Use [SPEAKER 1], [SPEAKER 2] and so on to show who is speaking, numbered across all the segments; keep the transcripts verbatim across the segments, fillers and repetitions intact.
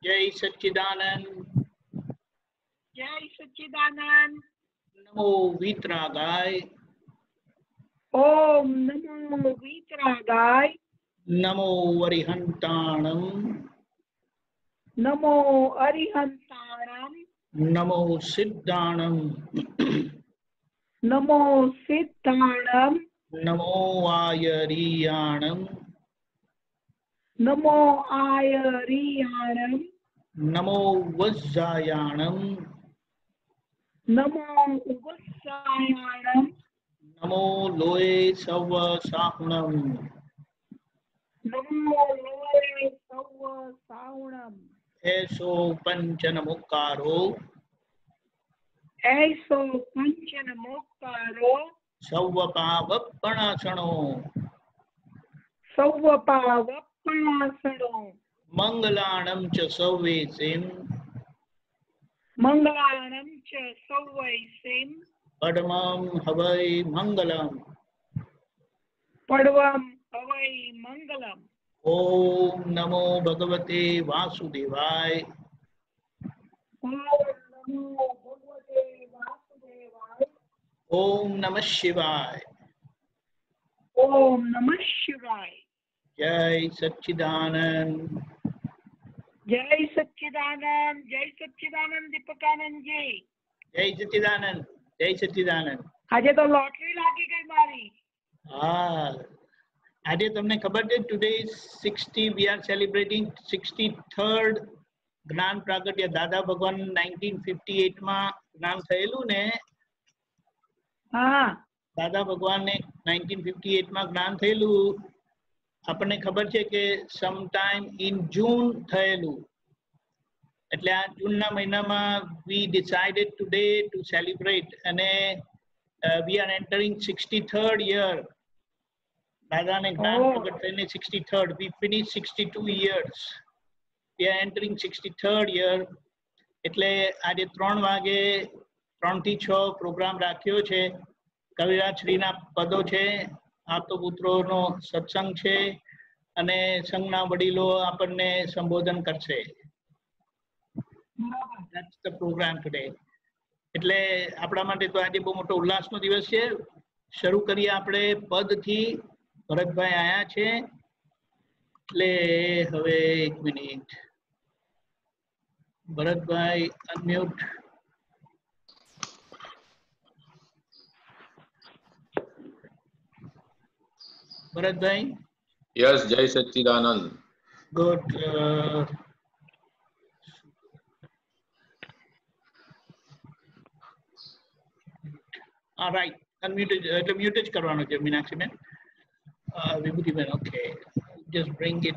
[SPEAKER 1] जय सच्चिदानंद।
[SPEAKER 2] जय सच्चिदानंद।
[SPEAKER 1] नमो वीतरागाय।
[SPEAKER 2] ओम नमो वीतरागाय।
[SPEAKER 1] नमो अरिहंताणम।
[SPEAKER 2] नमो अरिहंताणम।
[SPEAKER 1] नमो सिद्धाणम।
[SPEAKER 2] नमो सिद्धाणम।
[SPEAKER 1] नमो आयरियाणम।
[SPEAKER 2] नमो आयरियाणम।
[SPEAKER 1] नमो वज्जायाणम।
[SPEAKER 2] नमो उगुस्सायाणम।
[SPEAKER 1] नमो लोये सव साहुणम।
[SPEAKER 2] नमो लोये सव साहुणम।
[SPEAKER 1] ऐसो पंचन मुक्कारो।
[SPEAKER 2] ऐसो पंचन मुक्कारो।
[SPEAKER 1] सव पावपणासणो।
[SPEAKER 2] सव पावपणासणो।
[SPEAKER 1] मंगलाणं च सौवेसिं।
[SPEAKER 2] मंगलाणं च सौवैसिं।
[SPEAKER 1] पद्मं हवै मंगलम्।
[SPEAKER 2] पद्मं हवै मंगलम्।
[SPEAKER 1] ओम नमो भगवते वासुदेवाय।
[SPEAKER 2] ओम नमो भगवते वासुदेवाय।
[SPEAKER 1] ओम नमः शिवाय।
[SPEAKER 2] ओम नमः शिवाय।
[SPEAKER 1] जय सच्चिदानंद।
[SPEAKER 2] जय सच्चिदानंद। जय सच्चिदानंद दीपकानंद जी।
[SPEAKER 1] जय सच्चिदानंद। जय सच्चिदानंद।
[SPEAKER 2] આજે તો લોટરી લાગી ગઈ મારી.
[SPEAKER 1] હા, આજે તમને ખબર છે today sixty we are celebrating sixty third જ્ઞાન પ્રાગટ્ય. દાદા ભગવાન નાઇન્ટીન ફિફ્ટી એટ માં જ્ઞાન થયેલું ને.
[SPEAKER 2] હા,
[SPEAKER 1] દાદા ભગવાનને નાઇન્ટીન ફિફ્ટી એટ માં જ્ઞાન થયેલું. આપણને ખબર છે કે સમ ટાઈમ ઇન જૂન થયેલું. એટલે આ જૂનના મહિનામાં we decided today to celebrate અને we are entering sixty third year. દાદાને જ્ઞાન પ્રગટ થઈને સિક્સટી થર્ડ. We finish sixty two years. We are entering sixty third year. એટલે આજે ત્રણ વાગે ત્રણ થી છ પ્રોગ્રામ રાખ્યો છે. કવિરાજ શ્રીના પદો છે, આપતપુત્રોનો સત્સંગ છે અને સંઘના વડીલો આપણને સંબોધન કરશે. That's the program today. એટલે આપણા માટે તો આજે બહુ મોટો ઉલ્લાસનો દિવસ છે. શરૂ કરીએ આપણે પદથી. ભરતભાઈ આયા છે એટલે હવે એક minute. Bharatbhai unmute. Bharatbhai.
[SPEAKER 3] Yes, જય સચ્ચિદાનંદ.
[SPEAKER 1] ગુડ. All right, unmute એટલે મ્યુટ જ કરવાનો છે Meenakshiben. Vibhutiben, okay, just bring it.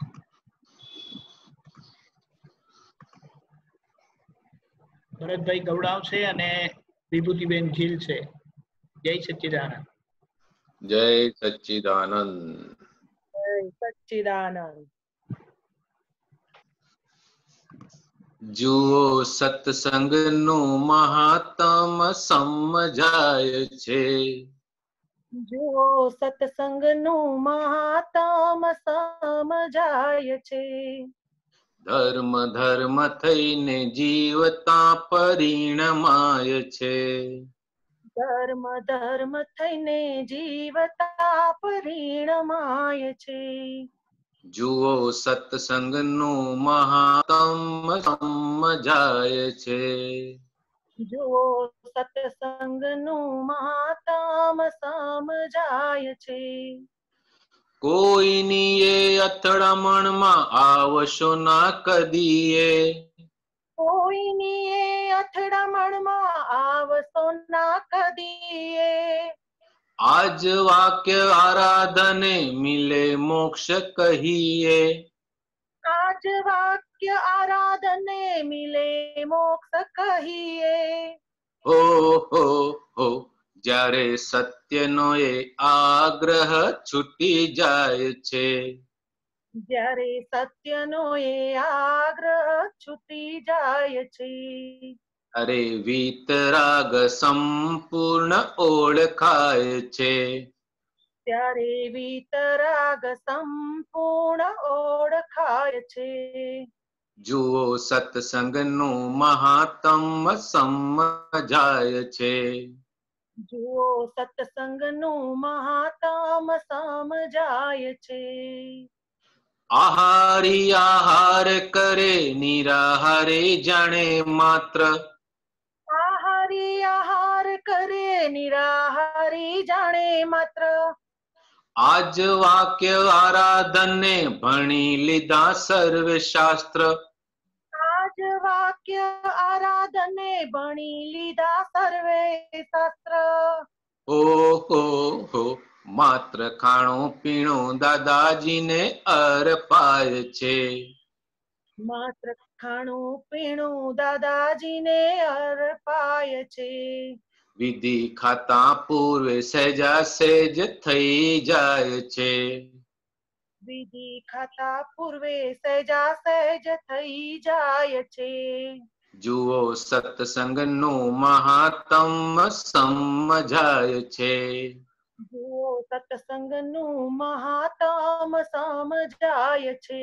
[SPEAKER 1] Bharatbhai ગૌડાવશે અને વિભૂતિબેન ઝીલ છે. જય સચ્ચિદાનંદ.
[SPEAKER 3] જય સચ્ચિદાનંદ.
[SPEAKER 2] જય સચ્ચિદાનંદ.
[SPEAKER 3] જુઓ સત્સંગનું મહાત્મ સમજાય છે.
[SPEAKER 2] જુઓ સત્સંગનું મહાત્મ સમજાય છે.
[SPEAKER 3] ધર્મ ધર્મ થઈને જીવતા પરિણમાય છે.
[SPEAKER 2] ધર્મ ધર્મ થઈને જીવતા પરિણમાય છે.
[SPEAKER 3] જુઓ સત્સંગનું મહાત્મ સમજાય છે.
[SPEAKER 2] જુઓ સત્સંગનું મહાત્મ સમજાય છે.
[SPEAKER 3] કોઈની એ અથડામણમાં આવશો ના કદીએ.
[SPEAKER 2] કોઈની એ અથડામણમાં આવશો ના કદીએ.
[SPEAKER 3] આજ વાક્ય આરાધને મિલે મોક્ષ કહીએ.
[SPEAKER 2] આજ વાક્ય આરાધને મિલે મોક્ષ કહીએ.
[SPEAKER 3] હો હો હો જ્યારે સત્યનો એ આગ્રહ છૂટી જાય છે.
[SPEAKER 2] જ્યારે સત્યનો એ આગ્રહ છૂટી જાય છે.
[SPEAKER 3] અરે વીતરાગ સંપૂર્ણ ઓળખાય છે.
[SPEAKER 2] ત્યારે વીતરાગ સંપૂર્ણ ઓળખાય છે.
[SPEAKER 3] જુઓ સત્સંગનું મહાત્મ સમજાય છે.
[SPEAKER 2] જુઓ સત્સંગનું મહાત્મ સમજાય છે.
[SPEAKER 3] આહારી આહાર કરે નિરાહારે જાણે માત્ર.
[SPEAKER 2] આહારી આહાર કરે નિરાહારી જાણે માત્ર.
[SPEAKER 3] આજ વાક્ય આરાધને ભણી લીધા સર્વે શાસ્ત્ર.
[SPEAKER 2] આજ વાક્ય આરાધને ભણી લીધા સર્વે શાસ્ત્ર.
[SPEAKER 3] હો હો હો માત્ર ખાણું પીણું દાદાજીને અર્પાય છે.
[SPEAKER 2] માત્ર ખાણું પીણું દાદાજીને અર્પાય છે.
[SPEAKER 3] વિધિ ખાતા પૂર્વે સહેજા સહેજ થઈ જાય છે.
[SPEAKER 2] વિધિ ખાતા પૂર્વે સહેજા સહેજ થઈ જાય છે.
[SPEAKER 3] જુઓ સત્સંગનું મહાત્મ સમજાય છે.
[SPEAKER 2] જુઓ સત્સંગનું મહાત્મ સમજાય છે.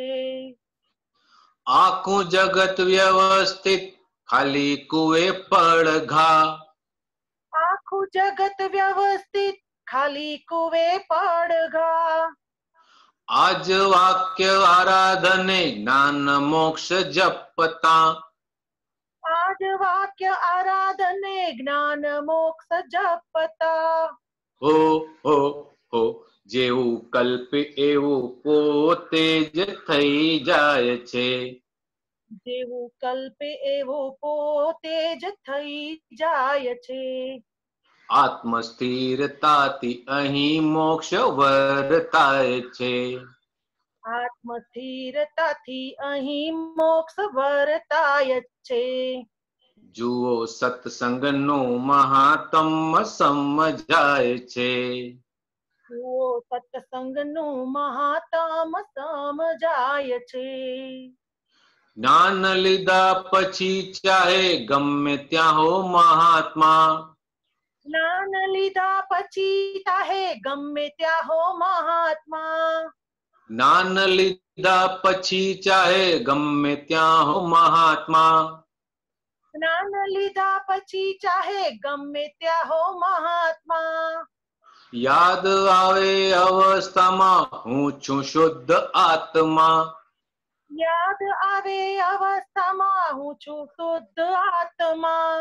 [SPEAKER 3] આખું જગત વ્યવસ્થિત ખાલી કુએ પડઘા.
[SPEAKER 2] આખું જગત વ્યવસ્થિત ખાલી કુવે પડઘા.
[SPEAKER 3] આજ વાક્ય આરાધને જ્ઞાન મોક્ષ જપતા.
[SPEAKER 2] આજ વાક્ય આરાધને જ્ઞાન મોક્ષ જપતા.
[SPEAKER 3] હો હો હો જેવું કલ્પે એવું પોતે જ થઈ જાય છે.
[SPEAKER 2] જેવું કલ્પે એવું પોતે જ થઈ જાય છે.
[SPEAKER 3] આત્મ સ્થિરતાથી અહીં મોક્ષ વર્તાય છે.
[SPEAKER 2] આત્મ સ્થિરતાથી અહીં મોક્ષ વર્તાય છે.
[SPEAKER 3] જુઓ સત્સંગનું મહાત્મ સમજાય છે.
[SPEAKER 2] જુઓ સત્સંગનું મહાત્મ સમજાય છે.
[SPEAKER 3] જ્ઞાન લીધા પછી ચાહે ગમે ત્યાં હો મહાત્મા.
[SPEAKER 2] જ્ઞાન લીધા પછી ચાહે ગમે ત્યાં હો મહાત્મા.
[SPEAKER 3] જ્ઞાન લીધા પછી ચાહે ગમે ત્યાં હો મહાત્મા.
[SPEAKER 2] જ્ઞાન લીધા પછી ચાહે ગમે ત્યાં હો મહાત્મા.
[SPEAKER 3] યાદ આવે અવસ્થામાં હું છું શુદ્ધ આત્મા.
[SPEAKER 2] યાદ આવે અવસ્થામાં હું છું શુદ્ધ આત્મા.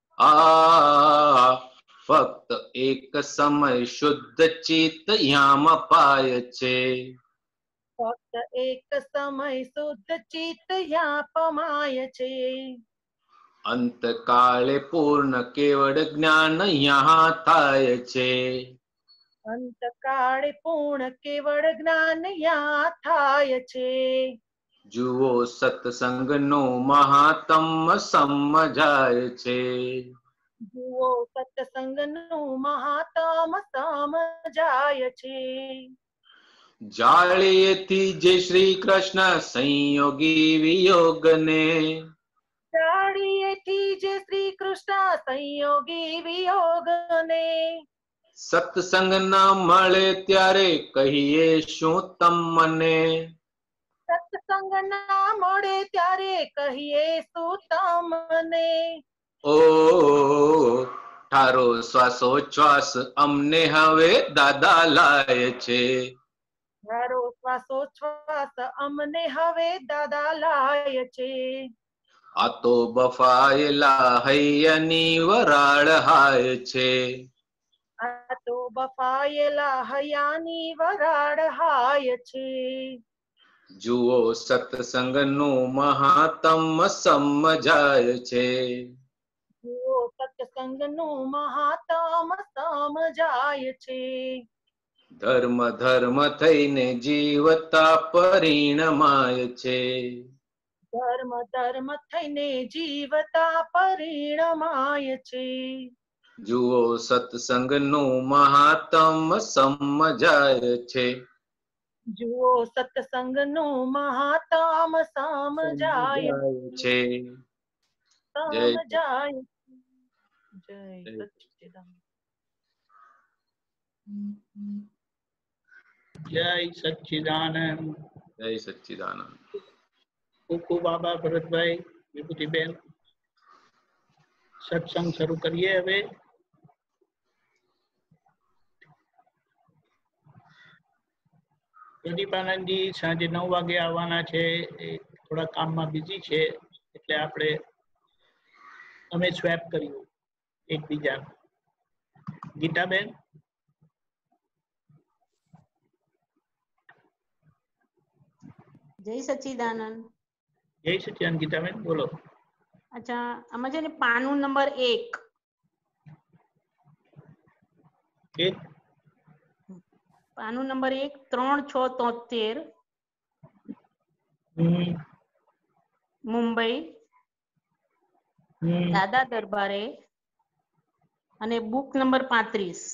[SPEAKER 3] આ ફક્ત એક સમય શુદ્ધ ચિત્ત યામ પાય છે.
[SPEAKER 2] ફક્ત એક સમય શુદ્ધ ચિત્ત યા પમાય છે.
[SPEAKER 3] અંતકાળે પૂર્ણ કેવળ જ્ઞાન યહાં થાય છે.
[SPEAKER 2] અંતકાળે પૂર્ણ કેવળ જ્ઞાન યા થાય છે.
[SPEAKER 3] જુઓ સત્સંગનું મહાત્મ સમજાય છે.
[SPEAKER 2] જુઓ સત્સંગનું મહાત્મ સમજાય છે.
[SPEAKER 3] જાળીએથી જે શ્રી કૃષ્ણ સંયોગી વિયોગને.
[SPEAKER 2] જાળીએથી જે શ્રી કૃષ્ણ સંયોગી વિયોગને.
[SPEAKER 3] સત્સંગ ના મળે ત્યારે કહીએ શું તમને.
[SPEAKER 2] સત્સંગ ના મળે ત્યારે કહીએ શું તમને.
[SPEAKER 3] ઓ ઠારો શ્વાસોચ્છ્વાસ અમને હવે દાદા લાય છે.
[SPEAKER 2] મારો શ્વાસોચ્છ્વાસ અમને હવે દાદા લાય છે.
[SPEAKER 3] આ તો બફાયેલા હૈયાની વરાળ હાય છે.
[SPEAKER 2] આ તો બફાયેલા હૈયાની વરાળ હાય છે.
[SPEAKER 3] જુઓ સત્સંગનું મહાત્મ સમજાય છે.
[SPEAKER 2] જુઓ સત્સંગનું મહાત્મ સમજાય છે.
[SPEAKER 3] ધર્મ ધર્મ થઈને જીવતા પરિણમાય છે.
[SPEAKER 2] ધર્મ ધર્મ થઈને જીવતા પરિણમાય છે.
[SPEAKER 3] જુઓ સત્સંગનું મહાત્મ સમજાય છે.
[SPEAKER 2] જુઓ સત્સંગનું મહાત્મ સમજાય
[SPEAKER 3] છે. જય
[SPEAKER 2] સમજાય. જય સચ્ચિદાનંદ.
[SPEAKER 1] જય સચ્ચિદાનંદ.
[SPEAKER 3] જય સચ્ચિદાનંદ.
[SPEAKER 1] ખૂબ ખૂબ આભાર ભરતભાઈ, વિભૂતિબેન. સત્સંગ શરૂ કરીએ હવે. પ્રદીપ આનંદજી સાંજે નવ વાગે આવવાના છે, એ થોડા કામમાં બિઝી છે, એટલે આપણે અમે સ્વેપ કર્યું એકબીજા. ગીતાબેન.
[SPEAKER 4] જય સચ્ચિદાનંદ.
[SPEAKER 1] જય સચ્ચિદાનંદ. ગીતાબેન બોલો.
[SPEAKER 4] અચ્છા, આમાં છે ને પાનું નંબર એક.
[SPEAKER 1] એક
[SPEAKER 4] પાનું નંબર એક, ત્રણ છ તોતેર, મુંબઈ, દાદા દરબારે, અને બુક નંબર પાંત્રીસ.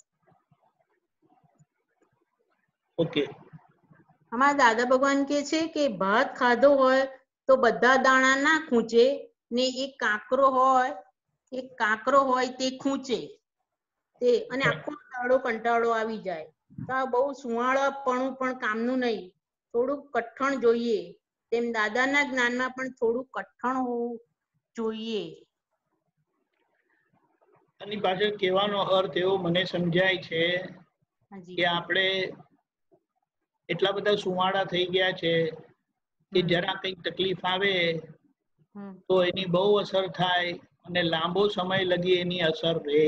[SPEAKER 1] ઓકે.
[SPEAKER 4] આમાં દાદા ભગવાન કે છે કે ભાત ખાધો હોય તો બધા દાણા ના ખૂંચે, ને એક કાંકરો હોય એક કાંકરો હોય તે ખૂંચે તે, અને આખો દાડો કંટાળો આવી જાય. તો આ બહુ સુવાળાપણું પણ કામનું નહીં, થોડુંક કઠણ જોઈએ. તેમ દાદાના જ્ઞાનમાં પણ થોડું કઠણ હોવું જોઈએ.
[SPEAKER 1] આની પાછળ કહેવાનો અર્થ એવો મને સમજાય છે કે આપણે એટલા બધા સુવાળા થઈ ગયા છે કે જરા કઈ તકલીફ આવે તો એની બહુ અસર થાય અને લાંબો સમય લગી એની અસર રહે.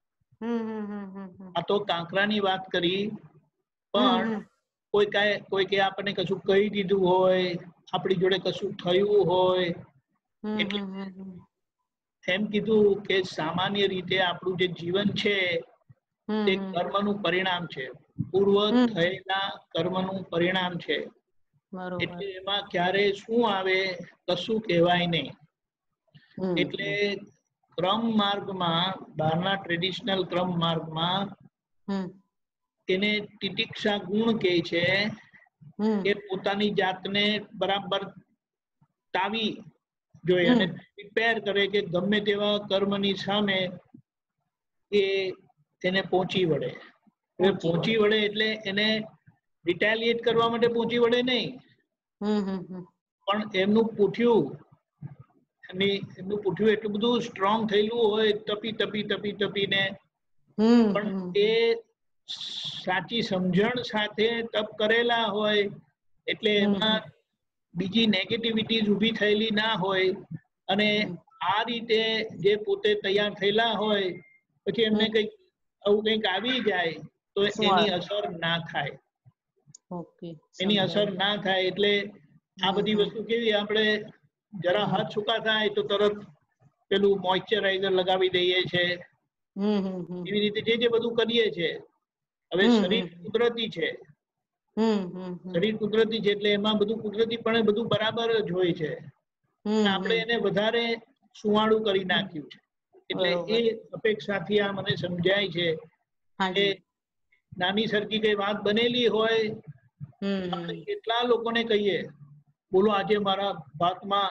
[SPEAKER 1] આ તો કાંકરાની વાત કરી, પણ કોઈ કાંઈ કોઈ કે આપણને કશું કહી દીધું હોય, આપણી જોડે કશું થયું હોય, એટલે એમ કીધું કે સામાન્ય રીતે આપણું જે જીવન છે તે કર્મનું પરિણામ છે, પૂર્વ થયેલા કર્મનું પરિણામ છે. એટલે એમાં ક્યારે શું આવે કશું કહેવાય નહીં. એટલે ક્રમ માર્ગમાં, બહારના ટ્રેડિશનલ ક્રમ માર્ગમાં એને તિતિક્ષા ગુણ કહે છે કે પોતાની જાતને બરાબર તાવી જોઈએ અને પ્રિપેર કરે કે ગમે તેવા કર્મની સામે એ તેને પહોંચી વળે. હવે પહોંચી વળે એટલે એને રિટેલિએટ કરવા માટે પહોંચી વળે નહીં, પણ એમનું પૂઠ્યું એમનું પૂઠ્યું એટલું બધું સ્ટ્રોંગ થયેલું હોય, તપી તપી તપી તપીને, પણ એ સાચી સમજણ સાથે તપ કરેલા હોય એટલે એમાં બીજી નેગેટિવિટીઝ ઊભી થયેલી ના હોય, અને આ રીતે જે પોતે તૈયાર થયેલા હોય પછી એમને કંઈક આવું કંઈક આવી જાય તો એની અસર ના થાય. એની અસર ના થાય એટલે આ બધી વસ્તુ કેવી, આપણે જરા હાથ સૂકા થાય તો તરત પેલું મોઇશ્ચરાઇઝર લગાવી દઈએ છે, એવી રીતે જે જે બધું કરીએ છે. હવે શરીર કુદરતી છે, શરીર કુદરતી છે એટલે એમાં બધું કુદરતી પણ બધું બરાબર જ હોય છે. આપણે એને વધારે સુવાળું કરી નાખ્યું છે. એટલે એ અપેક્ષાથી આ મને સમજાય છે કે નાની સરખી કઈ વાત બનેલી હોય, આપણે કેટલા લોકોને કહીએ બોલો આજે મારા ભાતમાં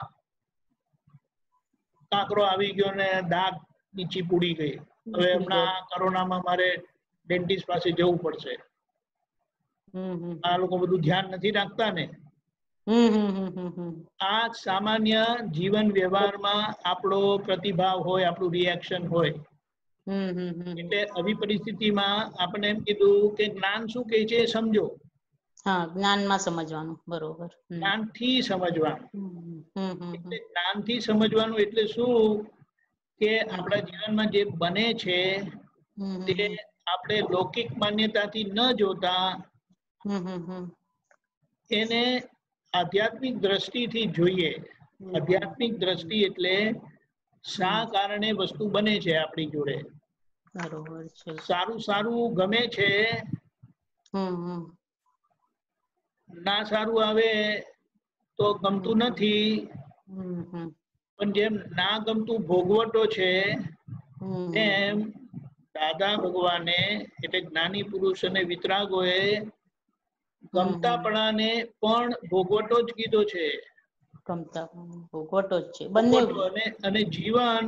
[SPEAKER 1] કાંકરો આવી ગયો ને દાંત નીચી પૂડી ગઈ, હવે હમણાં કોરોનામાં મારે ડેન્ટિસ્ટ પાસે જવું પડશે. આ લોકો બધું ધ્યાન નથી રાખતા ને. આ સામાન્ય જીવન વ્યવહારમાં આપણો પ્રતિભાવ હોય, આપણું રિએક્શન હોય. એટલે આવી પરિસ્થિતિમાં આપણે એમ કીધું કે જ્ઞાન શું કહે છે સમજો.
[SPEAKER 4] હા, જ્ઞાનમાં સમજવાનું. બરોબર.
[SPEAKER 1] જ્ઞાનથી સમજવાનું. એટલે જ્ઞાનથી સમજવાનું એટલે શું કે આપણા જીવનમાં જે બને છે તે આપણે લૌકિક માન્યતાથી ન જોતા એને આધ્યાત્મિક દ્રષ્ટિથી જોઈએ. આધ્યાત્મિક દ્રષ્ટિ એટલે શા કારણે વસ્તુ બને છે આપણી જોડે. સારું સારું ગમે છે, ના સારું આવે તો ગમતું નથી, પણ જેમ ના ગમતું ભોગવટો છે તેમ દાદા ભગવાને એટલે જ્ઞાની પુરુષ અને વિતરાગોએ ગમતાપણાને પણ ભોગવટો જ કીધો છે.
[SPEAKER 4] ભોગવટો જ છે બંને.
[SPEAKER 1] અને જીવન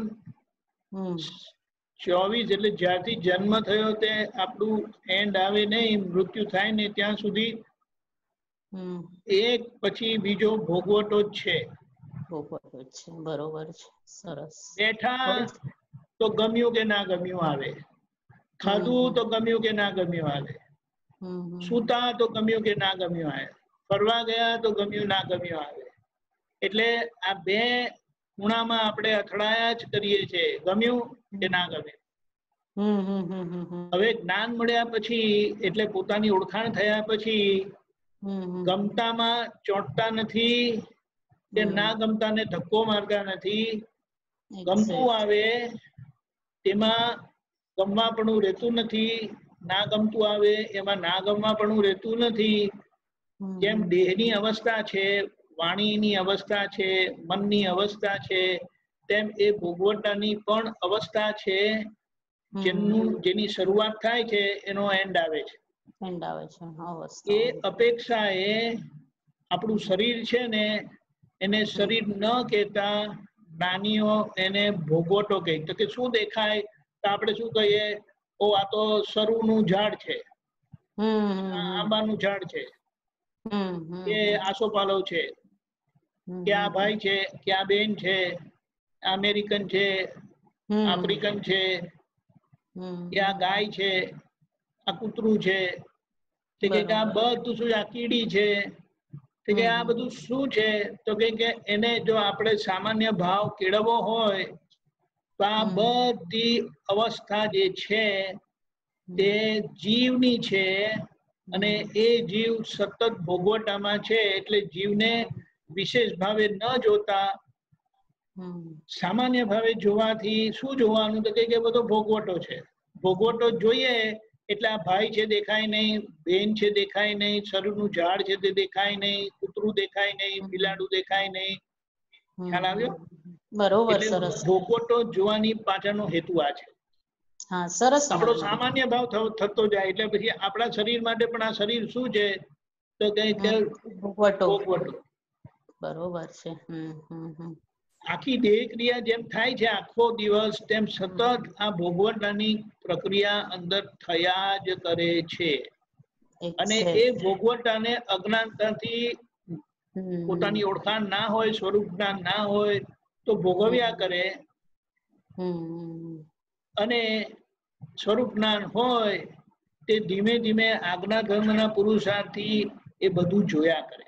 [SPEAKER 1] ચોવીસ એટલે જ્યારથી જન્મ થયો તે આપણું એન્ડ આવે નહીં, મૃત્યુ થાય ને ત્યાં સુધી
[SPEAKER 4] હમ
[SPEAKER 1] એક પછી બીજો ભોગવટો જ છે.
[SPEAKER 4] ભોગવટો છે, બરોબર છે, સરસ.
[SPEAKER 1] બેઠા
[SPEAKER 4] હવે
[SPEAKER 1] તો ગમ્યું કે ના ગમ્યું આવે, ખાધું તો ગમ્યું કે ના ગમ્યું આવે,
[SPEAKER 4] હમ હમ
[SPEAKER 1] સૂતા તો ગમ્યું કે ના ગમ્યું આવે, ફરવા ગયા તો ગમ્યું ના ગમ્યું આવે. એટલે આ બે ખૂણામાં આપણે અથડાયા જ કરીએ છીએ, ગમ્યું કે ના ગમ્યું.
[SPEAKER 4] હમ હમ હમ હમ હમ
[SPEAKER 1] હવે જ્ઞાન મળ્યા પછી એટલે પોતાની ઓળખાણ થયા પછી
[SPEAKER 4] હમ હમ
[SPEAKER 1] ગમતામાં ચોંટતા નથી કે ના ગમતાને ધક્કો મારતા નથી. ગમતું
[SPEAKER 4] Exact.
[SPEAKER 1] આવે તેમાં ગમવાપણું રહેતું નથી, ના ગમતું આવે એમાં ના ગમવાપણું રહેતું નથી.
[SPEAKER 4] હમ
[SPEAKER 1] જેમ
[SPEAKER 4] હમ
[SPEAKER 1] દેહની અવસ્થા છે, વાણીની અવસ્થા છે, મનની અવસ્થા છે, તેમ એ ભોગવટાની પણ અવસ્થા છે. જેમનું જેની શરૂઆત થાય છે એનો એન્ડ આવે છે.
[SPEAKER 4] એન્ડ આવે છે
[SPEAKER 1] એ
[SPEAKER 4] અવસ્થાઓ.
[SPEAKER 1] અપેક્ષા એ આપણું શરીર છે ને એને શરીર ન કહેતા જ્ઞાનીઓ એને ભોગવટો કહે. તો કે શું દેખાય તો આપણે શું કહીએ, ઓ આ તો સરુનું ઝાડ છે, આ આંબાનું ઝાડ છે, કે આસોપાલવ છે, કે આ ભાઈ છે, કે આ બેન છે, આ અમેરિકન છે, આફ્રિકન છે, કે આ ગાય છે, આ કૂતરું છે, કે આ બધું શું આ કીડી છે, કે આ બધું શું છે. તો કે એને જો આપણે સામાન્ય ભાવ કેળવવો હોય તો આ બધી અવસ્થા જે છે તે જીવની છે અને એ જીવ સતત ભોગવટામાં છે. એટલે જીવને વિશેષ ભાવે ન જોતા સામાન્ય ભાવે જોવાથી શું જોવાનું તો કે બધો ભોગવટો છે. ભોગવટો જોઈએ એટલે આ ભાઈ છે દેખાય નહીં, બેન છે દેખાય નહીં, સરનું ઝાડ છે તે દેખાય નહીં, કૂતરું દેખાય નહીં, બિલાડું દેખાય નહીં. ખ્યાલ આવ્યો?
[SPEAKER 4] બરોબર,
[SPEAKER 1] એટલે
[SPEAKER 4] સરસ.
[SPEAKER 1] ભોગવટો જોવાની પાછળનો હેતુ આ છે.
[SPEAKER 4] હા, સરસ.
[SPEAKER 1] આપણો સામાન્ય ભાવ થતો જાય એટલે પછી આપણા શરીર માટે પણ આ શરીર શું છે તો કે
[SPEAKER 4] ભોગવટો.
[SPEAKER 1] ભોગવટો.
[SPEAKER 4] બરોબર છે. હમ હમ હમ
[SPEAKER 1] આખી દેહ ક્રિયા જેમ થાય છે આખો દિવસ, તેમ સતત આ ભોગવટાની પ્રક્રિયા અંદર થયા જ કરે છે. અને એ ભોગવટાને અજ્ઞાનતાથી પોતાની ઓળખાણ ના હોય, સ્વરૂપ જ્ઞાન ના હોય તો ભોગવ્યા કરે. અને સ્વરૂપ જ્ઞાન હોય તે ધીમે ધીમે આજ્ઞા ધર્મના પુરુષાર્થી એ બધું જોયા કરે.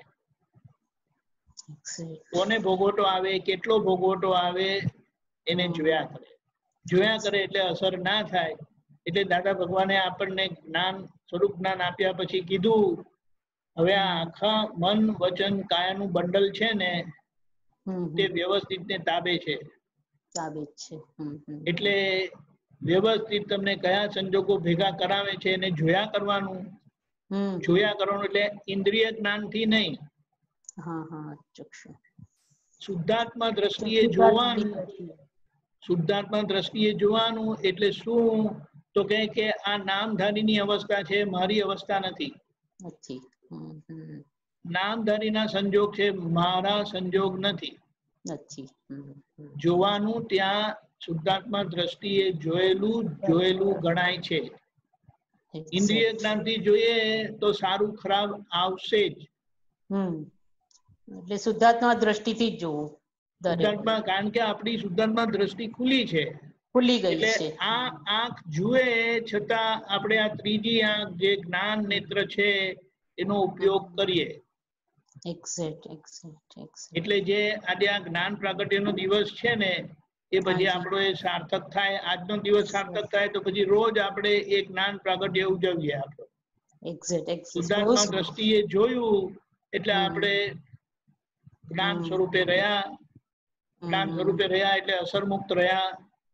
[SPEAKER 1] કોને ભોગવટો આવે, કેટલો ભોગવટો આવે એને જોયા કરે. જોયા કરે એટલે અસર ના થાય. એટલે દાદા ભગવાને આપણને જ્ઞાન, સ્વરૂપ જ્ઞાન આપ્યા પછી કીધું હવે આ આખા મન, વચન, કાયાનું બંડલ છે ને તે વ્યવસ્થિત ને તાબે છે.
[SPEAKER 4] તાબે છે.
[SPEAKER 1] એટલે વ્યવસ્થિત તમને કયા સંજોગો ભેગા કરાવે છે એને જોયા કરવાનું. જોયા કરવાનું એટલે ઇન્દ્રિય જ્ઞાનથી નહીં,
[SPEAKER 4] હા હા ચક્ષુ
[SPEAKER 1] શુદ્ધાત્મા દ્રષ્ટિએ જોવાનું. શુદ્ધાત્મા દ્રષ્ટિએ જોવાનું એટલે શું તો કહે કે આ નામધારીની અવસ્થા છે, મારી અવસ્થા નથી.
[SPEAKER 4] નથી.
[SPEAKER 1] નામધારીના સંજોગ છે, મારા સંજોગ નથી.
[SPEAKER 4] નથી.
[SPEAKER 1] જોવાનું ત્યાં શુદ્ધાત્મા દ્રષ્ટિએ જોયેલું જોયેલું ગણાય છે. ઇન્દ્રિય જ્ઞાનથી જોઈએ તો સારું ખરાબ આવશે જ.
[SPEAKER 4] હમ એટલે શુદ્ધાત્મા દ્રષ્ટિથી જ જોવું.
[SPEAKER 1] શુદ્ધાત્મા, કારણ કે આપણી શુદ્ધાત્મા દ્રષ્ટિ ખુલ્લી છે.
[SPEAKER 4] ખુલી ગઈ
[SPEAKER 1] એટલે
[SPEAKER 4] છે.
[SPEAKER 1] આ આંખ જુએ છતાં આપણે આ ત્રીજી આંખ જે જ્ઞાન નેત્ર છે એનો ઉપયોગ કરીએ.
[SPEAKER 4] એક્ઝેક્ટ એક્ઝેક્ટ એક્ઝેક્ટ
[SPEAKER 1] એટલે જે આજે આ જ્ઞાન પ્રાગટ્યનો દિવસ છે ને એ પછી આપણો એ સાર્થક થાય. આજનો દિવસ સાર્થક થાય તો પછી રોજ આપણે એ જ્ઞાન પ્રાગટ્ય ઉજવીએ. આપણો
[SPEAKER 4] એક્ઝેક્ટ એક્ઝેક્ટ
[SPEAKER 1] શુદ્ધાત્મા દ્રષ્ટિએ જોયું એટલે આપણે જ્ઞાન સ્વરૂપે રહ્યા. જ્ઞાન સ્વરૂપે રહ્યા એટલે અસરમુક્ત રહ્યા.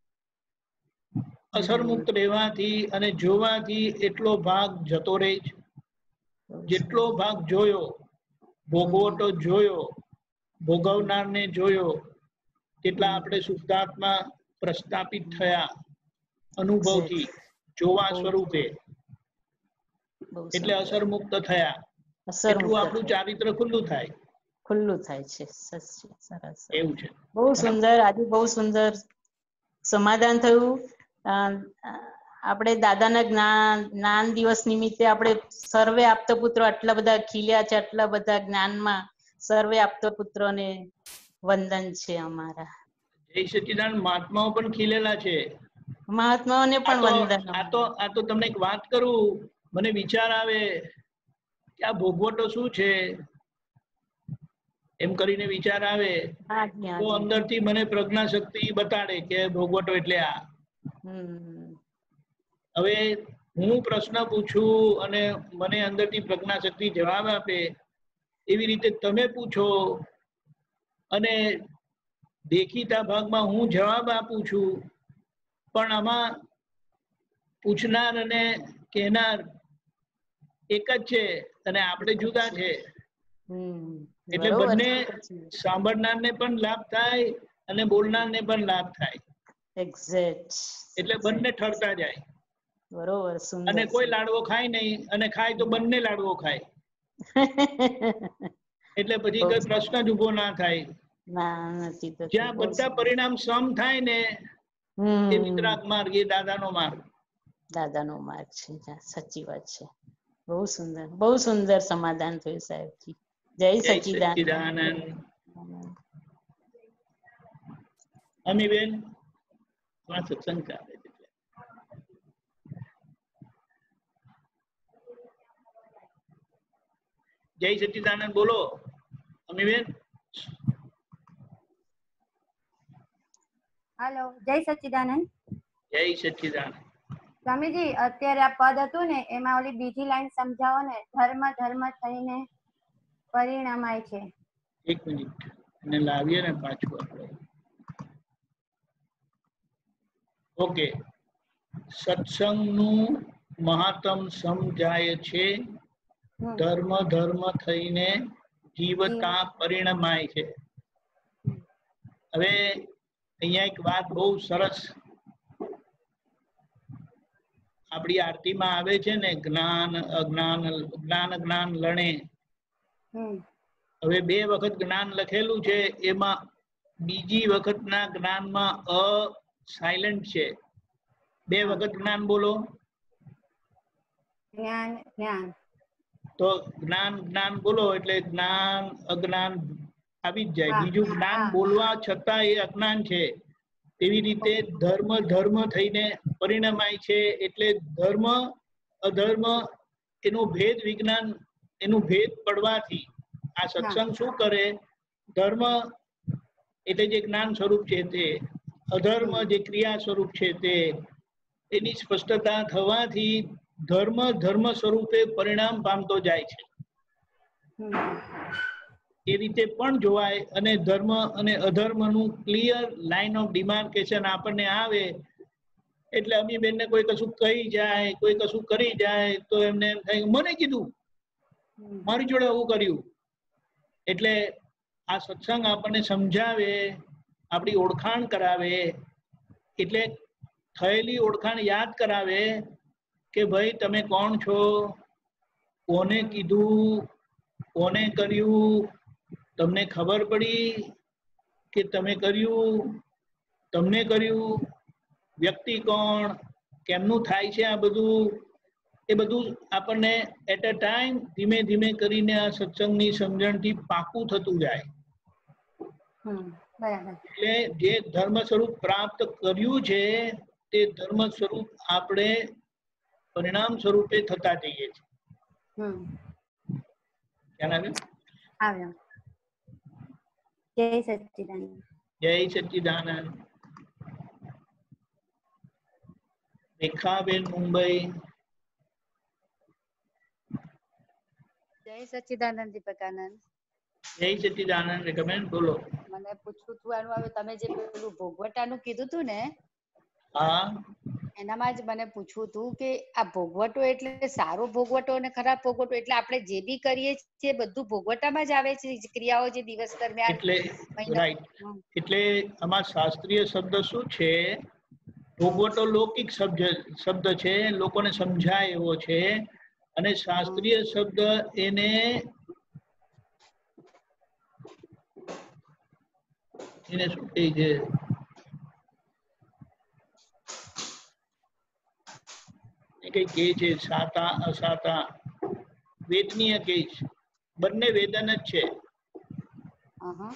[SPEAKER 1] અસરમુક્ત રહેવાથી અને જોવાથી એટલો ભાગ જતો રહે છે. જેટલો ભાગ જોયો, ભોગવટો જોયો, ભોગવનારને જોયો, તેટલા આપણે શુદ્ધાત્મા પ્રસ્થાપિત થયા અનુભવથી, જોવા સ્વરૂપે. એટલે અસર મુક્ત થયા. એટલું આપણું ચારિત્ર ખુલ્લું થાય.
[SPEAKER 4] ખુલ્લું થાય છે. સરસ.
[SPEAKER 1] એવું છે.
[SPEAKER 4] બહુ સુંદર. આજે બહુ સુંદર સમાધાન થયું. આપણે દાદાના જ્ઞાન જ્ઞાન દિવસ નિમિત્તે આપણે સર્વે આપતા પુત્રો આટલા બધા ખીલ્યા છે, આટલા બધા જ્ઞાનમાં સર્વે આપતા પુત્રોને વંદન છે અમારા.
[SPEAKER 1] જય સચ્ચિદાનંદ મહાત્માઓ પણ ખીલેલા છે.
[SPEAKER 4] મહાત્માઓને
[SPEAKER 1] આ
[SPEAKER 4] પણ
[SPEAKER 1] તો
[SPEAKER 4] વંદન.
[SPEAKER 1] આ તો આ તો તમને એક વાત કરું, મને વિચાર આવે કે આ ભોગવટો શું છે એમ કરીને વિચાર આવે
[SPEAKER 4] હાજી
[SPEAKER 1] તો
[SPEAKER 4] હાજી.
[SPEAKER 1] અંદરથી મને પ્રજ્ઞા શક્તિ બતાડે કે ભોગવટો એટલે આ.
[SPEAKER 4] હમ
[SPEAKER 1] હવે હું પ્રશ્ન પૂછું અને મને અંદરથી પ્રજ્ઞા શક્તિ જવાબ આપે, એવી રીતે તમે પૂછો અને દેખીતા ભાગમાં હું જવાબ આપું છું, પણ આમાં પૂછનાર અને કહેનાર એક જ છે અને આપણે જુદા છે.
[SPEAKER 4] હમ
[SPEAKER 1] એટલે
[SPEAKER 4] બરોબર
[SPEAKER 1] બંને
[SPEAKER 4] છે પછી.
[SPEAKER 1] સાંભળનારને પણ લાભ થાય અને બોલનારને પણ લાભ થાય.
[SPEAKER 4] એક્ઝેક્ટ.
[SPEAKER 1] એટલે બંને ઠરતા જાય.
[SPEAKER 4] બરોબર, સુંદર
[SPEAKER 1] અને કોઈ
[SPEAKER 4] છે.
[SPEAKER 1] લાડવો ખાય નહીં અને ખાય તો બંને લાડવો ખાય. એટલે પછી
[SPEAKER 4] બહુ
[SPEAKER 1] કોઈ
[SPEAKER 4] સરસ.
[SPEAKER 1] પ્રશ્ન જ ઉભો ના થાય.
[SPEAKER 4] ના નથી થતું.
[SPEAKER 1] જ્યાં
[SPEAKER 4] બહુ
[SPEAKER 1] બધા
[SPEAKER 4] સરસ.
[SPEAKER 1] પરિણામ સમ થાય ને એ
[SPEAKER 4] હમ
[SPEAKER 1] વિતરાગ માર્ગ, એ દાદાનો માર્ગ.
[SPEAKER 4] દાદાનો માર્ગ છે. જા, સાચી વાત છે. બહુ સુંદર, બહુ સુંદર સમાધાન થયું સાહેબજી. જય
[SPEAKER 1] જય
[SPEAKER 4] સચ્ચિદાનંદ.
[SPEAKER 1] સચ્ચિદાનંદ. અમીબેન આ સત્સંગ ચાલે છે. જય સચ્ચિદાનંદ બોલો અમીબેન.
[SPEAKER 5] હાલો, જય સચ્ચિદાનંદ.
[SPEAKER 1] જય સચ્ચિદાનંદ.
[SPEAKER 5] સ્વામીજી, અત્યારે આ પદ હતું ને એમાં ઓલી બીજી લાઈન સમજાવો ને, ધર્મ ધર્મ થઈને પરિણમાય છે.
[SPEAKER 1] એક મિનિટ એને લાવીએ ને પાછું આપણે. ઓકે. સત્સંગનું મહાત્મ સમજાય છે,
[SPEAKER 5] હમ
[SPEAKER 1] ધર્મ ધર્મ થઈને જીવતા પરિણમાય છે. હવે અહીંયા એક વાત બહુ સરસ આપણી આરતીમાં આવે છે ને, જ્ઞાન અજ્ઞાન, જ્ઞાન જ્ઞાન લણે.
[SPEAKER 5] હમ
[SPEAKER 1] હવે બે વખત જ્ઞાન લખેલું છે, એમાં બીજી વખતના જ્ઞાનમાં અ સાયલન્ટ છે. બે વખત જ્ઞાન બોલો
[SPEAKER 5] જ્ઞાન જ્ઞાન.
[SPEAKER 1] તો જ્ઞાન જ્ઞાન બોલો એટલે જ્ઞાન અજ્ઞાન આવી જ જાય.
[SPEAKER 5] હા,
[SPEAKER 1] બીજું જ્ઞાન
[SPEAKER 5] હા.
[SPEAKER 1] બોલવા છતાં એ અજ્ઞાન છે. તેવી રીતે ધર્મ ધર્મ થઈને પરિણમાય છે, એટલે ધર્મ અધર્મ એનો ભેદ વિજ્ઞાન, એનું ભેદ પડવાથી આ સત્સંગ શું કરે, ધર્મ એટલે જે જ્ઞાન સ્વરૂપ છે તે, અધર્મ જે ક્રિયા સ્વરૂપ છે તે, એની સ્પષ્ટતા થવાથી ધર્મ ધર્મ સ્વરૂપે પરિણામ પામતો જાય છે. એ રીતે પણ જોવાય. અને ધર્મ અને અધર્મનું ક્લિયર લાઈન ઓફ ડિમાર્કેશન આપણને આવે એટલે અમીબેનને કોઈ કશું કહી જાય, કોઈ કશું કરી જાય તો એમને એમ થાય મને કીધું, મારી જોડે આવું કર્યું. એટલે આ સત્સંગ આપણને સમજાવે, આપણી ઓળખાણ કરાવે, એટલે થયેલી ઓળખાણ યાદ કરાવે કે ભાઈ તમે કોણ છો, કોને કીધું, કોને કર્યું, તમને ખબર પડી કે તમે કર્યું, તમને કર્યું, વ્યક્તિ કોણ, કેમનું થાય છે આ બધું, એ બધું આપણને એટ અ ટાઈમ ધીમે ધીમે કરીને આ સત્સંગની સમજણથી પાકું થતું જાય. એટલે જે ધર્મ સ્વરૂપ પ્રાપ્ત કર્યું છે તે ધર્મ સ્વરૂપ આપણે પરિણામ સ્વરૂપે થતા જઈએ છીએ.
[SPEAKER 5] જય સચ્ચિદાનંદ.
[SPEAKER 1] જય સચ્ચિદાનંદ. રેખાબેન મુંબઈ.
[SPEAKER 6] જય સચ્ચિદાનંદ દીપકાનંદ.
[SPEAKER 1] જય સચ્ચિદાનંદ. રેખાબેન બોલો.
[SPEAKER 6] મને પૂછવું હતું આનું, હવે તમે જે પેલું ભોગવટાનું કીધું હતું ને,
[SPEAKER 1] હા,
[SPEAKER 6] એનામાં જ મને પૂછવું હતું કે આ ભોગવટો એટલે સારો ભોગવટો અને ખરાબ ભોગવટો, એટલે આપણે જે બી કરીએ છીએ બધું ભોગવટામાં જ આવે છે, ક્રિયાઓ જે દિવસ દરમિયાન.
[SPEAKER 1] એટલે રાઈટ. એટલે આમાં શાસ્ત્રીય શબ્દ શું છે, ભોગવટો લૌકિક શબ્દ શબ્દ છે, લોકોને સમજાય એવો છે, અને શાસ્ત્રીય શબ્દ એને એને શું કહે છે, કઈ કહે છે સાતા અસાતા વેદનીય કહે છે, બંને વેદન જ છે.
[SPEAKER 6] અહં.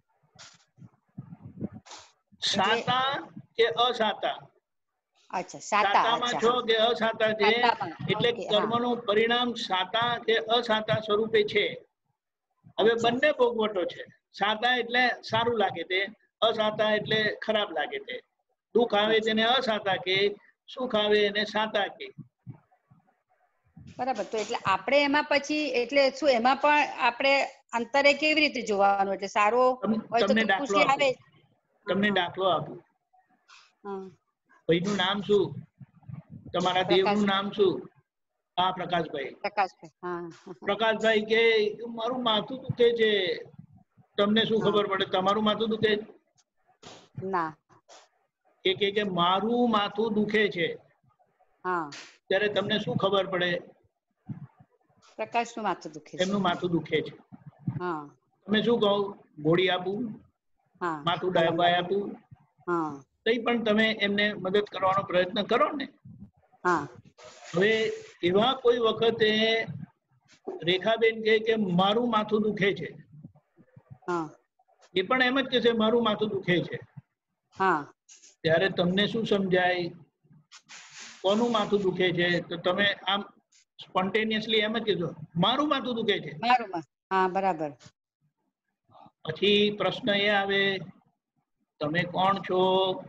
[SPEAKER 1] સાતા કે અસાતા,
[SPEAKER 6] અચ્છા સાતા,
[SPEAKER 1] સાતામાં છો
[SPEAKER 6] અચ્છા
[SPEAKER 1] કે અસાતા છે,
[SPEAKER 6] સાતામાં,
[SPEAKER 1] એટલે
[SPEAKER 6] ઓકે, હા.
[SPEAKER 1] કર્મનું પરિણામ સાતા કે અસાતા સ્વરૂપે છે. હવે
[SPEAKER 6] અચ્છા.
[SPEAKER 1] બંને ભોગવટો છે. સાતા એટલે સારું લાગે તે, અસાતા એટલે ખરાબ લાગે તે. દુઃખ આવે
[SPEAKER 6] અચ્છા.
[SPEAKER 1] તેને અસાતા કે, સુખ આવે એને સાતા કે.
[SPEAKER 6] બરાબર. તો એટલે આપણે એમાં પછી એટલે શું એમાં પણ આપણે અંતરે કેવી રીતે જોવાનું? એટલે સારો
[SPEAKER 1] તમ-
[SPEAKER 6] હોય તો
[SPEAKER 1] તમને
[SPEAKER 6] તો
[SPEAKER 1] દાખલો
[SPEAKER 6] ખુશી
[SPEAKER 1] આપું.
[SPEAKER 6] આવે જ.
[SPEAKER 1] તમને
[SPEAKER 6] હા,
[SPEAKER 1] દાખલો આપું.
[SPEAKER 6] હા.
[SPEAKER 1] ભાઈનું નામ શું? તમારા
[SPEAKER 6] પ્રકાશ
[SPEAKER 1] દેવનું નામ શું? હા, પ્રકાશભાઈ.
[SPEAKER 6] પ્રકાશભાઈ. હા.
[SPEAKER 1] પ્રકાશભાઈ કે મારું માથું દુખે છે. તમને શું
[SPEAKER 6] હા.
[SPEAKER 1] ખબર પડે તમારું માથું દુખે છે?
[SPEAKER 6] ના.
[SPEAKER 1] એ કે કે મારું માથું દુખે છે,
[SPEAKER 6] હા.
[SPEAKER 1] ત્યારે તમને શું ખબર પડે?
[SPEAKER 6] પ્રકાશનું માથું દુખે છે.
[SPEAKER 1] એમનું માથું દુખે છે.
[SPEAKER 6] હા.
[SPEAKER 1] તમે શું કહો? ગોળી આપું,
[SPEAKER 6] હા.
[SPEAKER 1] માથું
[SPEAKER 6] મલમ
[SPEAKER 1] ડાયપાય
[SPEAKER 6] લાગે.
[SPEAKER 1] આપું,
[SPEAKER 6] હા.
[SPEAKER 1] કઈ પણ તમે એમને મદદ કરવાનો પ્રયત્ન કરો ને.
[SPEAKER 6] હા.
[SPEAKER 1] હવે એવા કોઈ વખતે રેખાબેન કહે કે મારું માથું દુખે છે,
[SPEAKER 6] હા.
[SPEAKER 1] એ પણ એમ જ કહે છે મારું માથું દુખે છે,
[SPEAKER 6] હા.
[SPEAKER 1] ત્યારે તમને શું સમજાય? કોનું માથું દુખે છે? તો તમે આમ સ્પોન્ટેનિયસલી એમ જ કહેશો મારું માથું દુખે છે.
[SPEAKER 6] મારું માં. હા, બરાબર.
[SPEAKER 1] પછી પ્રશ્ન એ આવે તમે કોણ છો?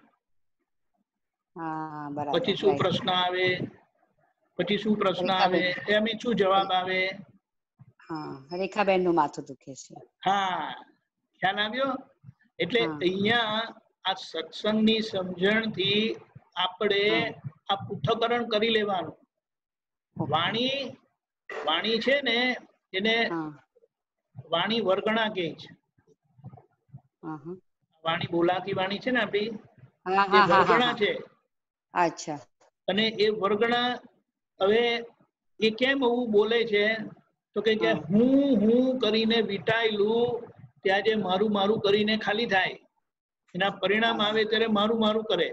[SPEAKER 6] હા, બરાબર.
[SPEAKER 1] પછી શું
[SPEAKER 6] રાઈટ.
[SPEAKER 1] પ્રશ્ન આવે? પછી શું પ્રશ્ન આવે?
[SPEAKER 6] રેખાબેન.
[SPEAKER 1] એમ શું જવાબ આવે?
[SPEAKER 6] હા, રેખાબેન નું માથું દુખે છે.
[SPEAKER 1] હા, ખ્યાલ આવ્યો? એટલે
[SPEAKER 6] હા.
[SPEAKER 1] અહીંયા આ સત્સંગની સમજણથી આપણે
[SPEAKER 6] હા.
[SPEAKER 1] આ પૃથ્થકરણ કરી લેવાનું.
[SPEAKER 6] ઓકે.
[SPEAKER 1] વાણી વાણી છે ને એને
[SPEAKER 6] હા.
[SPEAKER 1] વાણી વર્ગણા કહે છે.
[SPEAKER 6] હા, હા.
[SPEAKER 1] વાણી બોલાતી વાણી છે ને આપણી,
[SPEAKER 6] હા,
[SPEAKER 1] એ
[SPEAKER 6] હા, હા, હા,
[SPEAKER 1] વર્ગણા
[SPEAKER 6] હા.
[SPEAKER 1] છે.
[SPEAKER 6] અચ્છા.
[SPEAKER 1] અને એ વર્ગણા હવે એ કેમ એવું બોલે છે? તો કે કે
[SPEAKER 6] હા.
[SPEAKER 1] હું હું કરીને વીટાયેલું ત્યાં જે મારું મારું કરીને ખાલી થાય, એના પરિણામ
[SPEAKER 6] હા.
[SPEAKER 1] આવે ત્યારે મારું મારું કરે.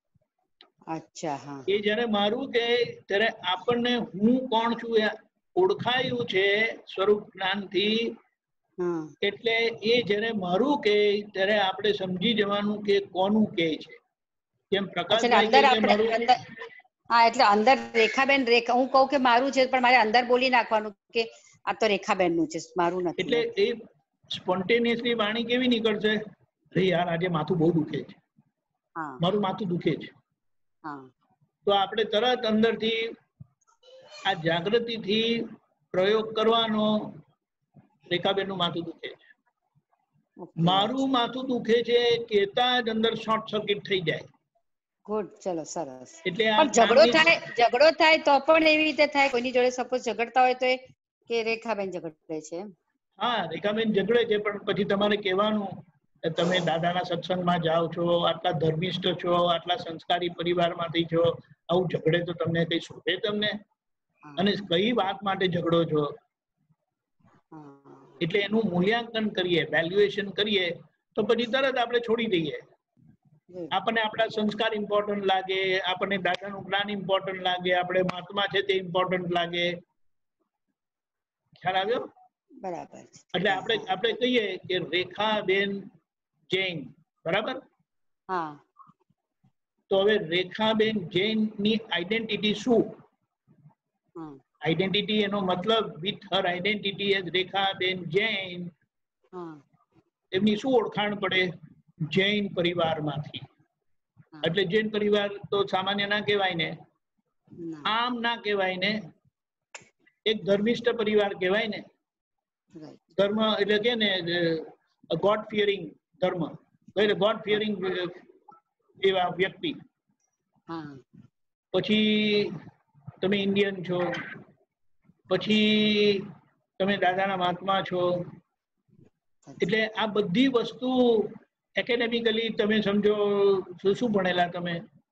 [SPEAKER 6] અચ્છા. હા.
[SPEAKER 1] એ જયારે મારું કે ત્યારે આપણને હું કોણ છું એ ઓળખાયું છે સ્વરૂપ જ્ઞાનથી.
[SPEAKER 6] હા.
[SPEAKER 1] એટલે એ જયારે મારું કે ત્યારે આપણે સમજી જવાનું કે કોનું કે છે. જેમ
[SPEAKER 6] અચ્છા, એટલે
[SPEAKER 1] પ્રકાશભાઈ
[SPEAKER 6] અંદર
[SPEAKER 1] કહે કે
[SPEAKER 6] આપણે
[SPEAKER 1] મારું,
[SPEAKER 6] અંદર હા, એટલે અંદર રેખાબેન રેખા હું કહું કે મારું છે પણ મારે અંદર બોલી નાખવાનું કે આ તો રેખાબેન નું છે, મારું નથી.
[SPEAKER 1] એટલે એ સ્પોન્ટેનિયસલી વાણી કેવી નીકળશે? અરે યાર આજે માથું બહુ દુખે છે,
[SPEAKER 6] હા.
[SPEAKER 1] મારું માથું દુખે છે.
[SPEAKER 6] હા.
[SPEAKER 1] તો આપણે તરત અંદરથી આ જાગૃતિથી પ્રયોગ કરવાનો, રેખાબેન નું માથું દુખે છે,
[SPEAKER 6] ઓકે.
[SPEAKER 1] મારું માથું દુખે છે કેતા જ અંદર શોર્ટ સર્કિટ થઈ જાય.
[SPEAKER 6] ગુડ. ચલો, સરસ.
[SPEAKER 1] એટલે આ
[SPEAKER 6] પણ ઝઘડો
[SPEAKER 1] જ્ઞાનની
[SPEAKER 6] થાય ઝઘડો થાય તો પણ એવી રીતે થાય કોઈની જોડે સપોઝ ઝઘડતા હોય તો એ કે રેખાબેન ઝઘડે છે એમ?
[SPEAKER 1] હા, રેખાબેન ઝઘડે છે પણ પછી તમારે કહેવાનું કે તમે દાદાના સત્સંગમાં જાઓ છો, આટલા ધર્મિષ્ઠ છો, આટલા સંસ્કારી પરિવારમાંથી છો, આવું ઝઘડે તો તમને કઈ શોભે તમને?
[SPEAKER 6] હા.
[SPEAKER 1] અને કઈ વાત માટે ઝઘડો છો?
[SPEAKER 6] હા.
[SPEAKER 1] એટલે એનું મૂલ્યાંકન કરીએ, વેલ્યુએશન કરીએ તો પછી તરત આપણે છોડી દઈએ.
[SPEAKER 6] ગુડ.
[SPEAKER 1] આપણને આપણા સંસ્કાર ઇમ્પોર્ટન્ટ લાગે, આપણને દાદાનું જ્ઞાન ઇમ્પોર્ટન્ટ લાગે, આપણે મહાત્મા છે તે ઇમ્પોર્ટન્ટ લાગે. ખ્યાલ આવ્યો?
[SPEAKER 6] બરાબર.
[SPEAKER 1] એટલે
[SPEAKER 6] હા,
[SPEAKER 1] આપણે
[SPEAKER 6] હા.
[SPEAKER 1] આપણે કહીએ કે રેખાબેન જૈન, બરાબર?
[SPEAKER 6] હા.
[SPEAKER 1] તો હવે રેખાબેન જૈનની આઈડેન્ટિટી શું?
[SPEAKER 6] હા.
[SPEAKER 1] આઈડેન્ટિટી એનો મતલબ with her identity as Rekhaben Jain,
[SPEAKER 6] હા.
[SPEAKER 1] એમની શું ઓળખાણ પડે? જૈન પરિવારમાંથી.
[SPEAKER 6] હા.
[SPEAKER 1] એટલે જૈન પરિવાર તો સામાન્ય ના કહેવાય ને,
[SPEAKER 6] ના.
[SPEAKER 1] આમ ના કહેવાય ને, એક ધર્મિષ્ઠ પરિવાર કહેવાય ને.
[SPEAKER 6] રાઈટ.
[SPEAKER 1] ધર્મ એટલે કે ને ગોડ ફિયરિંગ ધર્મ, એટલે ગોડ ફિયરિંગ એવા વ્યક્તિ.
[SPEAKER 6] હા.
[SPEAKER 1] પછી તમે ઇન્ડિયન છો, પછી તમે દાદાના મહાત્મા છો, એટલે આ બધી વસ્તુ એકેડેમિકલી તમે સમજો શું ભણેલા તમે?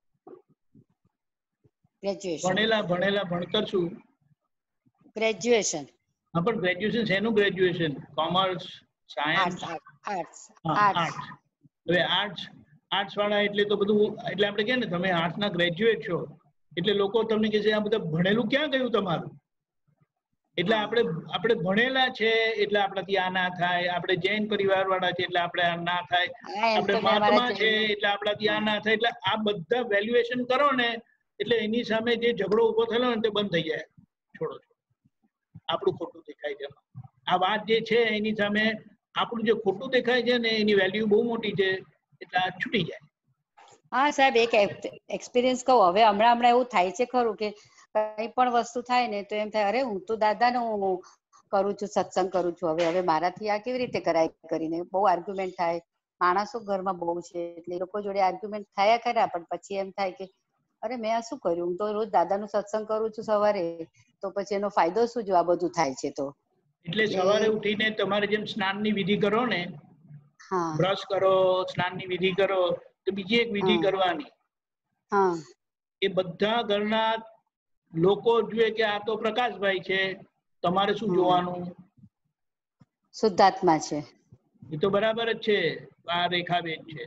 [SPEAKER 6] ગ્રેજ્યુએશન.
[SPEAKER 1] ભણેલા ભણેલા ભણતર શું?
[SPEAKER 6] ગ્રેજ્યુએશન.
[SPEAKER 1] હા, પણ ગ્રેજ્યુએશન શેનું graduation? Commerce, science?
[SPEAKER 6] Arts. Arts.
[SPEAKER 1] હા,
[SPEAKER 6] આર્ટ્સ.
[SPEAKER 1] આર્ટ્સ. હવે આર્ટ્સ આર્ટ્સ વાળા એટલે તો બધું એટલે આપણે કહે ને તમે આર્ટ્સના ગ્રેજ્યુએટ છો, એટલે લોકો તમને કહે છે આ બધા ભણેલું ક્યાં ગયું તમારું? એટલે આપણે આપણે ભણેલા છે એટલે આપણાથી આ ના થાય, આપણે જૈન પરિવાર વાળા છે એટલે આપણે આ ના થાય, આપણે મહાત્મા છે એટલે આપણાથી આ ના થાય. એટલે આ બધા વેલ્યુએશન કરો ને એટલે એની સામે જે ઝઘડો ઉભો થયેલો ને તે બંધ થઈ જાય. છોડો છોડો આપણું ખોટું દેખાય છે. આ વાત જે છે એની સામે આપણું જે ખોટું દેખાય છે ને એની વેલ્યુ બહુ મોટી છે એટલે આ છૂટી જાય.
[SPEAKER 6] હા સાહેબ, એક એક્સપિરિયન્સ કહું. હવે હમણાં હમણાં એવું થાય છે ખરું કે કઈ પણ વસ્તુ થાય ને તો એમ થાય અરે હું તો દાદાનું કરું છું, સત્સંગ કરું છું, હવે હવે મારાથી આ કેવી રીતે કરાય કરીને બહુ આર્ગ્યુમેન્ટ થાય. માણસો ઘરમાં બહુ છે એટલે એ લોકો જોડે આર્ગ્યુમેન્ટ થયા ખરા, પણ પછી એમ થાય કે અરે મેં આ શું કર્યું, હું તો રોજ દાદાનું સત્સંગ કરું છું સવારે, તો પછી એનો ફાયદો શું જો આ બધું થાય છે તો.
[SPEAKER 1] એટલે સવારે ઉઠીને તમારે જેમ સ્નાનની વિધિ કરો ને, બ્રશ કરો, સ્નાનની વિધિ કરો, તો બીજી એક વિધિ કરવાની. એ બધા ઘરના લોકો જુએ કે આ તો પ્રકાશભાઈ છે, તમારે શું જોવાનું?
[SPEAKER 6] શુદ્ધાત્મા છે.
[SPEAKER 1] એ તો બરાબર જ છે, આ રેખાબેન છે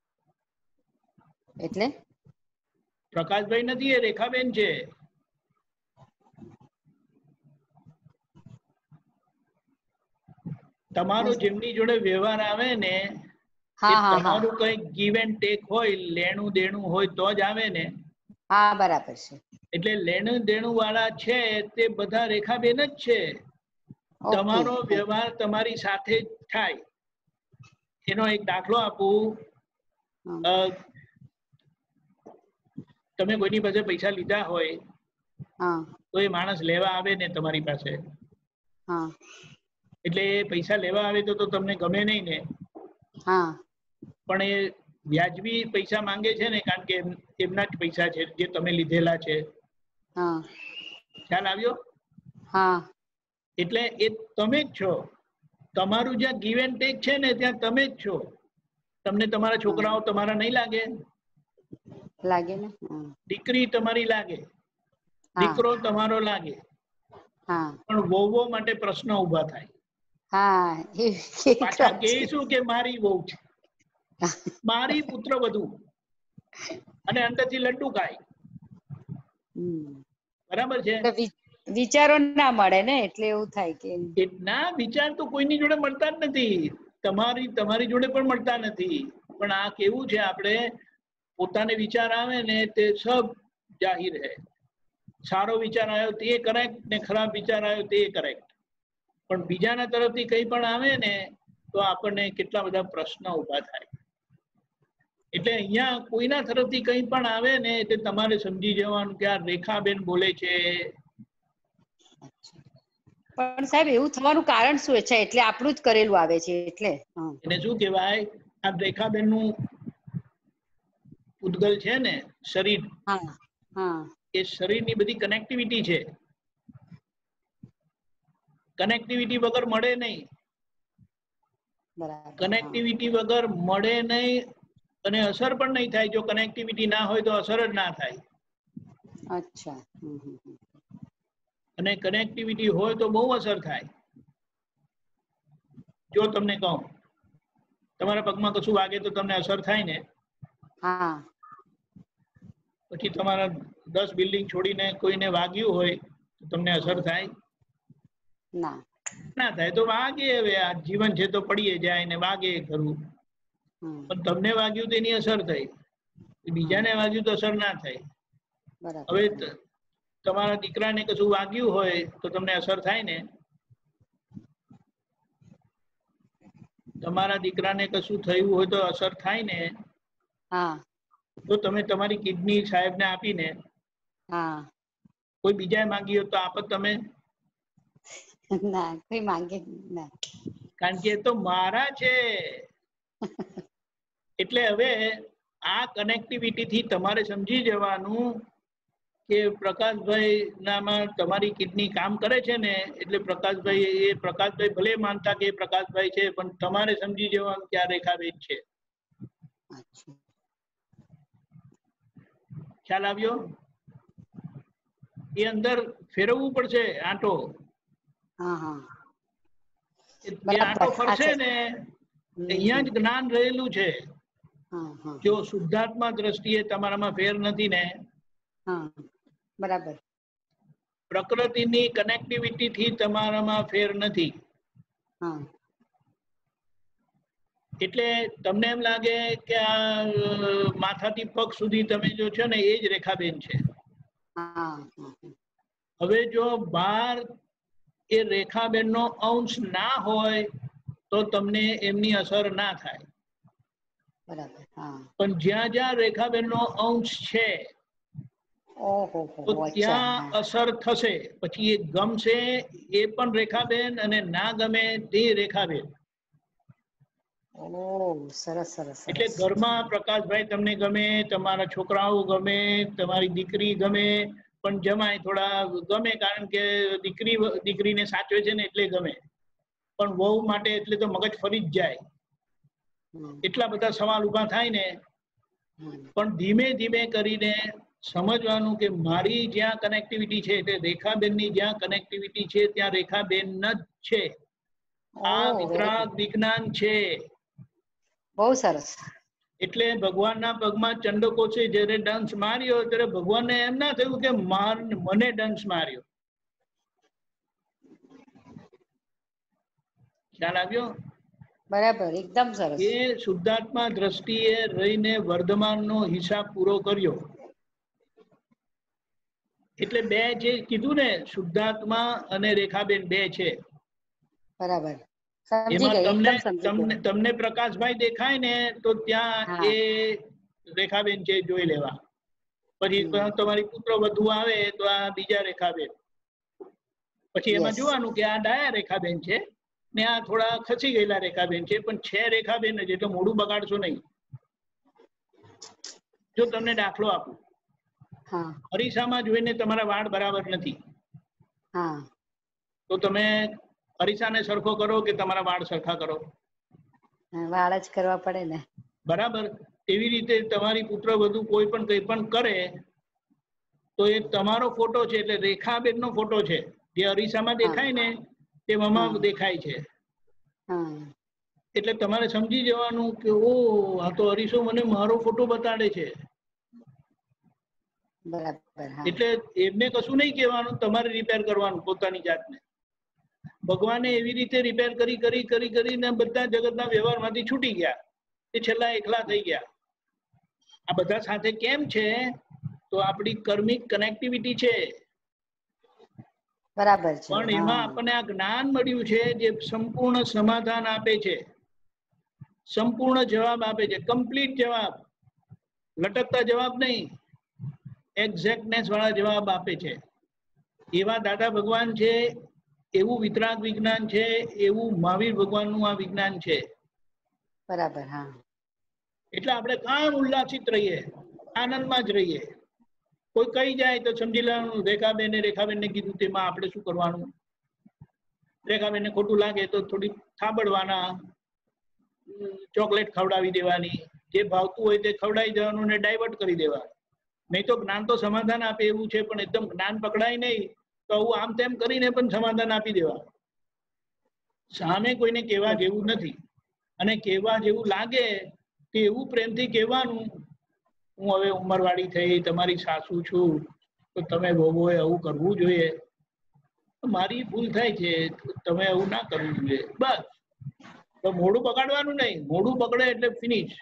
[SPEAKER 6] એટલે
[SPEAKER 1] પ્રકાશભાઈ નથી, એ રેખાબેન છે. તમારો જેમની જોડે વ્યવહાર આવે ને તમારું કઈ ગીવ એન્ડ ટેક હોય, લેણું દેણું હોય તો જ આવે ને.
[SPEAKER 6] હા બરાબર છે.
[SPEAKER 1] એટલે લેણું દેણું વાળા છે તે બધા રેખાબેન જ છે. તમારો વ્યવહાર તમારી સાથે જ થાય. એનો એક દાખલો આપું. તમે કોઈની પાસે પૈસા લીધા હોય તો એ માણસ લેવા આવે ને તમારી પાસે, એટલે એ પૈસા લેવા આવે તો તો તમને ગમે નહીં ને. પણ એ વ્યાજબી પૈસા માંગે છે ને, કારણ કે એમના જ પૈસા છે જે તમે લીધેલા છે. ખ્યાલ આવ્યો? એટલે એ તમે જ છો. તમારું જ્યાં ગીવ એન્ડ ટેક છે ને ત્યાં તમે જ છો. તમને તમારા છોકરાઓ તમારા નહીં લાગે?
[SPEAKER 6] લાગે ને.
[SPEAKER 1] દીકરી તમારી લાગે, દીકરો તમારો લાગે, પણ વહુઓ માટે પ્રશ્ન ઉભા થાય. પાછા કે શું કે મારી વહુ છે, મારી પુત્ર વધુ, અને અંદરથી લડ્ડુ ખાય. બરાબર છે?
[SPEAKER 6] વિચારો ના મળે ને એટલે એવું થાય કે
[SPEAKER 1] ના, વિચાર તો કોઈની જોડે મળતા જ નથી. તમારી તમારી જોડે પણ મળતા નથી. પણ આ કેવું છે, આપણે પોતાને વિચાર આવે ને તે સબ જાહિર હે. સારો વિચાર આવ્યો તે કરેક્ટ ને ખરાબ વિચાર આવ્યો તે કરેક્ટ. પણ બીજાના તરફથી કંઈ પણ આવે ને તો આપણને કેટલા બધા પ્રશ્ન ઉભા થાય. એટલે અહીંયા કોઈના તરફથી કંઈ પણ આવે ને એટલે તમારે સમજી જવાનું કે આ રેખાબેન બોલે છે.
[SPEAKER 6] પણ સાહેબ એવું થવાનું કારણ શું છે? એટલે આપણું જ કરેલું આવે છે એટલે
[SPEAKER 1] એને શું કહેવાય? આ રેખાબેન નું ઉદ્ગલ છે ને શરીર, એ શરીરની બધી કનેક્ટિવિટી છે. કનેક્ટિવિટી વગર મળે નહીં. કનેક્ટિવિટી વગર મળે નહીં અને અસર પણ નહીં થાય. જો કનેક્ટિવિટી ના હોય તો અસર જ ના થાય.
[SPEAKER 6] અચ્છા.
[SPEAKER 1] અને કનેક્ટિવિટી હોય તો બહુ અસર થાય. જો તમને કહું, તમારા પગમાં કશું વાગે તો તમને અસર થાય ને. પછી તમારા દસ બિલ્ડિંગ છોડીને કોઈને વાગ્યું હોય તો તમને અસર થાય?
[SPEAKER 6] ના
[SPEAKER 1] ના થાય. તો વાગે, હવે આ જીવન છે તો પડીએ જાય ને વાગે ખરું. પણ તમને વાગ્યું તો એની અસર થઈ, બીજાને વાગ્યું તો અસર ના થઈ. હવે તમારા દીકરાને કશું વાગ્યું હોય તો તમને અસર થાય ને. તમારા દીકરાને કશું થયું હોય તો અસર થાય ને. તો તમે તમારી કિડની સાહેબને આપીને કોઈ બીજાએ માંગી હોય તો આપો તમે?
[SPEAKER 6] ના, કોઈ માંગે ના,
[SPEAKER 1] કારણ કે એ તો મારા છે. એટલે હવે આ કનેક્ટિવિટી થી તમારે સમજી જવાનું કે પ્રકાશભાઈ નામાં તમારી કિડની કામ કરે છે ને, એટલે પ્રકાશભાઈ એ પ્રકાશભાઈ ભલે માનતા કે પ્રકાશભાઈ છે, પણ તમારે સમજી જવાનું કે આ રેખાબેન છે. ખ્યાલ આવ્યો? એ અંદર ફેરવવું પડશે આંટો. એ આંટો ફરશે ને અહીંયા જ જ્ઞાન રહેલું છે. જો શુદ્ધાત્મા દ્રષ્ટિએ તમારામાં ફેર નથી ને
[SPEAKER 6] બરાબર.
[SPEAKER 1] પ્રકૃતિની કનેક્ટિવિટી થી તમારામાં ફેર નથી.
[SPEAKER 6] હા.
[SPEAKER 1] એટલે તમને એમ લાગે કે આ માથાથી પગ સુધી તમે જો છો ને એ જ રેખાબેન છે.
[SPEAKER 6] હા.
[SPEAKER 1] હવે જો બહાર એ રેખાબેનનો અંશ ના હોય તો તમને એમની અસર ના થાય.
[SPEAKER 6] બરાબર. હા.
[SPEAKER 1] પણ જ્યાં જ્યાં રેખાબેનનો અંશ છે
[SPEAKER 6] ઓહો
[SPEAKER 1] તો
[SPEAKER 6] હો, અચ્છા.
[SPEAKER 1] ત્યાં
[SPEAKER 6] હા.
[SPEAKER 1] અસર થશે. પછી એ ગમશે એ પણ રેખાબેન અને ના ગમે તે રેખાબેન.
[SPEAKER 6] ઓહ, સરસ સરસ
[SPEAKER 1] એટલે
[SPEAKER 6] સરસ.
[SPEAKER 1] ઘરમાં પ્રકાશભાઈ તમને ગમે, તમારા છોકરાઓ ગમે, તમારી દીકરી ગમે, પણ જમાય થોડા ગમે કારણ કે દીકરી દીકરીને સાચવે છે ને એટલે ગમે, પણ વહુ માટે એટલે તો મગજ ફરી જ જાય.
[SPEAKER 6] હમ.
[SPEAKER 1] એટલા બધા સવાલ ઉભા થાય ને.
[SPEAKER 6] હમ.
[SPEAKER 1] પણ ધીમે ધીમે કરીને સમજવાનું કે મારી જ્યાં કનેક્ટિવિટી છે એટલે રેખાબેનની જ્યાં કનેક્ટિવિટી છે ત્યાં રેખાબેન જ છે. આ
[SPEAKER 6] ઓહ, વેરી
[SPEAKER 1] વિતરાગ
[SPEAKER 6] ગુડ.
[SPEAKER 1] વિજ્ઞાન છે.
[SPEAKER 6] બહુ સરસ.
[SPEAKER 1] એટલે ભગવાનના પગમાં ચંડકોશે જ્યારે ડંસ માર્યો ત્યારે ભગવાનને એમ ના થયું કે માર મને ડંસ માર્યો. ખ્યાલ આવ્યો?
[SPEAKER 6] બરાબર, એકદમ સરસ.
[SPEAKER 1] એ શુદ્ધાત્મા દ્રષ્ટિએ રહીને વર્ધમાનનો હિસાબ પૂરો કર્યો. એટલે બે જે કીધું ને શુદ્ધાત્મા અને રેખાબેન બે છે.
[SPEAKER 6] બરાબર, સમજી
[SPEAKER 1] એમાં
[SPEAKER 6] ગઈ,
[SPEAKER 1] તમને
[SPEAKER 6] એકદમ સમજી
[SPEAKER 1] તમને
[SPEAKER 6] ગઈ.
[SPEAKER 1] તમને પ્રકાશભાઈ દેખાય ને તો ત્યાં
[SPEAKER 6] હા.
[SPEAKER 1] એ રેખાબેન છે જોઈ લેવા. પછી
[SPEAKER 6] હમ.
[SPEAKER 1] તમારી પુત્ર વધુ આવે તો આ બીજા રેખાબેન. પછી એમાં
[SPEAKER 6] યસ.
[SPEAKER 1] જોવાનું કે આ ડાયા રેખાબેન છે ને આ થોડા ખસી ગયેલા રેખાબેન છે, પણ છે રેખાબેન જ, એટલે મોઢું બગાડશો નહીં. જો તમને દાખલો આપું,
[SPEAKER 6] હા.
[SPEAKER 1] અરીસામાં જોઈને તમારા વાળ બરાબર નથી
[SPEAKER 6] હા.
[SPEAKER 1] તો તમે અરીસાને સરખો કરો કે તમારા વાળ સરખા કરો?
[SPEAKER 6] હા, વાળ જ કરવા પડે ને.
[SPEAKER 1] બરાબર. એવી રીતે તમારી પુત્ર વધુ કોઈ પણ કંઈ પણ કરે તો એ તમારો ફોટો છે, એટલે રેખાબેન નો ફોટો છે. જે અરીસામાં
[SPEAKER 6] હા.
[SPEAKER 1] દેખાય ને તે મમાં
[SPEAKER 6] હા.
[SPEAKER 1] દેખાય છે.
[SPEAKER 6] હા.
[SPEAKER 1] એટલે તમારે સમજી જવાનું કે ઓ આ તો અરીસો મને મારો ફોટો બતાડે છે.
[SPEAKER 6] બરાબર. હા.
[SPEAKER 1] એટલે એમને કશું નહીં કહેવાનું, તમારે રિપેર કરવાનું પોતાની જાતને. ભગવાને એવી રીતે રિપેર કરી કરી કરી કરીને બધા જગતના વ્યવહારમાંથી છૂટી ગયા. એ છેલ્લા એકલા થઈ ગયા. આ બધા સાથે કેમ છે? તો આપણી કર્મિક કનેક્ટિવિટી છે.
[SPEAKER 6] બરાબર છે.
[SPEAKER 1] પણ એમાં
[SPEAKER 6] હા.
[SPEAKER 1] આપણને આ જ્ઞાન મળ્યું છે જે સંપૂર્ણ સમાધાન આપે છે, સંપૂર્ણ જવાબ આપે છે, કમ્પ્લીટ જવાબ, લટકતા જવાબ નહીં, એક્ઝેક્ટનેસ વાળા જવાબ આપે છે. એવા દાદા ભગવાન છે, એવું વિતરાગ વિજ્ઞાન છે, એવું મહાવીર ભગવાનનું આ વિજ્ઞાન છે.
[SPEAKER 6] બરાબર. હા.
[SPEAKER 1] એટલે આપણે કામ ઉલ્લાસિત રહીએ, આનંદમાં જ રહીએ. કોઈ કઈ જાય તો સમજી લેવાનું રેખાબેન રેખાબેનને કીધું તેમાં આપણે શું કરવાનું. રેખાબેનને ખોટું લાગે તો થોડી થાબડવાના, ચોકલેટ ખવડાવી દેવાની, જે ભાવતું હોય તે ખવડાવી દેવાનું ને ડાયવર્ટ કરી દેવાનું. નહીં તો જ્ઞાન તો સમાધાન આપે એવું છે, પણ એકદમ જ્ઞાન પકડાય નહીં તો હું આમ તેમ કરીને પણ સમાધાન આપી દેવા. સામે કોઈને કહેવા જેવું નથી, અને કહેવા જેવું લાગે કે એવું પ્રેમથી કહેવાનું, હું હવે ઉંમરવાળી થઈ, તમારી સાસુ છું, તો તમે વહુએ આવું કરવું જોઈએ, મારી ભૂલ થાય છે, તમે આવું ના કરવું જોઈએ. બસ, તો મોઢું બગાડવાનું નહીં. મોઢું બગડે એટલે ફિનિશ.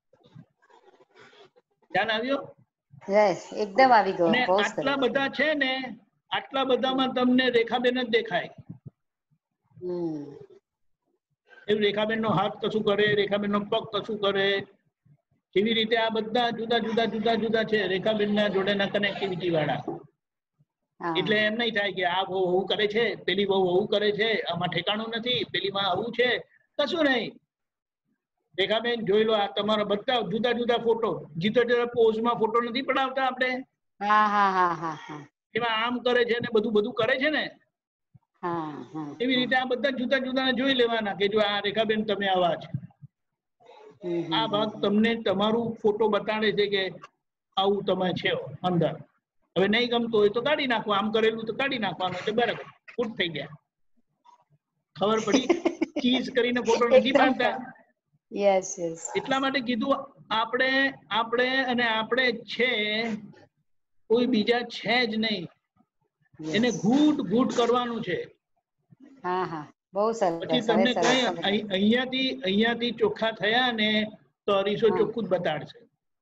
[SPEAKER 1] ધ્યાન આવ્યો?
[SPEAKER 6] યસ, એકદમ આવી ગયો.
[SPEAKER 1] અને
[SPEAKER 6] બહુ
[SPEAKER 1] આટલા
[SPEAKER 6] સરસ.
[SPEAKER 1] બધા છે ને, આટલા બધામાં તમને રેખાબેન જ દેખાય.
[SPEAKER 6] હમ.
[SPEAKER 1] એવું રેખાબેન નો હાથ કશું કરે, રેખાબેન નો પગ કશું કરે, એવી રીતે આ બધા જુદા જુદા જુદા જુદા છે રેખાબેન ના જોડેના કનેક્ટિવિટી વાળા.
[SPEAKER 6] હા.
[SPEAKER 1] એટલે એમ નહીં થાય કે આ બહુ આવું કરે છે, પેલી બહુ આવું કરે છે, આમાં ઠેકાણું નથી, પેલીમાં આવું છે, કશું નહીં. રેખાબેન જોઈ લો, આ તમારા બધા જુદા જુદા ફોટો, જીતો જરા પોઝમાં ફોટો નથી પડાવતા આપણે,
[SPEAKER 6] હા હા હા હા હા.
[SPEAKER 1] એમાં આમ કરે છે ને બધું બધું કરે છે ને,
[SPEAKER 6] હા હા.
[SPEAKER 1] એવી રીતે આ બધા જુદા જુદા જોઈ લેવાના કે જો આ રેખાબેન તમે આવા છે.
[SPEAKER 6] હમ હમ
[SPEAKER 1] આ ભાગ
[SPEAKER 6] હમ.
[SPEAKER 1] તમને તમારું ફોટો બતાડે છે કે આવું તમે છે અંદર. હવે નહીં ગમતું હોય તો કાઢી નાખો, આમ કરેલું તો કાઢી નાખવાનું, એટલે બરાબર ફૂટ થઈ ગયા. ખબર પડી? ચીઝ કરીને ફોટો નથી
[SPEAKER 6] એકદમ.
[SPEAKER 1] પાડતા.
[SPEAKER 6] Yes yes.
[SPEAKER 1] એટલા માટે કીધું આપણે આપણે અને આપણે છે કોઈ બીજા છે જ નહીં.
[SPEAKER 6] Yes.
[SPEAKER 1] એને ઘૂંટ ઘૂંટ કરવાનું છે.
[SPEAKER 6] હા હા બહુ સરસ
[SPEAKER 1] પછી
[SPEAKER 6] હવે
[SPEAKER 1] તમને
[SPEAKER 6] સરસ
[SPEAKER 1] કઈ
[SPEAKER 6] સમજ
[SPEAKER 1] અહીં- અહીંયાથી અહીંયાથી ચોખ્ખા થયા ને તો અરીસો
[SPEAKER 6] હા.
[SPEAKER 1] ચોખ્ખું જ બતાડશે.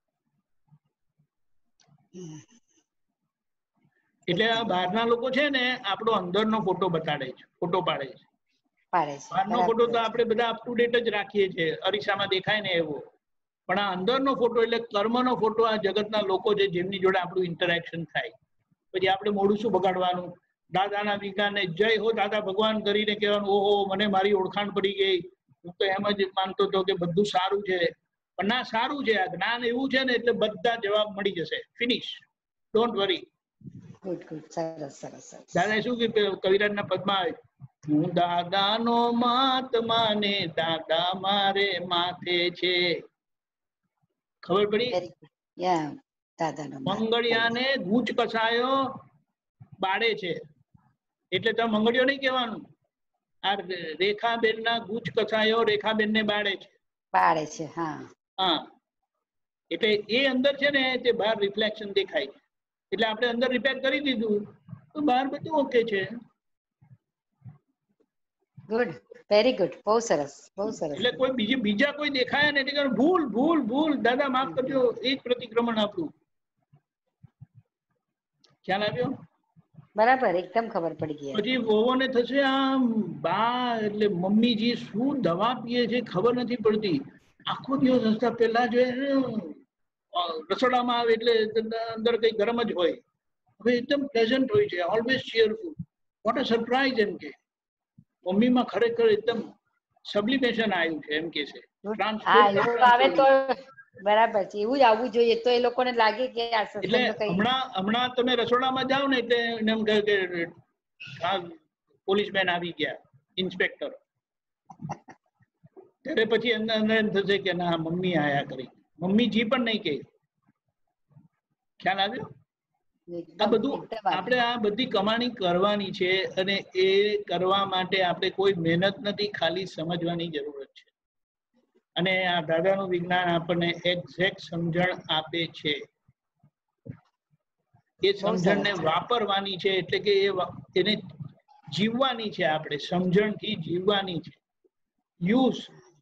[SPEAKER 1] એટલે આ બહારના લોકો છે ને આપણો અંદરનો ફોટો બતાડે છે, ફોટો પાડે છે.
[SPEAKER 6] પાડે છે
[SPEAKER 1] બહારનો
[SPEAKER 6] બરાબર
[SPEAKER 1] ફોટો તો
[SPEAKER 6] છે.
[SPEAKER 1] આપણે બધા અપ ટુ ડેટ જ રાખીએ છીએ, અરીસામાં દેખાય ને એવો. પણ આ અંદરનો ફોટો એટલે કર્મનો ફોટો આ જગતના લોકો છે જેમની જોડે આપણું ઇન્ટરેક્શન થાય. પછી આપણે મોડું શું બગાડવાનું, દાદાના વિજ્ઞાનને જય હો દાદા ભગવાન કરીને કહેવાનું, ઓહો મને મારી ઓળખાણ પડી ગઈ, હું તો એમ જ માનતો હતો કે બધું સારું છે. પણ ના, સારું છે. આ જ્ઞાન એવું છે ને એટલે બધા જવાબ મળી જશે. Finish, don't worry.
[SPEAKER 6] Good good સરસ સરસ સરસ.
[SPEAKER 1] દાદાએ શું કીધું કવિરાજના પદમાં આવે, હું દાદાનો મહાત્મા ને દાદા મારે માથે છે. ખબર પડી?
[SPEAKER 6] Very good. યા દાદાનો માર્ગ.
[SPEAKER 1] મંગળિયાને ગૂંચ કસાયો બાળે છે એટલે તમે મંગળિયો નહીં કહેવાનું. આ રેખાબેન ના ગૂંચ કસાયો રેખાબેન ને બાળે છે.
[SPEAKER 6] પાડે છે હા.
[SPEAKER 1] હા, એટલે એ અંદર છે ને તે બહાર રિફ્લેક્શન દેખાય છે. એટલે આપણે અંદર રિપેર કરી દીધું તો બહાર બધું ઓકે છે.
[SPEAKER 6] ગુડ, વેરી ગુડ, બહુ સરસ બહુ સરસ.
[SPEAKER 1] એટલે કોઈ બીજી બીજા કોઈ દેખાય ને એટલે ભૂલ ભૂલ ભૂલ દાદા માફ કરજો, એ જ પ્રતિક્રમણ આપણું. ખ્યાલ આવ્યો?
[SPEAKER 6] બરાબર, એકદમ ખબર પડી ગઈ.
[SPEAKER 1] પછી વહુને થશે આમ બા એટલે મમ્મીજી શું દવા પીએ છે ખબર નથી પડતી. આખો દિવસ હસતા પહેલા જો રસોડામાં આવે એટલે અંદર કઈ ગરમ જ હોય, હવે એકદમ પ્લેઝન્ટ હોય છે, always cheerful. What a surprise એમ કે મમ્મીમાં ખરેખર એકદમ સબ્લિમેશન આવ્યું છે એમ કે છે.
[SPEAKER 6] હા એવું આવે તો બરાબર છે, એવું જ આવવું જોઈએ તો એ લોકોને લાગે કે આ
[SPEAKER 1] એટલે
[SPEAKER 6] સત્સંગનો કઈ.
[SPEAKER 1] હમણાં હમણાં તમે રસોડામાં જાઓ ને એટલે એમ કહે કે આ પોલીસમેન આવી ગયા, ઇન્સ્પેક્ટર. ત્યારે પછી અંદર અંદર એમ થશે કે ના મમ્મી આયા કરી. મમ્મી જી પણ નહીં કહે. ખ્યાલ આવ્યો? આ બધું આપણે આ બધી કમાણી કરવાની છે અને એ કરવા માટે આપણે કોઈ મહેનત નથી, ખાલી સમજવાની જરૂરત છે. અને આ દાદાનું વિજ્ઞાન આપણને એક્ઝેક્ટ સમજણ આપે છે. એ સમજણને વાપરવાની છે, એટલે કે એ એને જીવવાની છે. આપણે સમજણથી જીવવાની છે. યુઝ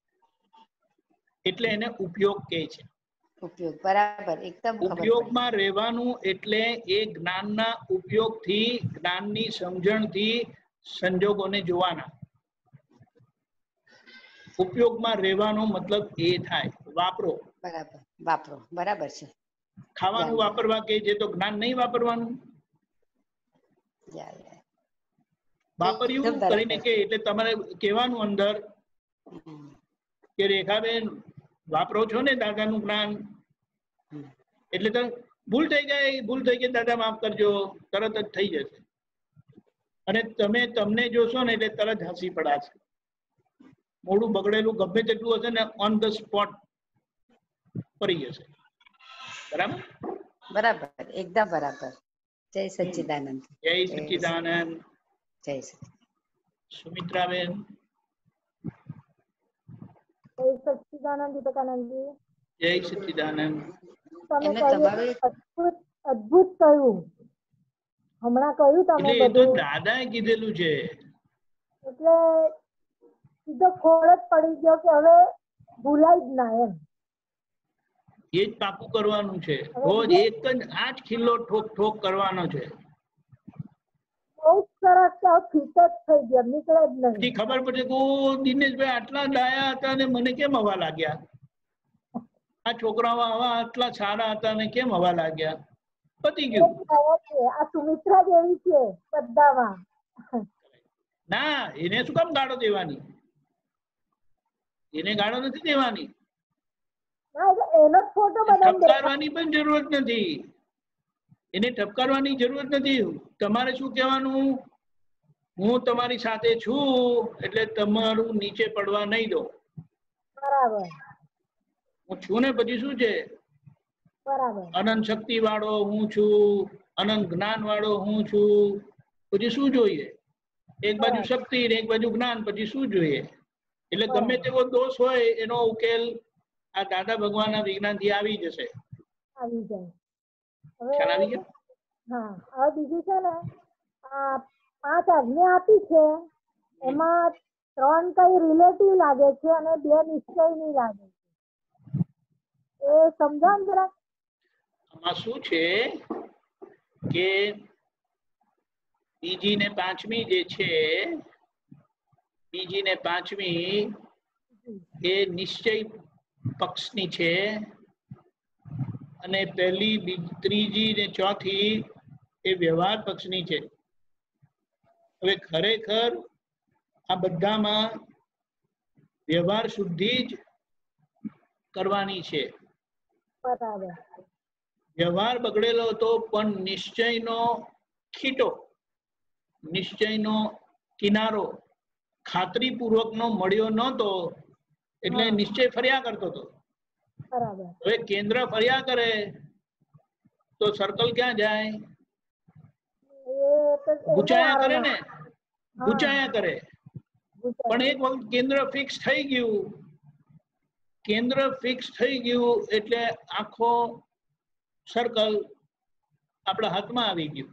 [SPEAKER 1] એટલે એને ઉપયોગ કહે છે.
[SPEAKER 6] ઉપયોગ બરાબર, એકદમ
[SPEAKER 1] ઉપયોગમાં રહેવાનું એટલે એ જ્ઞાનના ઉપયોગથી, જ્ઞાનની સમજણથી સંજોગોને જોવાના. ઉપયોગમાં રહેવાનો મતલબ એ થાય વાપરો.
[SPEAKER 6] બરાબર, વાપરો બરાબર છે.
[SPEAKER 1] ખાવાનું વાપરવા કે છે તો જ્ઞાન નહીં વાપરવાનું. વાપર્યું કરીને કે એટલે તમારે કહેવાનું અંદર કે રેખાબેન વાપરો છો ને દાદાનું જ્ઞાન, એટલે તો ભૂલ થઈ જાય, ભૂલ થઈ ગઈ દાદા માફ કરજો, તરત જ થઈ જશે. અને તમે તમને જોશો ને એટલે તરત હસી પડાશે. મોડું બગડેલું ગમે તેટલું હશે ને ઓન ધ સ્પોટ પડી જશે. બરાબર
[SPEAKER 6] બરાબર, એકદમ બરાબર. જય સચ્ચિદાનંદ.
[SPEAKER 1] જય સચ્ચિદાનંદ.
[SPEAKER 6] જય સચ્ચિદાનંદ.
[SPEAKER 1] સુમિત્રાબેન.
[SPEAKER 7] જય સચ્ચિદાનંદ દીપકાનંદજી.
[SPEAKER 1] જય સચ્ચિદાનંદ.
[SPEAKER 7] તમે અદ્ભુત અદ્ભુત કહ્યું, હમણાં કહ્યું તમે બધું.
[SPEAKER 1] દાદાએ કીધેલું છે
[SPEAKER 7] એટલે સીધો ખોળ જ પડી ગયો કે હવે ભૂલાય જ ના એમ.
[SPEAKER 1] એ જ પાકું કરવાનું છે. રોજ એક જ આજ ખીલ્લો ઠોક ઠોક કરવાનો છે.
[SPEAKER 7] બહુ સરસ છે, ફિટ જ થઈ ગયા, નીકળે જ નહીં.
[SPEAKER 1] પછી ખબર પડે કે દિનેશભાઈ આટલા ડાયા હતા ને મને કેમ હવા લાગ્યા, આ છોકરાઓ આવા આટલા સારા હતા ને કેમ હવા લાગ્યા. પતી ગયું.
[SPEAKER 7] આ સુમિત્રા જેવી છે બધામાં.
[SPEAKER 1] ના, એને શું કામ ગાળો દેવાની? એને ગાળો નથી દેવાની.
[SPEAKER 7] એનો ફોટો
[SPEAKER 1] ઠપકારવાની પણ જરૂરત નથી. એને ઠપકારવાની જરૂરત નથી. તમારે શું કહેવાનું? હું તમારી સાથે છું એટલે તમારું નીચે પડવા નહીં દો.
[SPEAKER 7] બરાબર.
[SPEAKER 1] હું છું ને પછી શું છે?
[SPEAKER 7] બરાબર.
[SPEAKER 1] અનંત શક્તિ વાળો હું છું, અનંત જ્ઞાન વાળો હું છું. પછી શું જોઈએ? એક બાજુ શક્તિ ને એક બાજુ જ્ઞાન, પછી શું જોઈએ? એટલે ગમે તેવો દોષ હોય એનો ઉકેલ આ દાદા ભગવાનના વિજ્ઞાનથી આવી જશે.
[SPEAKER 7] આવી જાય.
[SPEAKER 1] ખ્યાલ આવી ગયો?
[SPEAKER 7] હા હવે બીજું છે ને આ પાંચ આજ્ઞા આપી છે એમાં ત્રણ કઈ રિલેટિવ લાગે છે અને બે નિશ્ચયની લાગે છે એ સમજાવ ને જરા.
[SPEAKER 1] આમાં શું છે કે બીજી ને પાંચમી જે છે, બીજી ને પાંચમી એ નિશ્ચય પક્ષની છે અને પહેલી ત્રીજી ને ચોથી એ વ્યવહાર પક્ષની છે. હવે ખરેખર આ બધામાં વ્યવહાર શુદ્ધિ જ કરવાની છે.
[SPEAKER 7] બરાબર.
[SPEAKER 1] વ્યવહાર બગડેલો હતો પણ નિશ્ચયનો ખીટો, નિશ્ચયનો કિનારો ખાતરીપૂર્વકનો મળ્યો નહોતો એટલે નિશ્ચય ફર્યા કરતો હતો.
[SPEAKER 7] બરાબર.
[SPEAKER 1] હવે કેન્દ્ર ફર્યા કરે તો સર્કલ ક્યાં જાય? ગુચાયા કરે ને, ગુચાયા કરે. પણ એક વખત કેન્દ્ર ફિક્સ થઈ ગયું, કેન્દ્ર ફિક્સ થઈ ગયું એટલે આખો સર્કલ આપણા હાથમાં આવી ગયું.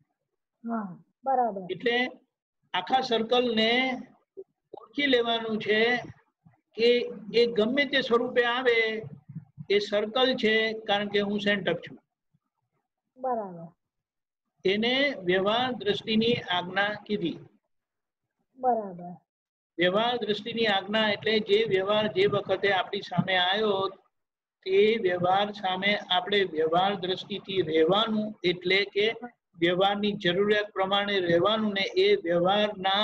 [SPEAKER 7] બરાબર.
[SPEAKER 1] એટલે આખા સર્કલ ને ઓળખી લેવાનું છે કે એ ગમે તે સ્વરૂપે આવે એ સર્કલ છે કારણ કે હું સેન્ટર છું.
[SPEAKER 7] બરાબર.
[SPEAKER 1] એને વ્યવહાર દ્રષ્ટિની આજ્ઞા કીધી.
[SPEAKER 7] બરાબર.
[SPEAKER 1] વ્યવહાર દ્રષ્ટિની આજ્ઞા એટલે જે વ્યવહાર જે વખતે આપણી સામે આવ્યો તે વ્યવહાર સામે આપણે વ્યવહાર દ્રષ્ટિથી રહેવાનું, એટલે કે વ્યવહારની જરૂરિયાત પ્રમાણે રહેવાનું ને એ વ્યવહારના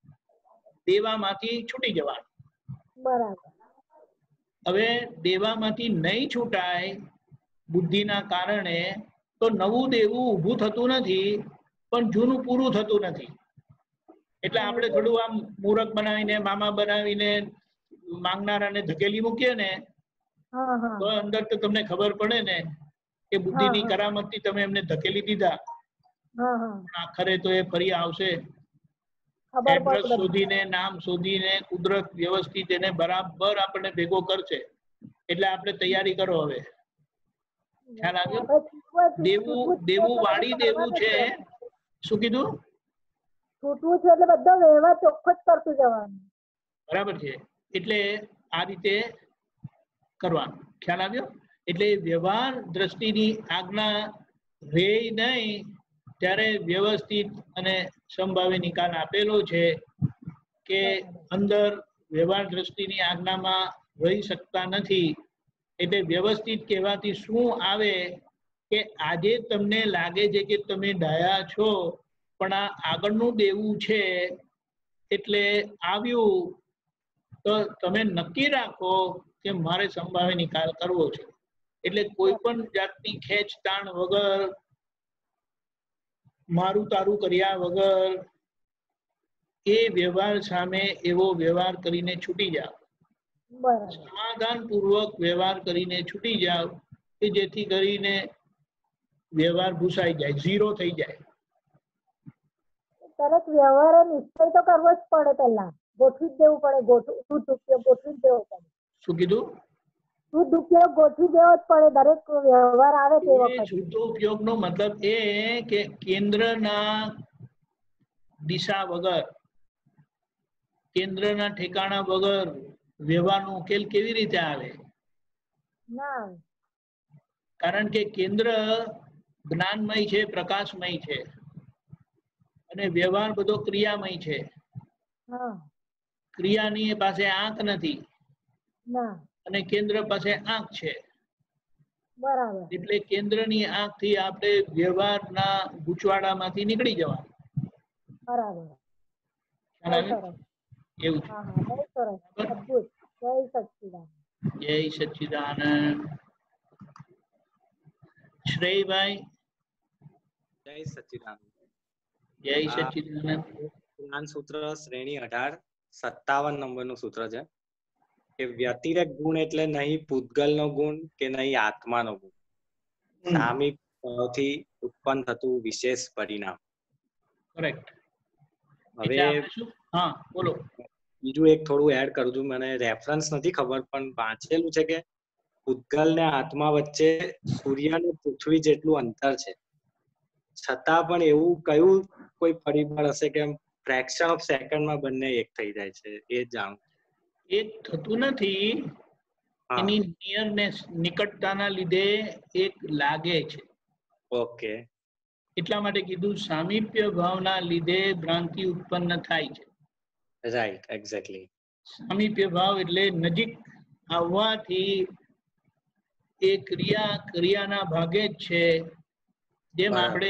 [SPEAKER 1] દેવામાંથી છૂટી જવાનું.
[SPEAKER 7] બરાબર.
[SPEAKER 1] હવે દેવામાંથી નહીં છૂટાય બુદ્ધિના કારણે તો નવું દેવું ઊભું થતું નથી પણ જૂનું પૂરું થતું નથી. એટલે આપણે થોડું આમ મૂરખ બનાવીને મામા બનાવીને માંગનારાને ધકેલી મૂકીએ ને તો અંદર તો તમને ખબર પડે ને કે બુદ્ધિની કરામતથી તમે એમને ધકેલી દીધા, આખરે તો એ ફરી આવશે. એડ્રેસ શોધીને, નામ શોધીને કુદરત વ્યવસ્થિત એને બરાબર આપણને ભેગો કરશે. એટલે આપણે તૈયારી કરો. હવે ખ્યાલ આવ્યો? દેવું દેવું વાળી દેવું છે. શું કીધું?
[SPEAKER 7] છૂટવું છે એટલે બધો વ્યવહાર ચોખ્ખો જ કરતું જવાનું.
[SPEAKER 1] બરાબર છે. એટલે આ રીતે કરવાનું. ખ્યાલ આવ્યો? એટલે વ્યવહાર દ્રષ્ટિની આજ્ઞા રે નહીં ત્યારે વ્યવસ્થિત અને સંભાવે નિકાલ આપેલો છે કે અંદર વ્યવહાર દ્રષ્ટિની આજ્ઞામાં રહી શકતા નથી. એટલે વ્યવસ્થિત કહેવાથી શું આવે કે આજે તમને લાગે છે કે તમે ડાયા છો પણ આ આગળનું દેવું છે એટલે આવ્યું તો તમે નક્કી રાખો કે મારે સંભાવે નિકાલ કરવો છે. એટલે કોઈ પણ જાતની ખેંચ તાણ વગર, મારું તારું કર્યા વગર એ વ્યવહાર સામે એવો વ્યવહાર કરીને છૂટી જાઓ. સમાધાન પૂર્વક વ્યવહાર કરીને છૂટી જાઓ કે જેથી કરીને વ્યવહાર ભૂસાઈ જાય, ઝીરો થઈ જાય.
[SPEAKER 7] દરેક વ્યવહાર નિશ્ચય તો કરવો જ પડે, પહેલા ગોઠવી જ દેવું પડે. શુદ્ધ ઉપયોગ ગોઠવી જ દેવો પડે.
[SPEAKER 1] શું કીધું?
[SPEAKER 7] શુદ્ધ ઉપયોગ ગોઠવી દેવો જ પડે દરેક વ્યવહાર આવે તે વખતે.
[SPEAKER 1] શુદ્ધ ઉપયોગનો મતલબ એ કે કેન્દ્રના દિશા વગર, કેન્દ્રના ઠેકાણા વગર વ્યવહારનો ઉકેલ કેવી રીતે આવે?
[SPEAKER 7] ના.
[SPEAKER 1] કારણ કે કેન્દ્ર જ્ઞાનમય છે, પ્રકાશમય છે અને વ્યવહાર બધો ક્રિયામય છે. ક્રિયાની પાસે આંખ નથી અને કેન્દ્ર પાસે આંખ છે.
[SPEAKER 7] બરાબર.
[SPEAKER 1] એટલે કેન્દ્રની આંખથી આપણે વ્યવહારના ગૂંચવાડામાંથી નીકળી જવાનું.
[SPEAKER 7] બરાબર.
[SPEAKER 1] એવું છે. જય સચ્ચિદાનંદ. શ્રેયભાઈ.
[SPEAKER 8] જય સચ્ચિદાનંદ.
[SPEAKER 1] જય સચ્ચિદાનંદ.
[SPEAKER 8] જ્ઞાન સૂત્ર શ્રેણી અઢાર સત્તાવન નંબરનું સૂત્ર છે કે વ્યતિરેક ગુણ એટલે નહીં પૂતગલનો ગુણ કે નહીં આત્માનો ગુણ, સામી ભાવથી ઉત્પન્ન થતું વિશેષ પરિણામ.
[SPEAKER 1] કરેક્ટ.
[SPEAKER 8] હવે
[SPEAKER 1] હા બોલો.
[SPEAKER 8] બીજું એક થોડું એડ કરું છું, મને રેફરન્સ નથી ખબર પણ વાંચેલું છે કે પૂતગલ ને આત્મા વચ્ચે સૂર્ય અને પૃથ્વી જેટલું અંતર છે. છતાં પણ એવું કયું કોઈ પરિબળ હશે કે ફ્રેક્શન ઓફ સેકન્ડમાં બંને એક થઈ જાય છે, એ જાણું.
[SPEAKER 1] એક થતું નથી, એની નિયરનેસ નિકટતાના લીધે એક લાગે છે.
[SPEAKER 8] ઓકે,
[SPEAKER 1] એટલા માટે કીધું સામીપ્ય ભાવના લીધે ભ્રાંતિ ઉત્પન્ન થાય છે.
[SPEAKER 8] Right, exactly.
[SPEAKER 1] સામીપ્ય ભાવ એટલે નજીક આવવાથી એ ક્રિયા ક્રિયાના ભાગે જ છે. જેમ આપણે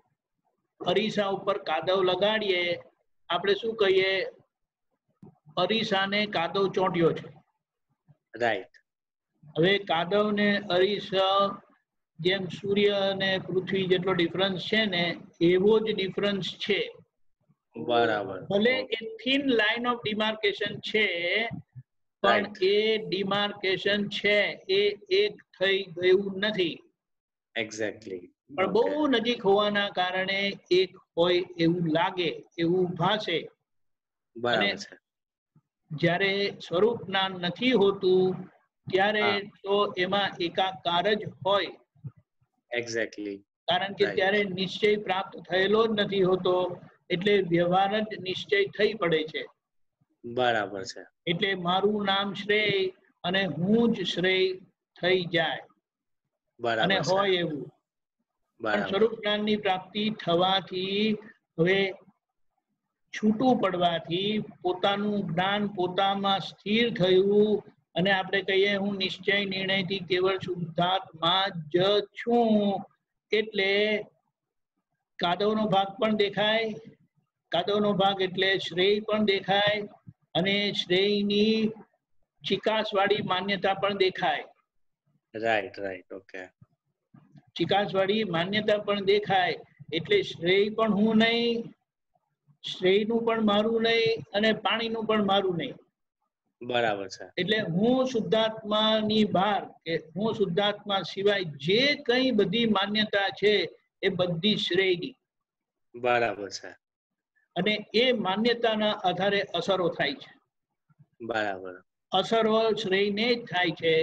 [SPEAKER 1] અરીસા ઉપર કાદવ લગાડીએ, આપણે શું કહીએ, અરીસાને કાદવ ચોંટ્યો છે.
[SPEAKER 8] રાઈટ.
[SPEAKER 1] હવે કાદવ ને અરીસા જેમ સૂર્ય અને પૃથ્વી જેટલો ડિફરન્સ છે ને, એવો જ ડિફરન્સ છે.
[SPEAKER 8] બરાબર.
[SPEAKER 1] ભલે એ થિન લાઈન ઓફ ડિમાર્કેશન છે, પણ એ ડિમાર્કેશન છે એ એક થઈ ગયું નથી.
[SPEAKER 8] એક્ઝેક્ટલી.
[SPEAKER 1] પણ બહુ નજીક હોવાના કારણે એક હોય એવું લાગે, એવું ભાસે.
[SPEAKER 8] બરાબર છે.
[SPEAKER 1] જ્યારે સ્વરૂપ જ્ઞાન નથી હોતું ત્યારે તો એમાં એકાકાર જ હોય.
[SPEAKER 8] એક્ઝેક્ટલી.
[SPEAKER 1] કારણ કે ત્યારે નિશ્ચય પ્રાપ્ત થયેલો જ નથી હોતો, એટલે વ્યવહાર જ નિશ્ચય થઈ પડે છે.
[SPEAKER 8] બરાબર છે.
[SPEAKER 1] એટલે મારું નામ શ્રેય અને હું જ શ્રેય થઈ જાય અને હોય એવું. પણ સ્વરૂપ જ્ઞાનની પ્રાપ્તિ થવાથી, હવે છૂટું પડવાથી, પોતાનું જ્ઞાન પોતામાં સ્થિર થયું અને આપણે કહીએ હું નિશ્ચય નિર્ણયથી કેવળ શુદ્ધાત્મા જ છું, એટલે કાદવનો ભાગ પણ દેખાય, કાદવનો ભાગ એટલે શ્રેય પણ દેખાય અને શ્રેયની ચિકાસવાળી માન્યતા પણ દેખાય.
[SPEAKER 8] Right, right. ઓકે.
[SPEAKER 1] ચિકાસવાળી માન્યતા પણ દેખાય, એટલે શ્રેય પણ હું નહીં, શ્રેયનું પણ મારું નહીં અને પાણીનું પણ મારું નહીં.
[SPEAKER 8] બરાબર છે.
[SPEAKER 1] એટલે હું શુદ્ધાત્માની બહાર કે હું શુદ્ધાત્મા સિવાય જે કઈ બધી માન્યતા છે એ બધી શ્રેયની.
[SPEAKER 8] બરાબર છે.
[SPEAKER 1] અને એ માન્યતાના આધારે અસરો થાય છે.
[SPEAKER 8] બરાબર.
[SPEAKER 1] અસરો શ્રેયને જ થાય છે.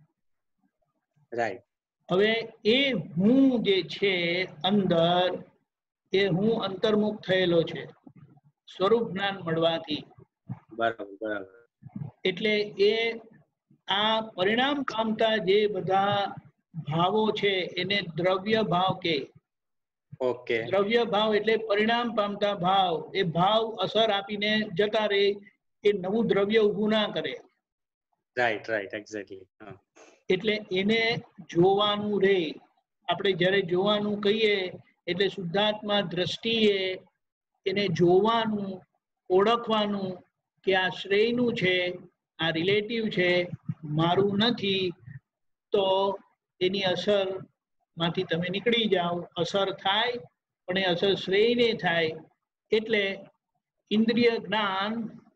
[SPEAKER 8] રાઈટ.
[SPEAKER 1] હવે એ હું જે છે અંદર, એ હું અંતર્મુખ થયેલો છે સ્વરૂપ જ્ઞાન મળવાથી.
[SPEAKER 8] બરાબર, બરાબર.
[SPEAKER 1] એટલે એ આ પરિણામ પામતા જે બધા ભાવો છે એને દ્રવ્ય ભાવ કે.
[SPEAKER 8] ઓકે.
[SPEAKER 1] દ્રવ્ય ભાવ એટલે પરિણામ પામતા ભાવ. એ ભાવ અસર આપીને જતા રહે, એ નવું દ્રવ્ય ઊભું ના કરે.
[SPEAKER 8] Right, right. એક્ઝેક્ટલી.
[SPEAKER 1] એટલે એને જોવાનું રે. આપણે જ્યારે જોવાનું કહીએ એટલે શુદ્ધાત્મા દ્રષ્ટિએ એને જોવાનું, ઓળખવાનું કે આ શ્રેયનું છે, આ રિલેટિવ છે, મારું નથી, તો એની અસર માંથી તમે નીકળી જાઓ. અસર થાય પણ એ અસર શ્રેયને થાય. એટલે ઇન્દ્રિય જ્ઞાન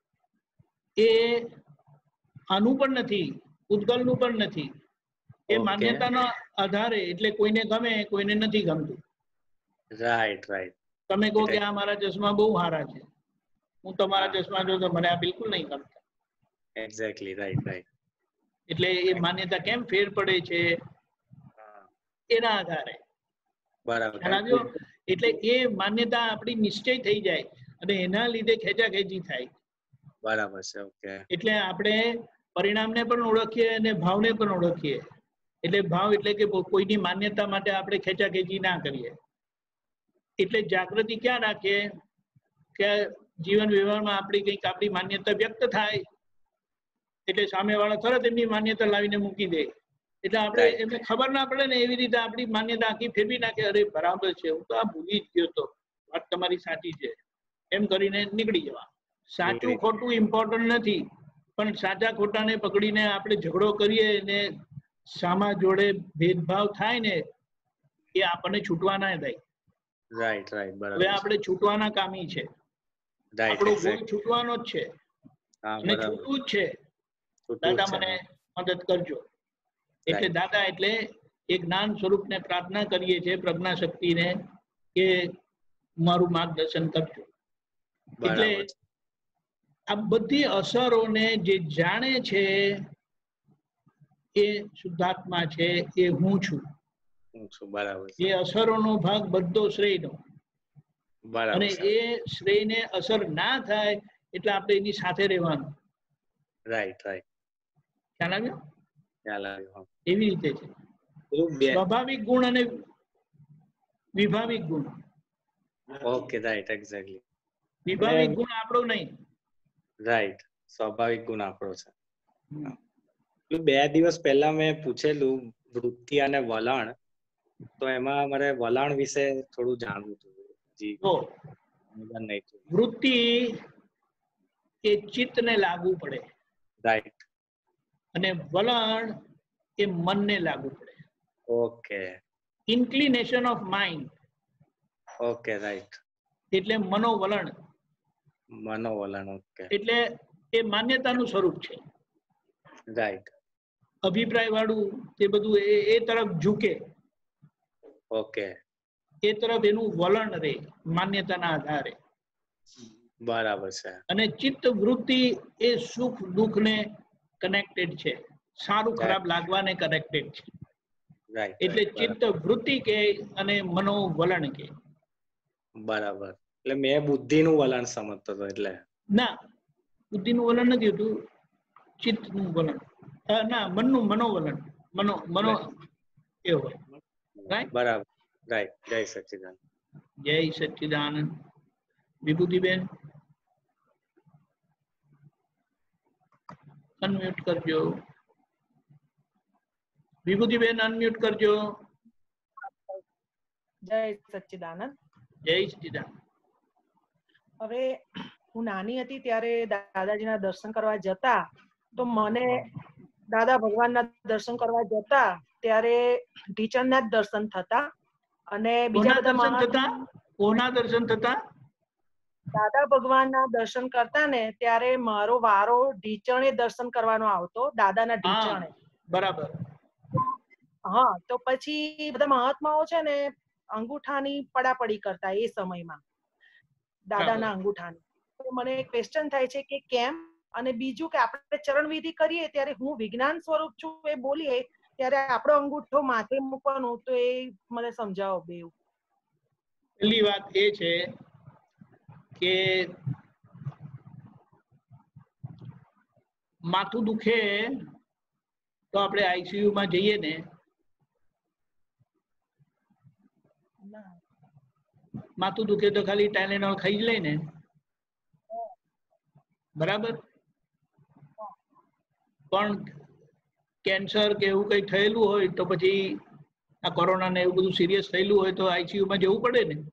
[SPEAKER 1] એ આનું પણ નથી, ઉદ્ગલનું પણ નથી. એ માન્યતાના આધારે, એટલે કોઈને ગમે કોઈને નથી ગમતું.
[SPEAKER 8] Right, right.
[SPEAKER 1] તમે કહો કે આ મારા ચશ્મા બહુ સારા છે, હું તમારા ચશ્મા જો તો મને આ બિલકુલ નહીં ગમતા.
[SPEAKER 8] એક્ઝેક્ટલી. Right, right.
[SPEAKER 1] એટલે એ માન્યતા કેમ ફેર પડે છે એના આધારે.
[SPEAKER 8] બરાબર.
[SPEAKER 1] એટલે એ માન્યતા આપણી નિશ્ચય થઈ જાય અને એના લીધે ખેંચા ખેંચી થાય.
[SPEAKER 8] બરાબર છે. ઓકે.
[SPEAKER 1] એટલે આપણે પરિણામને પણ ઓળખીએ અને ભાવને પણ ઓળખીએ. એટલે ભાવ એટલે કે કોઈની માન્યતા માટે આપણે ખેંચા ખેંચી ના કરીએ. એટલે જાગૃતિ ક્યાં રાખીએ કે જીવન વ્યવહારમાં આપણી કંઈક આપણી માન્યતા વ્યક્ત થાય એટલે સામેવાળા તરત એમની માન્યતા લાવીને મૂકી દે. એટલે આપણે એમને ખબર ના પડે ને એવી રીતે આપણી માન્યતા આખી ફેરવી નાખે. અરે બરાબર છે, હું તો આ ભૂલી જ ગયો તો, વાત તમારી સાચી છે, એમ કરીને નીકળી જવા. સાચું ખોટું ઇમ્પોર્ટન્ટ નથી, પણ સાચા ખોટાને પકડીને આપણે ઝઘડો કરીએ ને સામા જોડે ભેદભાવ થાય ને, એ આપણને છૂટવા ના થાય.
[SPEAKER 8] Right, right. બરાબર.
[SPEAKER 1] હવે આપણે છૂટવાના કામી છે. આપણો ગોળ છૂટવાનો જ છે અને છૂટવું જ છે. દાદા મને મદદ કરજો. એટલે દાદા એટલે એ જ્ઞાન સ્વરૂપને પ્રાર્થના કરીએ છીએ, પ્રજ્ઞા શક્તિને, કે મારું માર્ગદર્શન કરજો. એટલે આ બધી અસરોને જે જાણે છે એ શુદ્ધાત્મા છે, એ હું છું.
[SPEAKER 8] ઊંચું બરાબર
[SPEAKER 1] એ અસરોનો ભાગ બધો શ્રેયનો,
[SPEAKER 8] બરાબર
[SPEAKER 1] અને એ શ્રેયને અસર ના થાય એટલે આપણે એની સાથે રહેવાનું.
[SPEAKER 8] રાઈટ રાઈટ
[SPEAKER 1] ખ્યાલ આવ્યો?
[SPEAKER 8] ખ્યાલ આવ્યો.
[SPEAKER 1] એવી રીતે છે સ્વાભાવિક ગુણ અને વિભાવિક ગુણ.
[SPEAKER 8] Okay right exactly.
[SPEAKER 1] વિભાવિક ગુણ આપણો નહીં.
[SPEAKER 8] રાઈટ, સ્વાભાવિક ગુણ આપણો છે. બે દિવસ પહેલા મેં પૂછેલું વૃત્તિ અને વલણ, તો એમાં મારે વલણ વિશે થોડું જાણવું હતું. જી
[SPEAKER 1] તો
[SPEAKER 8] નહીં
[SPEAKER 1] વૃત્તિ એ ચિત્તને લાગુ પડે,
[SPEAKER 8] રાઈટ,
[SPEAKER 1] અને વલણ એ મનને લાગુ પડે.
[SPEAKER 8] Okay.
[SPEAKER 1] Inclination of mind.
[SPEAKER 8] Okay right.
[SPEAKER 1] એટલે મનોવલણ.
[SPEAKER 8] મનોવલણ. ઓકે.
[SPEAKER 1] એટલે એ માન્યતાનું સ્વરૂપ છે.
[SPEAKER 8] રાઈટ.
[SPEAKER 1] અભિપ્રાય વાળું તે બધું એ એ તરફ ઝૂકે.
[SPEAKER 8] ઓકે.
[SPEAKER 1] એ તરફ એનું વલણ રહે માન્યતાના આધારે.
[SPEAKER 8] બરાબર છે.
[SPEAKER 1] અને ચિત્ત વૃત્તિ એ સુખ દુઃખ ને કનેક્ટેડ છે, સારું ખરાબ લાગવાને કનેક્ટેડ છે.
[SPEAKER 8] રાઈટ.
[SPEAKER 1] એટલે ચિત્ત વૃત્તિ કે અને મનોવલણ કે.
[SPEAKER 8] બરાબર. એટલે મેં બુદ્ધિનું વલણ સમજતો હતો. એટલે
[SPEAKER 1] ના, બુદ્ધિનું વલણ નથી હોતું, ચિત્તનું વલણ. ના, મનનું મનોવલણ. મનો મનો એ હોય. રાઈટ,
[SPEAKER 8] બરાબર. રાઈટ. જય સચ્ચિદાનંદ.
[SPEAKER 1] જય સચ્ચિદાનંદ. વિભૂતિબેન અનમ્યુટ કરજો. વિભૂતિબેન અનમ્યુટ કરજો.
[SPEAKER 2] જય સચ્ચિદાનંદ.
[SPEAKER 1] જય સચ્ચિદાનંદ.
[SPEAKER 2] હવે હું નાની હતી ત્યારે દાદાજીના દર્શન કરવા જતા, તો મને દાદા ભગવાનના દર્શન કરવા જતા ત્યારે ટીચરના જ દર્શન થતા, અને બીજા બધા
[SPEAKER 1] દર્શન થતા કોના દર્શન થતા
[SPEAKER 2] દાદા ભગવાનના દર્શન કરતા ને ત્યારે મારો વારો ઢીચણે દર્શન કરવાનો આવતો, દાદાના ઢીચણે.
[SPEAKER 1] બરાબર.
[SPEAKER 2] હા, તો પછી બધા મહાત્માઓ છે ને અંગૂઠાની પડાપડી કરતા એ સમયમાં, દાદાના અંગૂઠાની. તો મને ક્વેશ્ચન થાય છે કે કેમ, અને બીજું કે આપણે ચરણ વિધિ કરીએ ત્યારે હું વિજ્ઞાન સ્વરૂપ છું એ બોલીએ ત્યારે આપણો અંગૂઠો માથે મૂકવાનું, તો એ મને સમજાવો બેવ.
[SPEAKER 1] પહેલી વાત એ છે કે માથું દુખે તો આપણે આઈસીયુ માં જઈએ ને, માથું દુખે તો ખાલી ટાઇલેનોલ ખાઈ જ લે ને, બરાબર. પણ કેન્સર કે એવું કઈ થયેલું હોય તો પછી આ કોરોના ને એવું બધું સિરિયસ થયેલું હોય તો આઈસીયુ માં જવું પડે ને.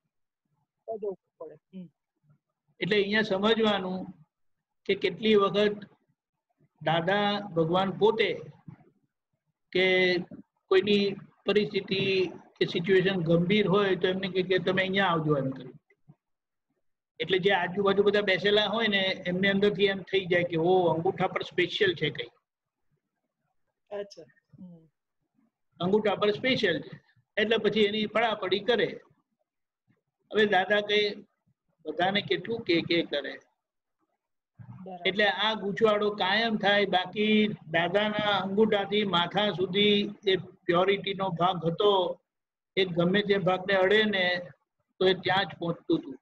[SPEAKER 1] એટલે અહીંયા સમજવાનું કે કેટલી વખત દાદા ભગવાન પોતે કે કોઈની પરિસ્થિતિ કે સિચ્યુએશન ગંભીર હોય તો એમને કે તમે અહીંયા આવજો એમ કરી. એટલે જે આજુબાજુ બધા બેસેલા હોય ને એમને અંદરથી એમ થઈ જાય કે ઓ અંગૂઠા પર સ્પેશિયલ છે કઈ, અંગૂઠા પર સ્પેશિયલ છે, એટલે પછી એની પડાપડી કરે. હવે દાદા કઈ બધાને કેટલું કે કે કરે, એટલે આ ગૂંચવાડો કાયમ થાય. બાકી દાદાના અંગૂઠાથી માથા સુધી એ પ્યોરિટીનો ભાગ હતો, એ ગમે તે ભાગને અડે ને તો એ ત્યાં જ પહોંચતું હતું.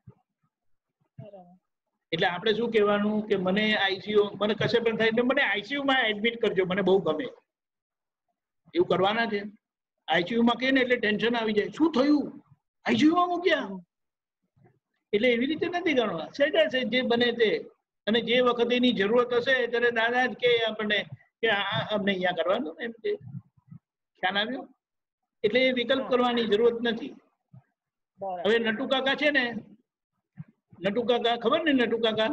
[SPEAKER 1] એટલે આપણે શું કહેવાનું કે મને આઈસીયુ, મને કશે પણ થાય મને આઈસીયુ માં એડમિટ કરજો, મને બહુ ગમે એવું કરવાના છે. આઈસીયુ માં કહે ને એટલે ટેન્શન આવી જાય, શું થયું આઈસીયુ માં મૂક્યા. એટલે એવી રીતે નથી ગણવા, સેટા છે જે બને તે. અને જે વખતે એની જરૂરત હશે ત્યારે દાદા જ કે આપણને કે આ અમને અહીંયા કરવાનું એમ કે. ખ્યાલ આવ્યો? એટલે એ વિકલ્પ કરવાની જરૂરત નથી. હવે નટુ કાકા છે ને, નટુ કાકા ખબર ને, નટુ કાકા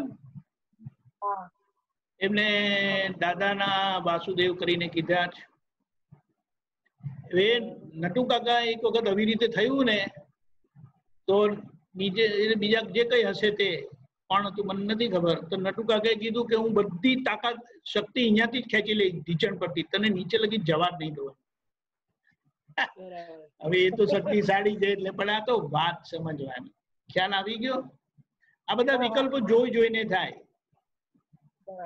[SPEAKER 1] એમને દાદાના વાસુદેવ કરીને કીધા છે. હવે નટુ કાકા એક વખત આવી રીતે થયું ને તો નીચે બીજા જે કઈ હશે તે કોણ હતું મને નથી ખબર, તો નટુ કાકાએ કીધું કે હું બધી તાકાત શક્તિ અહીંયાથી જ ખેંચી લઈ ઢીચણ પરથી, તને નીચે લગી જવા જ નહીં દઉં. હવે એ તો શક્તિશાળી છે એટલે, પણ આ તો વાત સમજવાની. ખ્યાલ આવી ગયો? આ બધા વિકલ્પો જોઈ જોઈને થાય.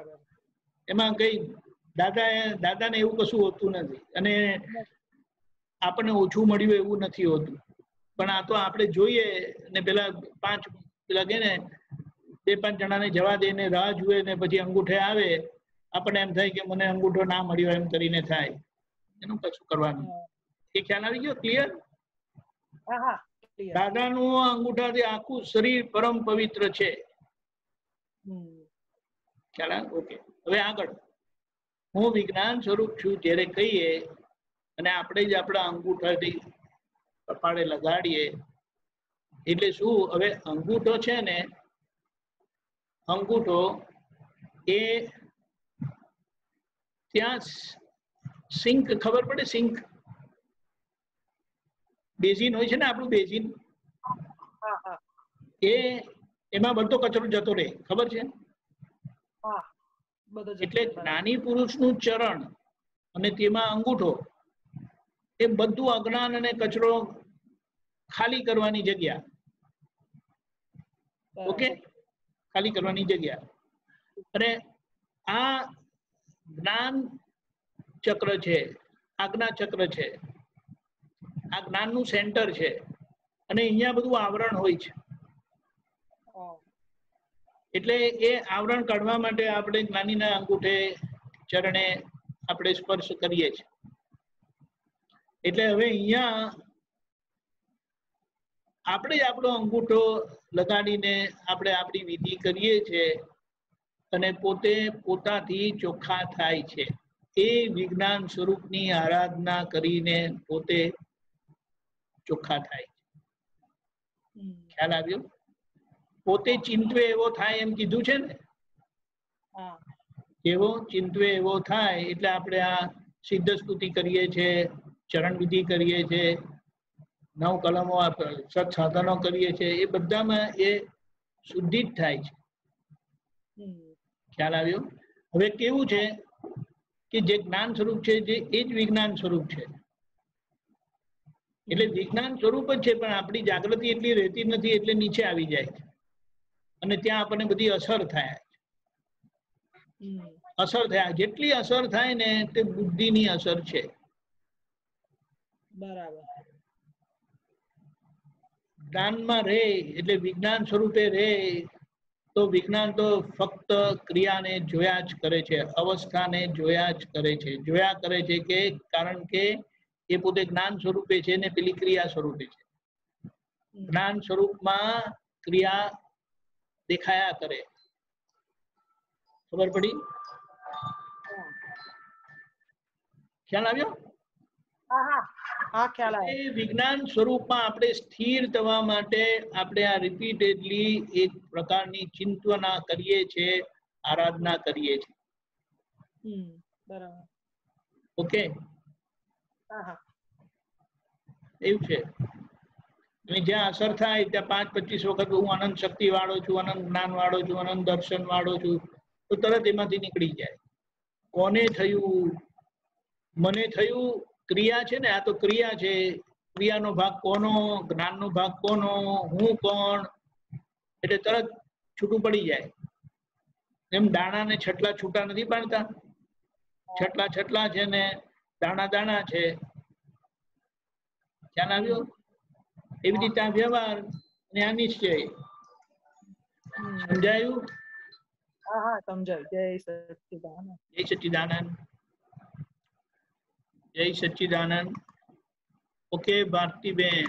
[SPEAKER 1] એમાં કઈ દાદા દાદાને એવું કશું હોતું નથી. અને આપણને ઓછું મળ્યું એવું નથી હોતું, પણ આ તો આપણે જોઈએ ને પેલા પાંચ પેલા કે ને બે પાંચ જણાને જવા દે ને રાહ જુએ ને પછી અંગૂઠે આવે, આપણને એમ થાય કે મને અંગૂઠો ના મળ્યો એમ કરીને થાય. એનું કશું કરવાનું. એ ખ્યાલ આવી ગયો? ક્લિયર? દાદાનું અંગૂઠાથી આખું શરીર પરમ પવિત્ર છે. ખ્યાલ આવે? ઓકે. હવે આગળ હું વિજ્ઞાન સ્વરૂપ છું જ્યારે કહીએ અને આપણે જ આપણા અંગૂઠાથી કપાળે લગાડીએ એટલે શું? હવે અંગૂઠો છે ને, અંગૂઠો એ ત્યાં સિંક, ખબર પડે? સિંક બેઝિન હોય છે ને આપણું બેઝિન, એ એમાં બધો કચરો જતો રહે, ખબર છે? એટલે જ્ઞાની પુરુષનું ચરણ અને તેમાં અંગૂઠો એ બધું અજ્ઞાન અને કચરો ખાલી કરવાની જગ્યા. ઓકે, ખાલી કરવાની જગ્યા. અને આ જ્ઞાન ચક્ર છે, આજ્ઞા ચક્ર છે, આ જ્ઞાનનું સેન્ટર છે અને અહીંયા બધું આવરણ હોય છે. એટલે એ આવરણ કાઢવા માટે આપણે જ્ઞાનીના અંગૂઠે ચરણે આપણે સ્પર્શ કરીએ છીએ. એટલે હવે અહીંયા આપણે જ આપણો અંગૂઠો લગાડીને આપણે આપણી વિધિ કરીએ છીએ અને પોતે પોતાથી ચોખ્ખા થાય છે. એ વિજ્ઞાન સ્વરૂપની આરાધના કરીને પોતે ચોખ્ખા થાય છે. ખ્યાલ આવ્યો? પોતે ચિંતવે એવો થાય એમ કીધું છે ને, એવો ચિંતવે એવો થાય. એટલે આપણે આ સિદ્ધ સ્તુતિ કરીએ છીએ, ચરણ વિધિ કરીએ છીએ, નવ કલમો સત સાધનો કરીએ છીએ, એ બધામાં એ શુદ્ધિ જ થાય છે. ખ્યાલ આવ્યો? હવે કેવું છે કે જે જ્ઞાન સ્વરૂપ છે જે એ જ વિજ્ઞાન સ્વરૂપ છે. એટલે વિજ્ઞાન સ્વરૂપ જ છે, પણ આપણી જાગૃતિ એટલી રહેતી નથી એટલે નીચે આવી જાય છે અને ત્યાં આપણને બધી અસર થાય. અસર થયા જેટલી અસર થાય ને તે બુદ્ધિની અસર છે.
[SPEAKER 2] બરાબર.
[SPEAKER 1] જ્ઞાનમાં રહે એટલે વિજ્ઞાન સ્વરૂપે રહે તો વિજ્ઞાન તો ફક્ત ક્રિયાને જોયા જ કરે છે, અવસ્થાને જોયા જ કરે છે. જોયા કરે છે કે કારણ કે એ પોતે જ્ઞાન સ્વરૂપે છે ને પેલી ક્રિયા સ્વરૂપે છે. જ્ઞાન સ્વરૂપમાં ક્રિયા દેખાયા કરે. ખબર પડી? ખ્યાલ આવ્યો? વિજ્ઞાન સ્વરૂપમાં આપણે સ્થિર થવા માટે આપણે આ રિપીટેડલી એક પ્રકારની ચિંતવના કરીએ છીએ, આરાધના કરીએ છીએ. ઓકે, એવું છે. અને જ્યાં અસર થાય ત્યાં પાંચ પચીસ વખત હું અનંત શક્તિ વાળો છું, અનંત જ્ઞાન વાળો છું, અનંત દર્શન વાળો છું, તો તરત એમાંથી નીકળી જાય. કોને થયું? મને થયું. ક્રિયા છે ને, આ તો ક્રિયા છે. ક્રિયાનો ભાગ કોનો? જ્ઞાનનો ભાગ કોનો? હું કોણ? એટલે તરત છૂટું પડી જાય. એમ દાણા ને છટલા છૂટા નથી પાડતા, છટલા છટલા છે ને દાણા દાણા છે. ખ્યાલ આવ્યો? એવી રીતે આ વ્યવહાર અને આ નિશ્ચય. સમજાયું?
[SPEAKER 2] હા હા સમજાયું. જય સચ્ચિદાનંદ.
[SPEAKER 1] જય સચ્ચિદાનંદ. જય સચ્ચિદાનંદ. ઓકે ભારતીબેન.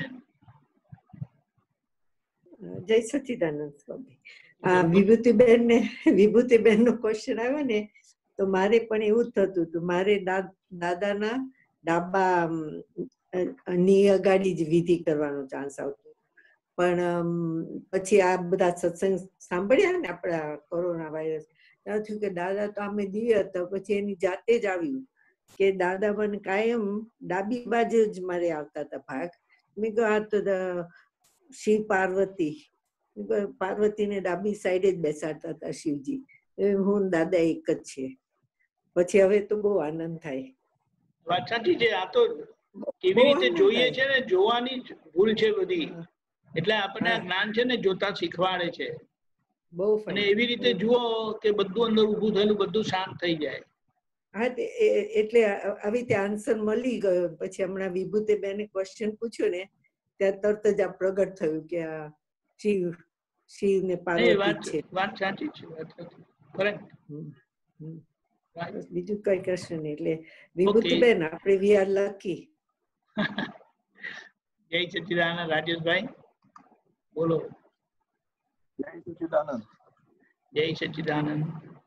[SPEAKER 9] જય સચ્ચિદાનંદ સ્વામી. વિભૂતિબેન ને વિભૂતિબેન નો ક્વેશ્ચન આવ્યો ને, તો મારે પણ એવું જ થતું હતું. મારે દાદાના ડાબા ની અગાડી જ વિધિ કરવાનો ચાન્સ આવતો, પણ પછી આ બધા સત્સંગ સાંભળ્યા ને આપણા કોરોના વાયરસ, ત્યાં થયું કે દાદા તો આમે દિવ્ય હતા. પછી એની જાતે જ આવ્યું કે દાદા મને કાયમ ડાબી બાજુ જ મારે આવતા હતા ભાગ. મેં કહ્યું આ તો શિવ પાર્વતી, પાર્વતીને ડાબી સાઈડે જ બેસાડતા હતા શિવજી. હું દાદા એક જ છે. પછી હવે તો બહુ આનંદ થાય.
[SPEAKER 1] વાત સાચી છે. આ તો કેવી રીતે જોઈએ છે ને, જોવાની જ ભૂલ છે બધી. એટલે આપણને આ જ્ઞાન છે ને જોતા શીખવાડે છે. અને એવી રીતે જુઓ કે બધું અંદર ઉભું થયેલું બધું શાંત થઈ જાય.
[SPEAKER 9] હા એટલે આવી રીતે આન્સર મળી ગયો. પછી હમણાં વિભૂતિબેને ક્વેશ્ચન પૂછ્યું ને ત્યાં તરત જ આ પ્રગટ થયું કે આ શિવ શિવ ને પાર્વતી છે.
[SPEAKER 1] વાત સાચી છે, વાત સાચી, કરેક્ટ.
[SPEAKER 9] બીજું કઈ કશું નહીં. એટલે વિભૂતિબેન આપણે વી આર લકી.
[SPEAKER 1] જય સચ્ચિદાનંદ. રાજેશભાઈ બોલો.
[SPEAKER 10] જય સચ્ચિદાનંદ.
[SPEAKER 1] જય સચ્ચિદાનંદ.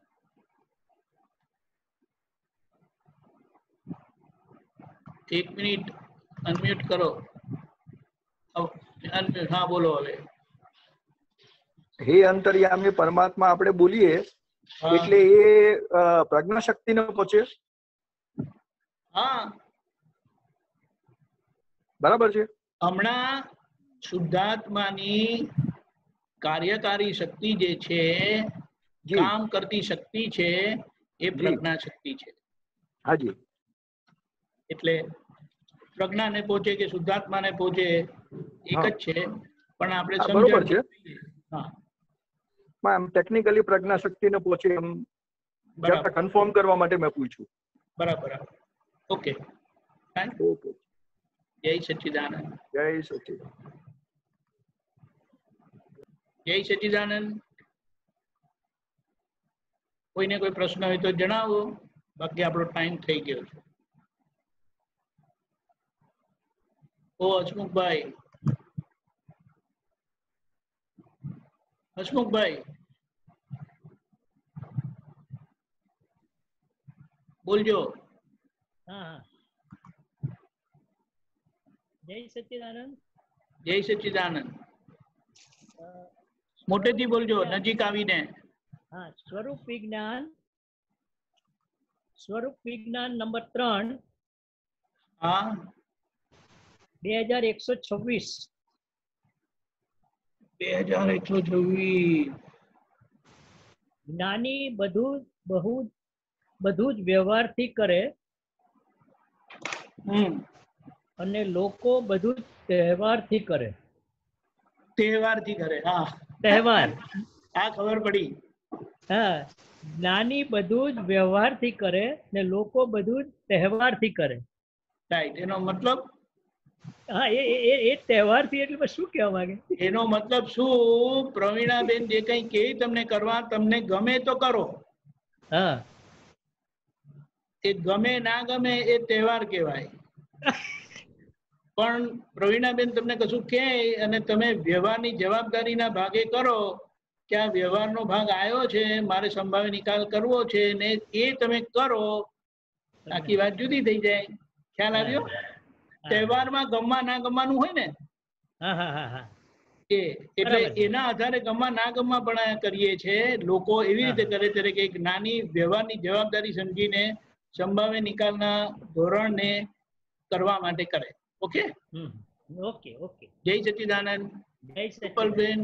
[SPEAKER 1] એક મિનિટ અનમ્યુટ કરો. હા બોલો. હવે
[SPEAKER 10] હે અંતર્યામી પરમાત્મા આપણે બોલીએ એટલે એ પ્રજ્ઞા શક્તિ ને પહોંચે.
[SPEAKER 1] હા
[SPEAKER 10] બરાબર છે.
[SPEAKER 1] હમણાં શુદ્ધાત્માની કાર્યકારી શક્તિ જે છે, કામ કરતી શક્તિ છે, એ પ્રજ્ઞા શક્તિ છે.
[SPEAKER 10] હાજી.
[SPEAKER 1] એટલે પ્રજ્ઞાને પહોંચે કે શુદ્ધાત્માને પહોંચે એક જ છે, પણ આપણે
[SPEAKER 10] બરોબર છે.
[SPEAKER 1] હા
[SPEAKER 10] એમ ટેકનિકલી પ્રજ્ઞા શક્તિ ને પહોંચે એમ કન્ફર્મ કરવા માટે મેં પૂછ્યું.
[SPEAKER 1] બરાબર. Okay okay. જય સચ્ચિદાનંદ.
[SPEAKER 10] જય સચ્ચિદાનંદ.
[SPEAKER 1] જય સચ્ચિદાનંદ. કોઈને કોઈ પ્રશ્ન હોય તો જણાવો, બાકી આપણો ટાઈમ થઈ ગયો છે. ઓ હસમુખભાઈ, હસમુખભાઈ બોલજો.
[SPEAKER 11] હા જય સચ્ચિદાનંદ.
[SPEAKER 1] જય સચ્ચિદાનંદ. મોટેથી બોલજો, નજીક આવીને.
[SPEAKER 11] હા સ્વરૂપ વિજ્ઞાન, સ્વરૂપ વિજ્ઞાન નંબર ત્રણ.
[SPEAKER 1] હા
[SPEAKER 11] બે હજાર એકસો છવ્વીસ.
[SPEAKER 1] બે હજાર એકસો છવ્વીસ.
[SPEAKER 11] જ્ઞાની બધું બહુ બધું જ વ્યવહારથી કરે અને લોકો બધું જ તહેવારથી કરે.
[SPEAKER 1] તહેવારથી કરે. હા
[SPEAKER 11] તહેવાર.
[SPEAKER 1] હા ખબર પડી.
[SPEAKER 11] હા જ્ઞાની બધું જ વ્યવહારથી કરે ને લોકો બધું જ તહેવારથી કરે.
[SPEAKER 1] રાઈટ. એનો મતલબ
[SPEAKER 11] હા એ એ એ તહેવારથી એટલે શું કહેવા માંગે?
[SPEAKER 1] એનો મતલબ શું? પ્રવીણાબેન જે કઈ કહે તમને કરવા, તમને ગમે તો કરો.
[SPEAKER 11] હા
[SPEAKER 1] એ ગમે ના ગમે એ તહેવાર કહેવાય. પણ પ્રવીણાબેન તમને કશું કહે અને તમે વ્યવહારની જવાબદારીના ભાગે કરો કે આ વ્યવહારનો ભાગ આવ્યો છે, મારે સંભાવે નિકાલ કરવો છે, ને એ તમે કરો, આખી વાત જુદી થઈ જાય. ખ્યાલ આવ્યો? તહેવારમાં ગમવા ના ગમવાનું હોય ને, એ એટલે એના આધારે ગમવા ના ગમવા પણ કરીએ છે. લોકો એવી રીતે કરે છે કે એક નાની વ્યવહારની જવાબદારી સમજીને સંભાવે નિકાલના ધોરણને કરવા માટે કરે. Okay
[SPEAKER 11] okay okay.
[SPEAKER 1] જય સચ્ચિદાનંદ.
[SPEAKER 11] જય
[SPEAKER 1] સુપલબેન.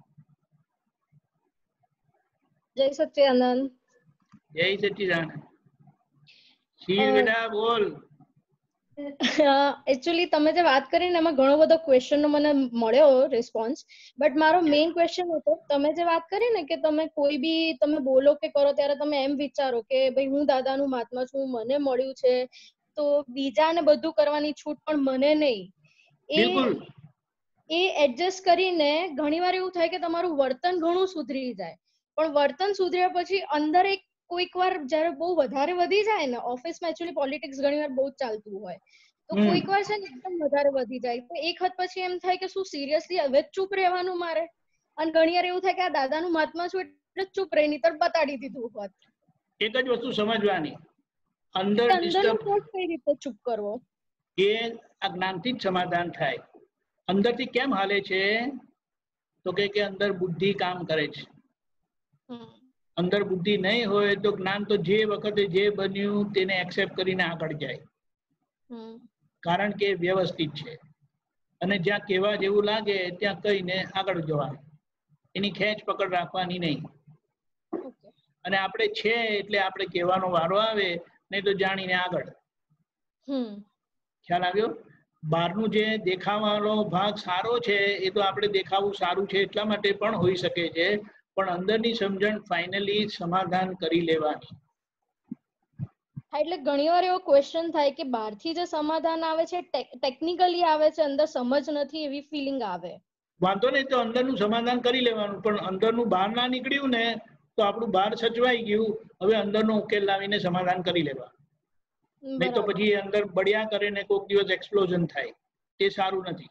[SPEAKER 12] જય સચ્ચિદાનંદ.
[SPEAKER 1] જય સચ્ચિદાનંદ. શીલ બેટા બોલ.
[SPEAKER 12] એકચ્યુઅલી તમે જે વાત કરી ને એમાં ઘણો બધો ક્વેશ્ચન નો મને મળ્યો રિસ્પોન્સ, બટ મારો મેઇન ક્વેશ્ચન હતો, તમે જે વાત કરી ને કે તમે કોઈ બી તમે બોલો કે કરો ત્યારે તમે એમ વિચારો કે ભાઈ હું દાદાનું મહાત્મા છું, મને મળ્યું છે તો બીજાને બધું કરવાની છૂટ પણ મને નહીં. એ એ એડજસ્ટ કરીને ઘણી વાર એવું થાય કે તમારું વર્તન ઘણું સુધરી જાય, પણ વર્તન સુધર્યા પછી અંદર એક કોઈક વાર જયારે બહુ વધારે વધી જાય ને, ઓફિસમાં એકચ્યુઅલી પોલિટિક્સ ઘણી વાર બહુ જ ચાલતું હોય તો કોઈક વાર છે ને એકદમ વધારે વધી જાય તો એક હદ પછી એમ થાય કે શું સિરિયસલી હવે ચૂપ રહેવાનું મારે? અને ઘણી વાર એવું થાય કે આ દાદાનું મહાત્મા છું એટલે ચૂપ રહી, નહીતર બતાડી દીધું હોત.
[SPEAKER 1] એક જ વસ્તુ સમજવાની, અંદર
[SPEAKER 12] અંદરનો કોટ કઈ રીતે ચૂપ કરવો?
[SPEAKER 1] એ આ જ્ઞાનથી જ સમાધાન થાય. અંદરથી કેમ હાલે છે તો કે કે અંદર બુદ્ધિ કામ કરે છે. અંદર બુદ્ધિ નહીં હોય તો જ્ઞાન તો જે વખતે જે બન્યું તેને એક્સેપ્ટ કરીને આગળ જાય, કારણ કે વ્યવસ્થિત છે. અને જ્યાં કહેવા જેવું લાગે ત્યાં કહીને આગળ જવાનું, એની ખેંચ પકડ રાખવાની નહીં. અને આપણે છે એટલે આપણે કહેવાનો વારો આવે, નહીં તો જાણીને આગળ. ખ્યાલ આવ્યો? બહારનું જે દેખાવાનો ભાગ સારો છે એ તો આપણે દેખાવું સારું છે એટલા માટે પણ હોઈ શકે છે, પણ અંદરની સમજણ ફાઇનલી સમાધાન કરી લેવાની.
[SPEAKER 12] એટલે ઘણી વાર એવો ક્વેશ્ચન થાય કે બહારથી જે સમાધાન આવે છે ટેકનિકલી આવે છે, અંદર સમજ નથી એવી ફિલિંગ આવે.
[SPEAKER 1] વાંધો નહીં, તો અંદરનું સમાધાન કરી લેવાનું, પણ અંદરનું બહાર ના નીકળ્યું ને તો આપણું બહાર સચવાઈ ગયું. હવે અંદરનો ઉકેલ લાવીને સમાધાન કરી લેવા, નહીં તો પછી અંદર બળ્યા કરે ને કોઈક દિવસ એક્સપ્લોઝન થાય, તે સારું નથી.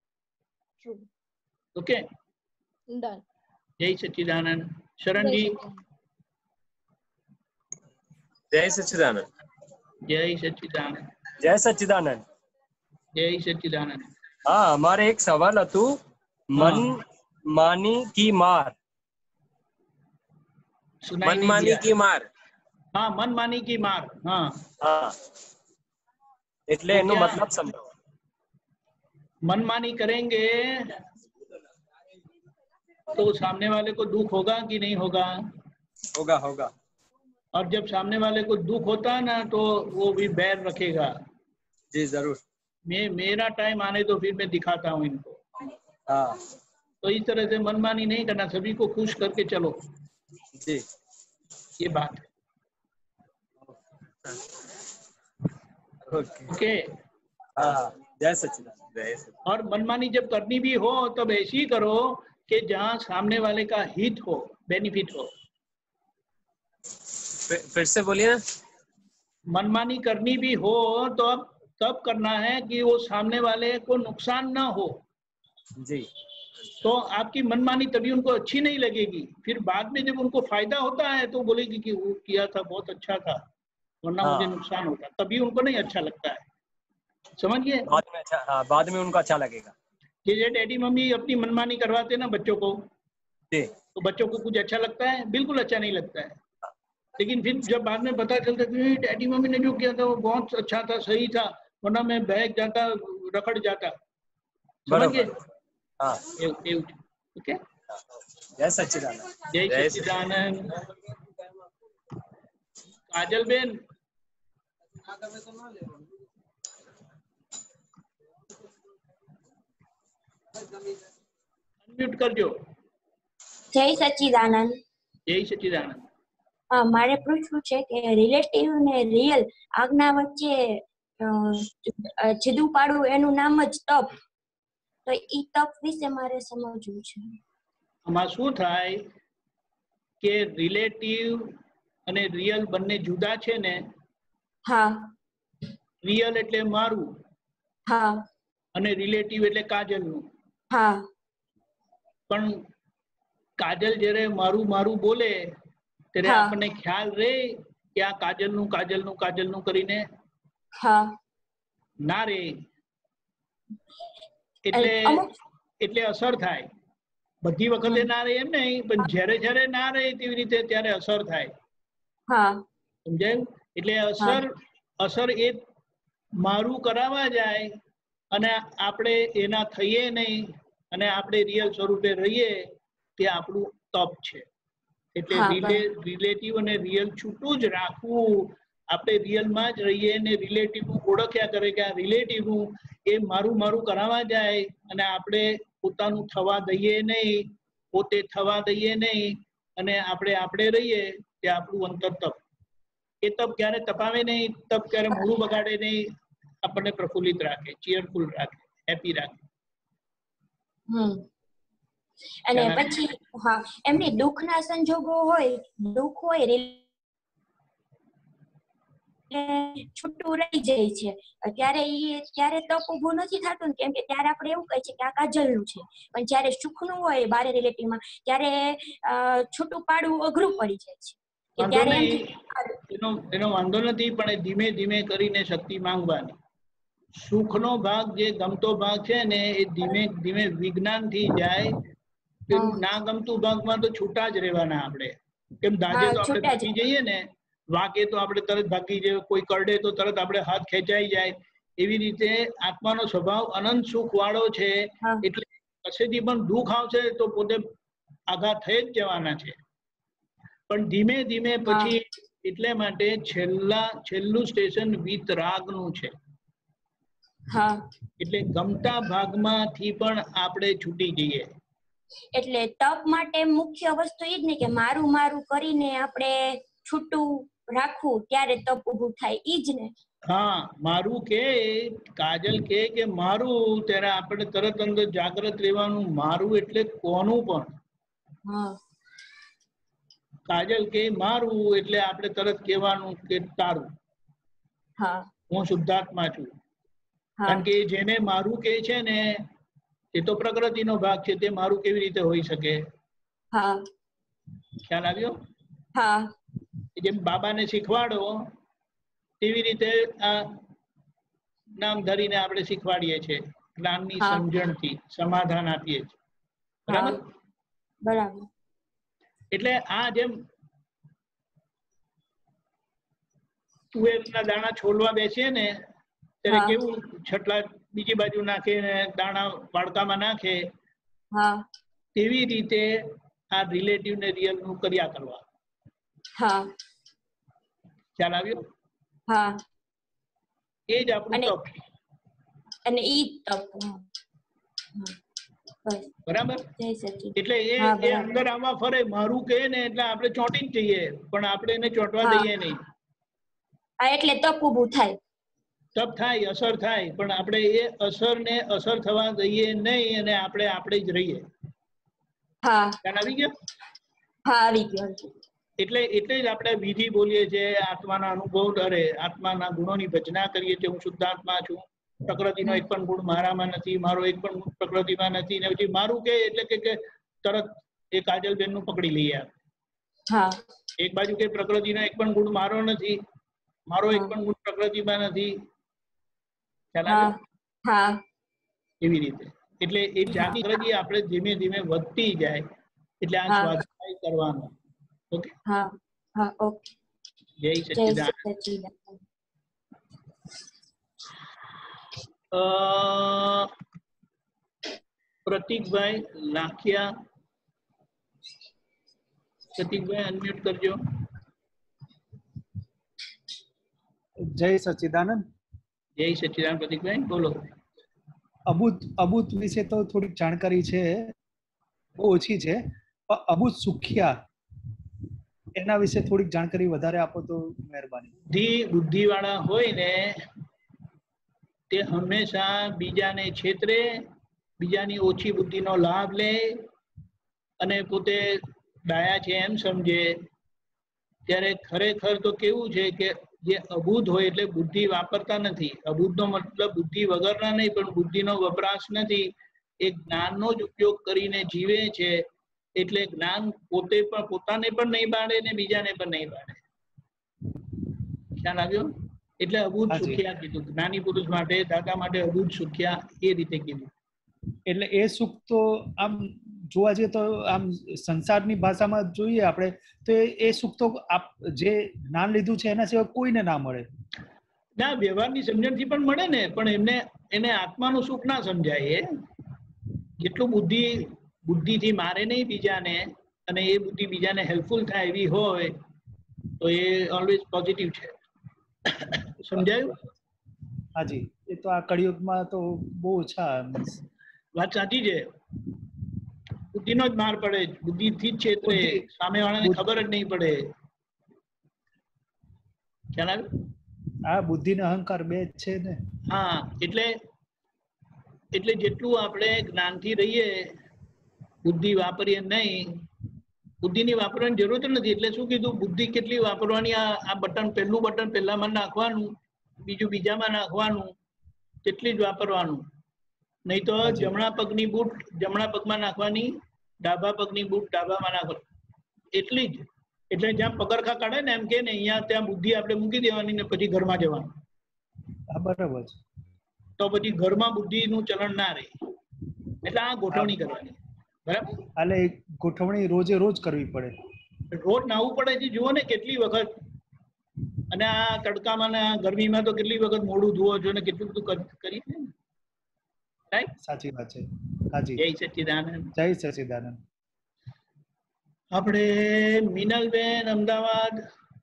[SPEAKER 1] Okay,
[SPEAKER 12] done.
[SPEAKER 1] જય સચ્ચિદાનંદ. શરણજી.
[SPEAKER 13] જય સચ્ચિદાનંદ.
[SPEAKER 1] જય સચ્ચિદાનંદ.
[SPEAKER 13] જય સચ્ચિદાનંદ.
[SPEAKER 1] જય સચ્ચિદાનંદ.
[SPEAKER 13] હા, અમારે એક સવાલ હતું, મન માની કી માર.
[SPEAKER 3] मनमानी की मार.
[SPEAKER 1] हाँ, मनमानी की मार. हाँ
[SPEAKER 13] हाँ, એટલે એનો મતલબ સમજાવો.
[SPEAKER 1] मनमानी करेंगे तो सामने वाले को दुख होगा कि नहीं होगा?
[SPEAKER 13] होगा होगा.
[SPEAKER 1] और जब सामने वाले को दुख होता है ना तो वो भी बैर रखेगा.
[SPEAKER 13] जी जरूर.
[SPEAKER 1] मैं मेरा टाइम आने तो फिर मैं दिखाता हूँ इनको.
[SPEAKER 13] हाँ,
[SPEAKER 1] तो इस तरह से मनमानी नहीं करना, सभी को खुश करके चलो.
[SPEAKER 13] जी,
[SPEAKER 1] ये बात है.
[SPEAKER 13] Okay
[SPEAKER 1] okay.
[SPEAKER 13] हाँ, जय सच्चिदानंद. जय सच्चिदानंद.
[SPEAKER 1] और मनमानी जब करनी भी हो तब ऐसी ही करो कि जहाँ सामने वाले का हित हो, बेनिफिट हो.
[SPEAKER 3] फिर से बोलिए ना.
[SPEAKER 1] मनमानी करनी भी हो तो अब तब करना है कि वो सामने वाले को नुकसान ना हो.
[SPEAKER 13] जी.
[SPEAKER 1] तो आपकी मनमानी तभी उनको अच्छी नहीं लगेगी. फिर बाद में जब उनको फायदा होता है तो बोलेगी कि वो किया था बहुत अच्छा था, वरना
[SPEAKER 13] हाँ.
[SPEAKER 1] मुझे नुकसान होता, तभी उनको नहीं अच्छा लगता है. समझिए.
[SPEAKER 13] बाद में अच्छा, हाँ, बाद में उनको अच्छा लगेगा.
[SPEAKER 1] ये डैडी मम्मी अपनी मनमानी करवाते ना बच्चों को, तो बच्चों को कुछ अच्छा लगता है? बिल्कुल अच्छा नहीं लगता है. लेकिन फिर जब बाद में पता चलता है कि डैडी मम्मी ने जो किया था वो बहुत अच्छा था, सही था, वरना मैं बहक जाता, रखड़ जाता. समझिए.
[SPEAKER 13] हाँ.
[SPEAKER 1] ओके.
[SPEAKER 13] जय सच्चिदानंद.
[SPEAKER 1] जय सच्चिदानंद. काजल बेन. અનમ્યુટ કરજો.
[SPEAKER 14] જય સચ્ચિદાનંદ.
[SPEAKER 1] જય સચ્ચિદાનંદ.
[SPEAKER 14] હા, મારે પૂછવું છે કે રિલેટિવ ને રિયલ આજ્ઞા વચ્ચે જુદું પાડવું એનું નામ જ તપ. તો ઈ તપ વિશે મારે સમજવું છે.
[SPEAKER 1] આમાં શું થાય કે રિલેટિવ અને રિયલ બંને જુદા છે ને.
[SPEAKER 14] હા.
[SPEAKER 1] રિયલ એટલે મારું.
[SPEAKER 14] હા.
[SPEAKER 1] અને રિલેટિવ એટલે કાજલનું.
[SPEAKER 14] હા.
[SPEAKER 1] પણ કાજલ જ્યારે મારું મારું બોલે ત્યારે આપણને ખ્યાલ રહે કે આ કાજલનું કાજલનું કાજલનું કરીને?
[SPEAKER 14] હા.
[SPEAKER 1] ના રે. એટલે એટલે અસર થાય. બધી વખતે ના રહે એમ નહીં, પણ જ્યારે જ્યારે ના રહે તેવી રીતે ત્યારે અસર થાય.
[SPEAKER 14] હા.
[SPEAKER 1] સમજાયું? એટલે અસર અસર એ મારું કરાવવા જાય અને આપણે એના થઈએ નહીં અને આપણે રિયલ સ્વરૂપે રહીએ, તે આપણું તપ છે. એટલે રિલેટિવ અને રિયલ છૂટું જ રાખવું. આપણે રિયલમાં જ રહીએ ને રિલેટિવનું ઓળખ્યા કરે કે આ રિલેટિવનું એ મારું મારું કરાવવા જાય અને આપણે પોતાનું થવા દઈએ નહીં, પોતે થવા દઈએ નહીં અને આપણે આપણે રહીએ, તે આપણું અંતર તપ. એ તપ ક્યારે તપાવે નહીં, તપ ક્યારે મોડું બગાડે નહીં, આપણને પ્રફુલ્લિત રાખે, ચીયરફુલ રાખે, હેપી રાખે.
[SPEAKER 14] હમ. અને પછી હા, એમની દુઃખના સંજોગો હોય, દુઃખ હોય છૂટું રહી જાય છે, ત્યારે ઈ ત્યારે તપ ઊભું નથી થતું ને, કેમ કે ત્યારે આપણે એવું કહે છે કે આ કાજલનું છે. પણ જયારે સુખનું હોય બારે રિલેટિવમાં, ત્યારે છૂટું પાડવું અઘરું પડી જાય છે.
[SPEAKER 1] એનો એનો વાંધો નથી, પણ ધીમે ધીમે કરીને શક્તિ માંગવાની. સુખનો ભાગ જે ગમતો ભાગ છે ને એ ધીમે ધીમે વિજ્ઞાન થી જાય. ના ગમતું ભાગમાં તો છૂટા જ રહેવાના આપણે. કેમ દાજે તો આપણે ભાગી જઈએ ને, વાગે તો આપણે તરત ભાગી જઈએ, કોઈ કરડે તો તરત આપણે હાથ ખેંચાઈ જાય. એવી રીતે આત્માનો સ્વભાવ અનંત સુખ વાળો છે, એટલે કશેથી પણ દુઃખ આવશે તો પોતે આઘાત થઈ જ જવાના છે. પણ ધીમે ધીમે પછી, એટલે માટે છેલ્લા છેલ્લું સ્ટેશન વિતરાગનું છે. એટલે ગમતા ભાગમાંથી પણ આપણે છૂટી જઈએ.
[SPEAKER 14] એટલે તપ માટે મુખ્ય વસ્તુ એ જ ને કે મારું મારું કરીને આપણે છૂટું રાખવું ત્યારે તપ ઊભું થાય ઈ જ ને.
[SPEAKER 1] હા મારું કે કાજલ કે કે મારું ત્યારે આપણે તરત અંદર જાગ્રત રહેવાનું. મારું એટલે કોનું પણ.
[SPEAKER 14] હા
[SPEAKER 1] કાજલ કે મારું એટલે આપણે તરત કહેવાનું કે તારું.
[SPEAKER 14] હા
[SPEAKER 1] હું શુદ્ધાત્મા છું.
[SPEAKER 14] હા
[SPEAKER 1] કારણ કે જેને મારું કે છે ને એ તો પ્રકૃતિનો ભાગ છે. તે મારું કેવી રીતે હોઈ શકે?
[SPEAKER 14] હા
[SPEAKER 1] ખ્યાલ આવ્યો?
[SPEAKER 14] હા
[SPEAKER 1] જેમ બાબાને શીખવાડો તેવી રીતે આ નામ ધરીને આપણે શીખવાડીએ છીએ. જ્ઞાનની
[SPEAKER 14] હા
[SPEAKER 1] સમજણથી સમાધાન આપીએ છીએ.
[SPEAKER 14] હા
[SPEAKER 1] બરાબર?
[SPEAKER 14] બરાબર.
[SPEAKER 1] એટલે આ જેમ તુવેરના દાણા છોલવા બેસીએ ને ત્યારે
[SPEAKER 14] હા
[SPEAKER 1] કેવું છટલા બીજી બાજુ નાખે ને દાણા વાડકામાં નાખે,
[SPEAKER 14] હા
[SPEAKER 1] તેવી રીતે આ રિલેટિવ ને રિયલ નું કર્યા કરવા.
[SPEAKER 14] હા
[SPEAKER 1] ખ્યાલ આવ્યો?
[SPEAKER 14] હા
[SPEAKER 1] એ જ આપણું
[SPEAKER 14] અને
[SPEAKER 1] તપ.
[SPEAKER 14] અને ઈ તપ. બસ
[SPEAKER 1] બરાબર?
[SPEAKER 14] જય સચિન.
[SPEAKER 1] એટલે એ
[SPEAKER 14] હા
[SPEAKER 1] એ
[SPEAKER 14] બરાબર.
[SPEAKER 1] અંદર આમાં ફરે મારું કહે ને એટલે આપણે ચોંટી જ જઈએ, પણ આપણે એને ચોંટવા
[SPEAKER 14] હા
[SPEAKER 1] દઈએ નહીં.
[SPEAKER 14] હા એટલે તપ ઊભું થાય.
[SPEAKER 1] તપ થાય, અસર થાય, પણ આપણે એ અસરને અસર થવા દઈએ નહીં અને આપણે આપણે જ રહીએ.
[SPEAKER 14] હા
[SPEAKER 1] ખ્યાલ આવી ગયો?
[SPEAKER 14] હા આવી ગયો.
[SPEAKER 1] એટલે એટલે જ આપણે વિધિ બોલીએ છીએ, આત્માના અનુભવ અરે આત્માના ગુણોની ભજના કરીએ છીએ. હું શુદ્ધાત્મા છું, પ્રકૃતિનો એક પણ ગુણ મારામાં નથી, મારો એક પણ ગુણ પ્રકૃતિમાં નથી. ને પછી મારું કે એટલે કે કે તરત એ કાજલબેન નું પકડી લઈએ.
[SPEAKER 14] હા
[SPEAKER 1] એક બાજુ કે પ્રકૃતિનો એક પણ ગુણ મારો નથી, મારો એક પણ ગુણ પ્રકૃતિમાં નથી. ખ્યાલ
[SPEAKER 14] હા
[SPEAKER 1] આવ્યો?
[SPEAKER 14] હા
[SPEAKER 1] એવી રીતે. એટલે એ જાગૃતિ આપણે ધીમે ધીમે વધતી જાય એટલે આ
[SPEAKER 14] હા
[SPEAKER 1] સ્વાધ્યાય કરવાનો. ઓકે?
[SPEAKER 14] હા હા ઓકે.
[SPEAKER 1] જય
[SPEAKER 14] જય
[SPEAKER 1] સચ્ચિદાનંદ.
[SPEAKER 14] સચિદાનંદ.
[SPEAKER 1] અ પ્રતીકભાઈ લાખિયા, પ્રતીકભાઈ અનમ્યુટ કરજો.
[SPEAKER 15] જય સચ્ચિદાનંદ.
[SPEAKER 1] જય સચ્ચિદાનંદ. પ્રતીકભાઈ બોલો.
[SPEAKER 15] અભૂત અભૂત વિશે તો થોડીક જાણકારી છે, બહુ ઓછી છે. પણ અભૂત સુખ્યા એના વિશે થોડીક જાણકારી વધારે આપો તો મહેરબાની.
[SPEAKER 1] બુદ્ધિ બુદ્ધિ વાળા હોય ને તે હંમેશા બીજાને છેતરે, બીજાની ઓછી બુદ્ધિનો લાભ લે અને પોતે ડાયા છે એમ સમજે. ત્યારે ખરેખર તો કેવું છે કે જે અબૂધ હોય એટલે બુદ્ધિ વાપરતા નથી. અબૂધનો મતલબ બુદ્ધિ વગરના નહીં, પણ બુદ્ધિનો વપરાશ નથી. એ જ્ઞાનનો જ ઉપયોગ કરીને જીવે છે. એટલે જ્ઞાન પોતે પણ પોતાને પણ નહીં બાળે ને બીજાને પણ નહીં બાળે. ખ્યાલ આવ્યો? એટલે અબૂધ સુખ્યા કીધું. જ્ઞાની પુરુષ માટે, દાદા માટે અબૂધ સુખ્યા એ રીતે કીધું.
[SPEAKER 15] એટલે એ સુખ તો આમ જોવા જઈએ તો આમ સંસારની ભાષામાં જોઈએ આપણે તો એ સુખ તો આપ જે જ્ઞાન લીધું છે એના સિવાય કોઈને ના મળે.
[SPEAKER 1] ના, વ્યવહારની સમજણથી પણ મળે ને, પણ એમને એને આત્માનું સુખ ના સમજાય. એ જેટલું બુદ્ધિ બુદ્ધિથી મારે નહીં બીજાને અને એ બુદ્ધિ બીજાને હેલ્પફુલ થાય એવી હોય તો એ ઓલવેઝ પોઝિટિવ છે. સમજાયું?
[SPEAKER 15] હાજી. એ તો આ કળિયુગમાં તો બહુ ઓછા.
[SPEAKER 1] વાત સાચી છે. બુદ્ધિનો જ માર પડે, બુદ્ધિથી જ છેતરે, સામેવાળાને ખબર જ નહીં પડે. ખ્યાલ આવ્યો?
[SPEAKER 15] હા, બુદ્ધિ ને અહંકાર બે જ છે ને.
[SPEAKER 1] હા, એટલે એટલે જેટલું આપણે જ્ઞાનથી રહીએ, બુદ્ધિ વાપરીએ નહીં. બુદ્ધિની વાપરવાની જરૂર નથી. એટલે શું કીધું? બુદ્ધિ કેટલી વાપરવાની? આ આ બટન પહેલું બટન પહેલામાં નાખવાનું, બીજું બીજામાં નાખવાનું, તેટલી જ વાપરવાનું. નહીં તો જમણા પગની બૂટ જમણા પગમાં નાખવાની, ડાબા પગની બૂટ ડાબામાં નાખવાની, એટલી જ. એટલે જ્યાં પગરખા કાઢે ને એમ કે ને અહીંયા ત્યાં બુદ્ધિ આપણે મૂકી દેવાની ને પછી ઘરમાં જવાનું.
[SPEAKER 15] બરાબર.
[SPEAKER 1] તો પછી ઘરમાં બુદ્ધિનું ચલણ ના રહે. એટલે આ ગોઠવણી કરવાની. બરાબર?
[SPEAKER 15] એટલે ગોઠવણી રોજે રોજ કરવી પડે.
[SPEAKER 1] રોજ નાવું પડે છે. જુઓ ને કેટલી વખત. અને આ તડકામાં ને આ ગરમીમાં તો કેટલી વખત મોઢું ધોવો છો ને કેટલું બધું કરીએ ને. રાઈટ?
[SPEAKER 15] સાચી વાત છે. હાજી.
[SPEAKER 1] જય સચ્ચિદાનંદ.
[SPEAKER 15] જય સચ્ચિદાનંદ.
[SPEAKER 1] આપણે મિનલબેન અમદાવાદ.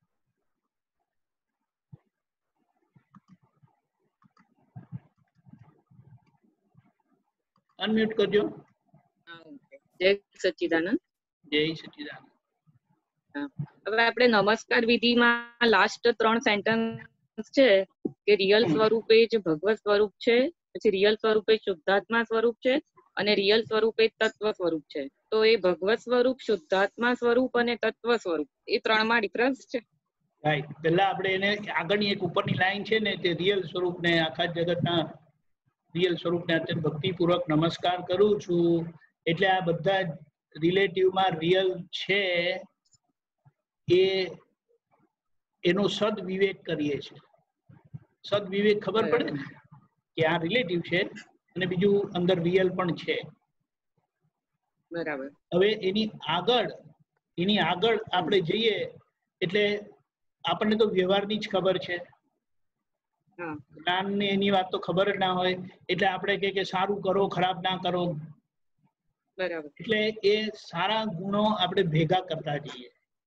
[SPEAKER 1] અનમ્યુટ કરજો.
[SPEAKER 16] જય સચ્ચિદાનંદ.
[SPEAKER 1] જય સચ્ચિદાનંદ.
[SPEAKER 16] હવે આપણે નમસ્કાર વિધિમાં લાસ્ટ ત્રણ સેન્ટેન્સ છે કે રિયલ સ્વરૂપે જ ભગવત સ્વરૂપ છે, પછી રિયલ સ્વરૂપે શુદ્ધાત્મા સ્વરૂપ છે અને રિયલ સ્વરૂપે તત્વ સ્વરૂપ છે. તો એ ભગવત સ્વરૂપ, શુદ્ધાત્મા સ્વરૂપ અને તત્વ સ્વરૂપ એ ત્રણમાં ડિફરન્સ છે.
[SPEAKER 1] રાઈટ. પેલા આપણે એને આગળની એક ઉપરની લાઈન છે ને તે રિયલ સ્વરૂપને આખા જગતના રિયલ સ્વરૂપને અત્યંત ભક્તિપૂર્વક નમસ્કાર કરું છું. એટલે આ બધા રિલેટિવમાં રિયલ છે એ એનો સદવિવેક કરીએ છીએ. સદવિવેક ખબર પડે ને કે આ રિલેટિવ છે અને બીજું અંદર રિયલ પણ છે.
[SPEAKER 16] બરાબર.
[SPEAKER 1] હવે એની આગળ એની આગળ આપણે જઈએ એટલે આપણને તો વ્યવહારની જ ખબર છે, જ્ઞાન ને એની વાત તો ખબર જ ના હોય. એટલે આપણે કહે કે સારું કરો, ખરાબ ના કરો.
[SPEAKER 16] બરાબર.
[SPEAKER 1] એટલે એ સારા ગુણો આપણે ભેગા કરતા જઈએ.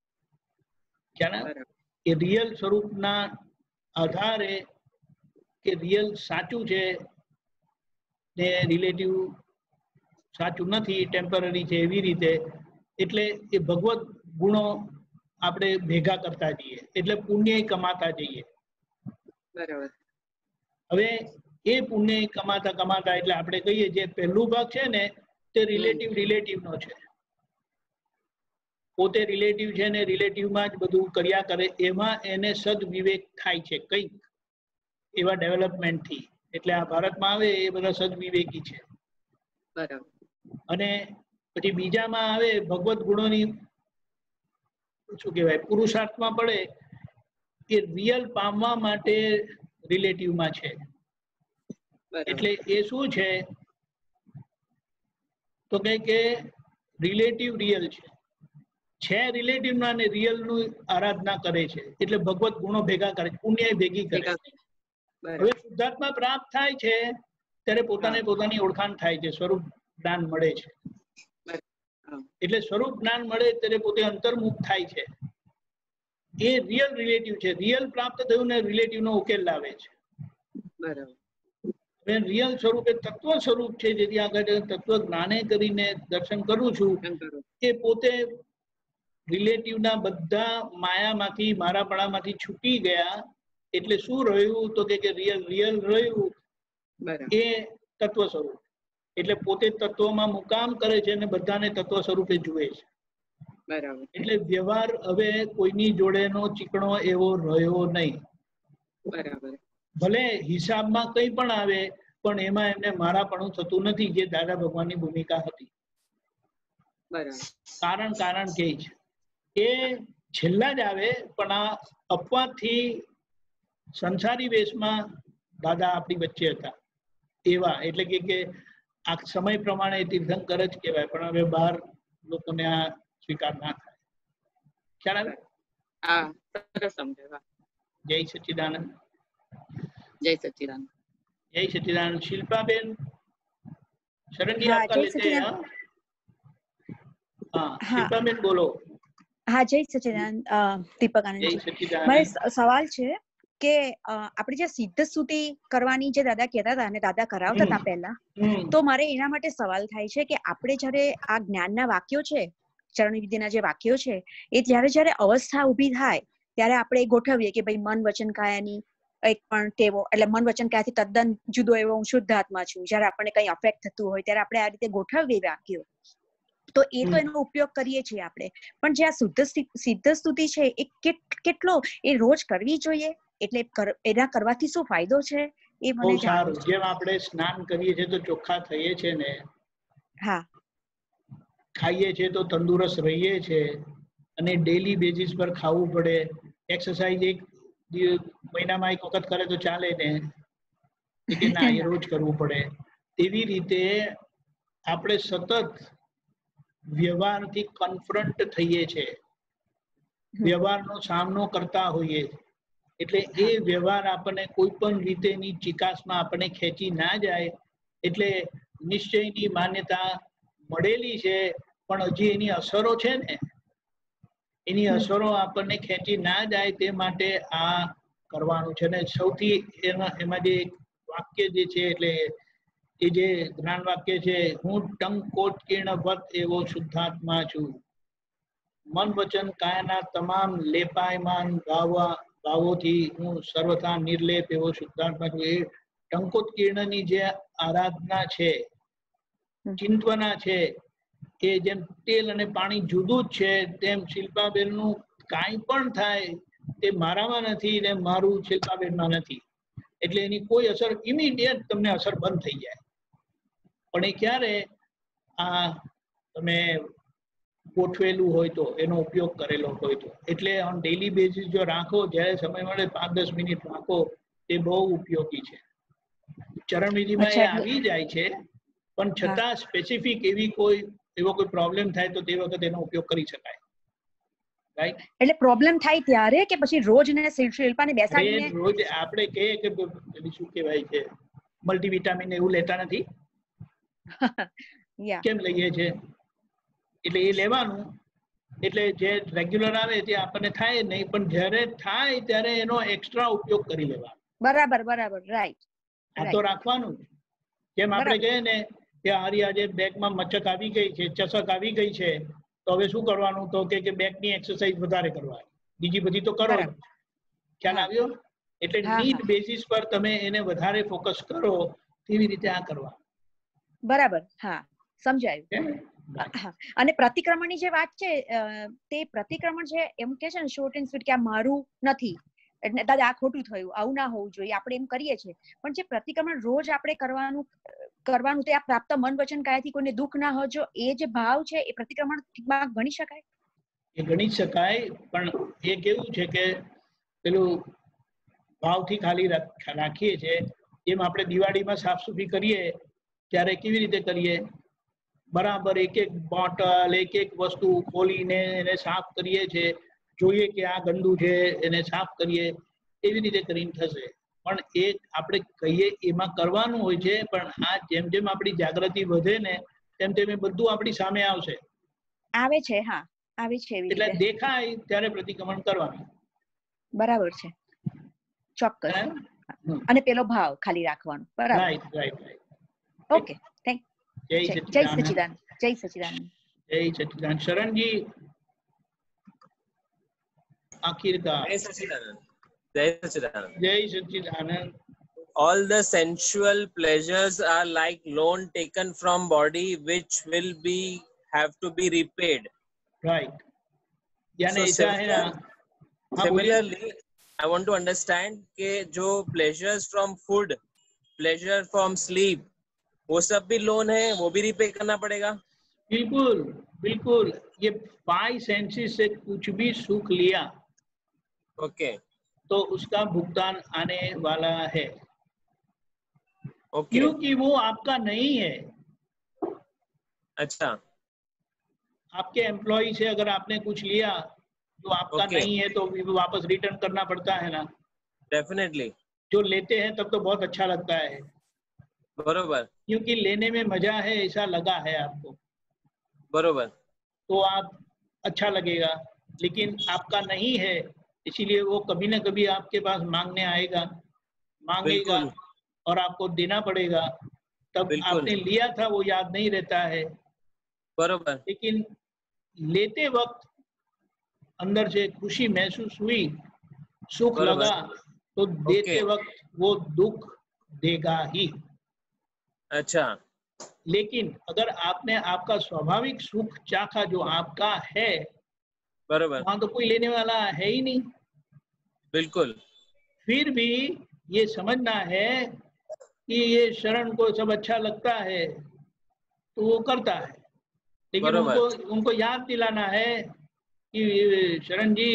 [SPEAKER 1] એ રિયલ સ્વરૂપના આધારે કે રિયલ સાચું છે ને રિલેટિવ સાચું નથી, ટેમ્પરરી છે, એવી રીતે એટલે એ ભગવત ગુણો આપણે ભેગા કરતા જઈએ એટલે પુણ્ય કમાતા જઈએ.
[SPEAKER 16] બરાબર.
[SPEAKER 1] હવે એ પુણ્ય કમાતા કમાતા એટલે આપણે કહીએ જે પહેલું ભાગ છે ને તે રિલેટિવ રિલેટિવ નો છે. પોતે રિલેટિવ છે ને રિલેટિવમાં જ બધું કર્યા કરે, એમાં એને સદવિવેક થાય છે કંઈક એવા ડેવલપમેન્ટથી. એટલે આ ભારતમાં આવે એ બધા સદવિવેકી છે.
[SPEAKER 16] બરાબર.
[SPEAKER 1] અને પછી બીજામાં આવે ભગવત ગુણોની શું કહેવાય પુરુષાર્થમાં પડે એ રિયલ પામવા માટે રિલેટિવમાં છે. એટલે એ શું છે તો કે કે રિલેટિવ રિયલ છે છે રિલેટિવના અને રિયલનું આરાધના કરે છે એટલે ભગવત ગુણો ભેગા કરે છે, પુણ્ય ભેગી કરે છે. હવે શુદ્ધાત્મા પ્રાપ્ત થાય છે ત્યારે પોતાને પોતાની ઓળખાણ થાય છે, સ્વરૂપ જ્ઞાન મળે છે. એટલે સ્વરૂપ જ્ઞાન મળે ત્યારે પોતે અંતર્મુખ થાય છે. એ રિયલ રિલેટિવ છે. રિયલ પ્રાપ્ત થયું ને રિલેટિવ નો ઉકેલ લાવે છે.
[SPEAKER 16] બરાબર.
[SPEAKER 1] રિયલ સ્વરૂપ એ તત્વ સ્વરૂપ છે. જેથી આગળ તત્વ જ્ઞાને કરીને દર્શન કરું છું એ પોતે રિલેટિવના બધા માયામાંથી મારાપણામાંથી છૂટી ગયા. એટલે શું રહ્યું તો કે રિયલ રિયલ રહ્યું એ તત્વ સ્વરૂપ. એટલે પોતે તત્વમાં મુકામ કરે છે અને બધાને તત્વ સ્વરૂપે જુએ છે.
[SPEAKER 16] બરાબર.
[SPEAKER 1] એટલે વ્યવહાર હવે કોઈની જોડેનો ચીકણો એવો રહ્યો નહીં.
[SPEAKER 16] બરાબર.
[SPEAKER 1] ભલે હિસાબમાં કંઈ પણ આવે પણ એમાં એમને મારાપણું થતું નથી, જે દાદા ભગવાનની ભૂમિકા હતી.
[SPEAKER 16] બરાબર.
[SPEAKER 1] કારણ કારણ કે છે એ છેલ્લા જ આવે પણ આ અપવાદથી સંસારી વેશમાં દાદા આપણી વચ્ચે હતા એવા. એટલે કે કે આ સમય પ્રમાણે તીર્થંકર જ કહેવાય પણ હવે બહાર લોકોને આ સ્વીકાર ના થાય. ખ્યાલ આવે?
[SPEAKER 16] હા, સરસ સમજાવ્યા.
[SPEAKER 1] જય સચ્ચિદાનંદ.
[SPEAKER 16] જય સચ્ચિદાનંદ.
[SPEAKER 1] જય સચ્ચિદાનંદ. શિલ્પાબેન શરણજી
[SPEAKER 17] હા,
[SPEAKER 1] આપકા
[SPEAKER 17] જય
[SPEAKER 1] લેતે हैं.
[SPEAKER 17] સચ્ચિદાનંદ.
[SPEAKER 1] હા,
[SPEAKER 17] હા.
[SPEAKER 1] શિલ્પાબેન બોલો.
[SPEAKER 17] હા, જય સચ્ચિદાનંદ. અ, દીપક
[SPEAKER 1] જય
[SPEAKER 17] આનંદજી.
[SPEAKER 1] સચ્ચિદાનંદ.
[SPEAKER 17] મારે સ- સવાલ છે કે અ, આપણે જે સિદ્ધ સ્તુતિ કરવાની જે દાદા કહેતા હતા અને દાદા કરાવતા હતા પહેલા,
[SPEAKER 1] હમ.
[SPEAKER 17] તો મારે એના માટે સવાલ થાય છે કે આપણે જ્યારે આ જ્ઞાનના વાક્યો છે, ચરણ વિધિના જે વાક્યો છે, એ જ્યારે જ્યારે અવસ્થા ઊભી થાય ત્યારે આપણે ગોઠવીએ કે ભાઈ મન વચન કાયાની એક પણ ટેવો, એટલે મન વચન કાયાથી તદ્દન જુદો એવો હું શુદ્ધ આત્મા છું. જ્યારે આપણને કંઈ અફેક્ટ થતું હોય ત્યારે આપણે આ રીતે ગોઠવીએ વાક્યો, તો એ તો એનો ઉપયોગ કરીએ છીએ આપણે. પણ જે આ શુદ્ધ સ્થિ- સિદ્ધ સ્તુતિ છે એ કેટ- કેટલો એ રોજ કરવી જોઈએ? એટલે કર- એના કરવાથી શું ફાયદો છે એ
[SPEAKER 1] બહુ
[SPEAKER 17] મને
[SPEAKER 1] સારું.
[SPEAKER 17] જાણવું છે.
[SPEAKER 1] જેમ આપણે સ્નાન કરીએ છીએ તો ચોખ્ખા થઈએ છે ને,
[SPEAKER 17] હા
[SPEAKER 1] ખાઈએ છીએ તો તંદુરસ્ત રહીએ છે અને ડેલી બેઝિસ પર ખાવું પડે. એક્સરસાઇઝ એક દિવ- મહિનામાં એક વખત કરે તો ચાલે ને, એ કે ના એ રોજ કરવું પડે. તેવી રીતે આપણે સતત વ્યવહારથી કન્ફ્રન્ટ થઈએ છે, વ્યવહારનો સામનો કરતા હોઈએ. એટલે એ વ્યવહાર આપણને કોઈ પણ રીતેની ચિકાસમાં આપણને ખેંચી ના જાય. એટલે નિશ્ચયની માન્યતા મળેલી છે પણ હજી એની અસરો છે ને, એની અસરો આપણને ખેંચી ના જાય તે માટે આ કરવાનું છે. ને સૌથી એના એમાં જે વાક્ય જે છે એટલે એ જે જ્ઞાન વાક્ય છે, હું ટંકોટ કિર્ણ વત એવો શુદ્ધાત્મા છું. મન વચન કાયાના તમામ લેપાયમાન ભાવા ભાવોથી હું સર્વથા નિર્લેપ એવો શુદ્ધાત્મા છું. એ ટંકોત્કીર્ણની જે આરાધના છે, ચિંતવના છે, કે જેમ તેલ અને પાણી જુદું જ છે, તેમ શિલ્પાબેનનું કાંઈ પણ થાય તે મારામાં નથી ને મારું શિલ્પાબેનમાં નથી. એટલે એની કોઈ અસર ઇમિડિયેટ તમને અસર બંધ થઈ જાય. પણ એ ક્યારે આ તમે ગોઠવેલું હોય તો, એનો ઉપયોગ કરેલો હોય તો. એટલે ઓન ડેઈલી બેઝિસ જો રાખો, જ્યારે સમય મળે પાંચ દસ મિનિટ રાખો, તે બહુ ઉપયોગી છે. ચરણ વિધિમાં એ આવી જાય છે, પણ છતાં સ્પેસિફિક એવી કોઈ એવો કોઈ પ્રોબ્લેમ થાય તો તે વખતે એનો ઉપયોગ કરી શકાય. રાઈટ?
[SPEAKER 17] એટલે પ્રોબ્લેમ થાય ત્યારે કે પછી રોજ ને શિલ્પાને બેસાડીને
[SPEAKER 1] રોજ આપણે કહીએ કે શું કહેવાય છે, મલ્ટીવિટામિન એવું લેતા નથી, કેમ લઈએ છે? એટલે એ લેવાનું, એટલે જે રેગ્યુલર આવે તે આપણને થાય નહીં, પણ જ્યારે થાય ત્યારે એનો એક્સ્ટ્રા ઉપયોગ કરી લેવાનો.
[SPEAKER 17] બરાબર બરાબર, રાઈટ.
[SPEAKER 1] આ તો રાખવાનું જ. જેમ આપણે કહીએ ને કે હારી આજે બેગમાં મચક આવી ગઈ છે, ચસક આવી ગઈ છે, તો હવે શું કરવાનું? તો કે બેકની એક્સરસાઇઝ વધારે કરવાની, બીજી બધી તો કરો. ખ્યાલ આવ્યો? એટલે નીડ બેઝિસ પર તમે એને વધારે ફોકસ કરો, તેવી રીતે આ કરવા.
[SPEAKER 17] બરાબર, હા, સમજાયું. અને પ્રતિક્રમણની જે વાત છે, તે પ્રતિક્રમણ છે એમ કે છે ને શોર્ટ એન્ડ સ્વીટ, કે આ મારું નથી, એટલે દાદા આ ખોટું થયું, આવું ના હોવું જોઈએ, આપણે એમ કરીએ છીએ. પણ જે પ્રતિક્રમણ રોજ આપણે કરવાનું કરવાનું તે આ પ્રાપ્ત મન વચન કાયાથી કોઈને દુઃખ ના હોય, જો એ જે ભાવ છે એ પ્રતિક્રમણમાં ગણી શકાય?
[SPEAKER 1] એ ગણી શકાય, પણ એ કેવું છે કે પેલું ભાવથી ખાલી રાખીએ છીએ. જેમ આપણે દિવાળીમાં સાફ સફાઈ કરીએ ત્યારે કેવી રીતે કરીએ? બરાબર એક એક બોટલ, એક એક વસ્તુ ખોલીને એને સાફ કરીએ છીએ, જોઈએ કે આ ગંદુ છે, એને સાફ કરીએ, એવી રીતે કરીને થશે. પણ એ આપણે કહીએ એમાં કરવાનું હોય છે, પણ આ જેમ જેમ આપણી જાગૃતિ વધે ને તેમ તેમ એ બધું આપણી સામે આવશે.
[SPEAKER 17] આવે છે, હા, આવે છે.
[SPEAKER 1] એટલે દેખાય ત્યારે પ્રતિક્રમણ કરવાનું.
[SPEAKER 17] બરાબર છે, ચોક્કસ. અને પેલો ભાવ ખાલી રાખવાનો. બરાબર,
[SPEAKER 1] right right right.
[SPEAKER 17] Okay, thank જય સચ્ચિદાનંદ. જય સચ્ચિદાનંદ.
[SPEAKER 1] જય સચ્ચિદાનંદ. શરણજી આખિરકાર.
[SPEAKER 18] જય સચ્ચિદાનંદ. જય સચ્ચિદાનંદ.
[SPEAKER 1] જય સચ્ચિદાનંદ.
[SPEAKER 18] All the sensual pleasures are like loan taken from body, which will be have to be repaid.
[SPEAKER 1] Right. यानी
[SPEAKER 18] So
[SPEAKER 1] ऐसा है ना.
[SPEAKER 18] Similarly, I want to understand कि जो pleasures from food, pleasure from sleep, वो सब भी लोन है, वो भी रिपे करना पड़ेगा?
[SPEAKER 1] बिल्कुल बिल्कुल. ये फाइव सेंसेस से कुछ भी सुख लिया,
[SPEAKER 18] ओके,
[SPEAKER 1] तो उसका भुगतान आने वाला है.
[SPEAKER 18] ओके.
[SPEAKER 1] क्योंकि वो आपका नहीं है.
[SPEAKER 18] अच्छा.
[SPEAKER 1] आपके एम्प्लॉय से अगर आपने कुछ लिया जो आपका
[SPEAKER 18] okay.
[SPEAKER 1] नहीं है तो वापस रिटर्न करना पड़ता है ना.
[SPEAKER 18] डेफिनेटली.
[SPEAKER 1] जो लेते हैं तब तो बहुत अच्छा लगता है.
[SPEAKER 18] बरोबर.
[SPEAKER 1] क्योंकि लेने में मजा है, ऐसा लगा है आपको.
[SPEAKER 18] बरोबर.
[SPEAKER 1] तो आप अच्छा लगेगा, लेकिन आपका नहीं है, इसीलिए वो कभी ना कभी आपके पास मांगने आएगा, मांगेगा और आपको देना पड़ेगा. तब आपने लिया था वो याद नहीं रहता है.
[SPEAKER 18] बरोबर.
[SPEAKER 1] लेकिन लेते वक्त अंदर से खुशी महसूस हुई, सुख लगा, तो देते वक्त वो दुख देगा ही.
[SPEAKER 18] अच्छा.
[SPEAKER 1] लेकिन अगर आपने आपका स्वाभाविक सुख चाखा जो आपका है,
[SPEAKER 18] बरोबर,
[SPEAKER 1] वहां तो कोई लेने वाला है ही नहीं.
[SPEAKER 18] बिल्कुल.
[SPEAKER 1] फिर भी ये समझना है कि ये शरण को सब अच्छा लगता है तो वो करता है, लेकिन उनको उनको याद दिलाना है कि शरण जी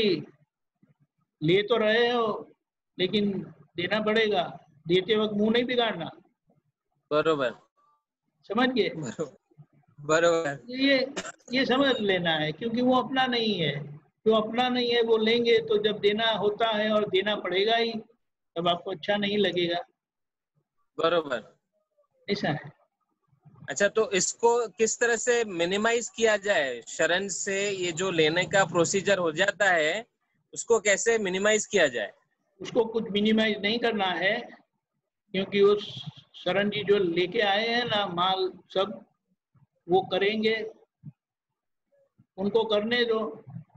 [SPEAKER 1] ले तो रहे हो, लेकिन देना पड़ेगा, देते वक्त मुंह नहीं बिगाड़ना.
[SPEAKER 18] बरोबर.
[SPEAKER 1] समझ गए?
[SPEAKER 18] बरोबर.
[SPEAKER 1] ये ये समझ लेना है, क्योंकि वो अपना नहीं है. जो अपना नहीं है वो लेंगे तो जब देना होता है और देना पड़ेगा ही, तब आपको अच्छा नहीं लगेगा.
[SPEAKER 18] बरोबर,
[SPEAKER 1] ऐसा है.
[SPEAKER 18] अच्छा, तो इसको किस तरह से मिनिमाइज किया जाए? शरण से ये जो लेने का प्रोसीजर हो जाता है, उसको कैसे मिनिमाइज किया जाए?
[SPEAKER 1] उसको कुछ मिनिमाइज नहीं करना है, क्योंकि उस शरण जी जो लेके आए हैं ना माल सब, वो करेंगे, उनको करने दो.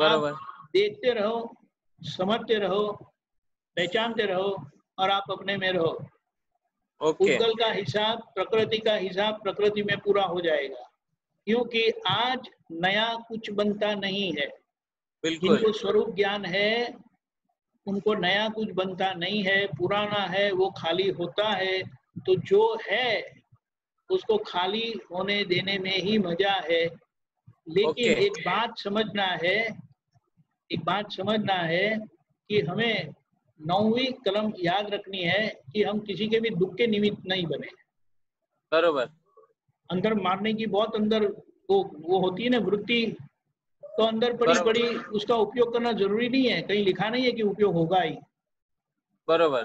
[SPEAKER 18] बरोबर।
[SPEAKER 1] देखते रहो, समझते रहो, पहचानते रहो और आप अपने में रहो।
[SPEAKER 18] ओके
[SPEAKER 1] उद्गल का हिसाब, प्रकृति का हिसाब प्रकृति में पूरा हो जाएगा, क्योंकि आज नया कुछ बनता नहीं है।
[SPEAKER 18] बिल्कुल
[SPEAKER 1] जिनको स्वरूप ज्ञान है उनको नया कुछ बनता नहीं है, पुराना है वो खाली होता है। तो जो है उसको खाली होने देने में ही मजा है। लेकिन
[SPEAKER 18] ओके
[SPEAKER 1] एक बात समझना है, एक बात समझना है कि हमें नौवीं कलम याद रखनी है कि हम किसी के भी दुख के निमित्त नहीं बने।
[SPEAKER 18] बरोबर
[SPEAKER 1] अंदर मारने की बहुत अंदर वो वो होती है ना वृत्ति, तो अंदर पड़ी
[SPEAKER 18] बरोबर
[SPEAKER 1] पड़ी उसका उपयोग करना जरूरी नहीं है, कहीं लिखा नहीं है कि उपयोग होगा ही।
[SPEAKER 18] बरोबर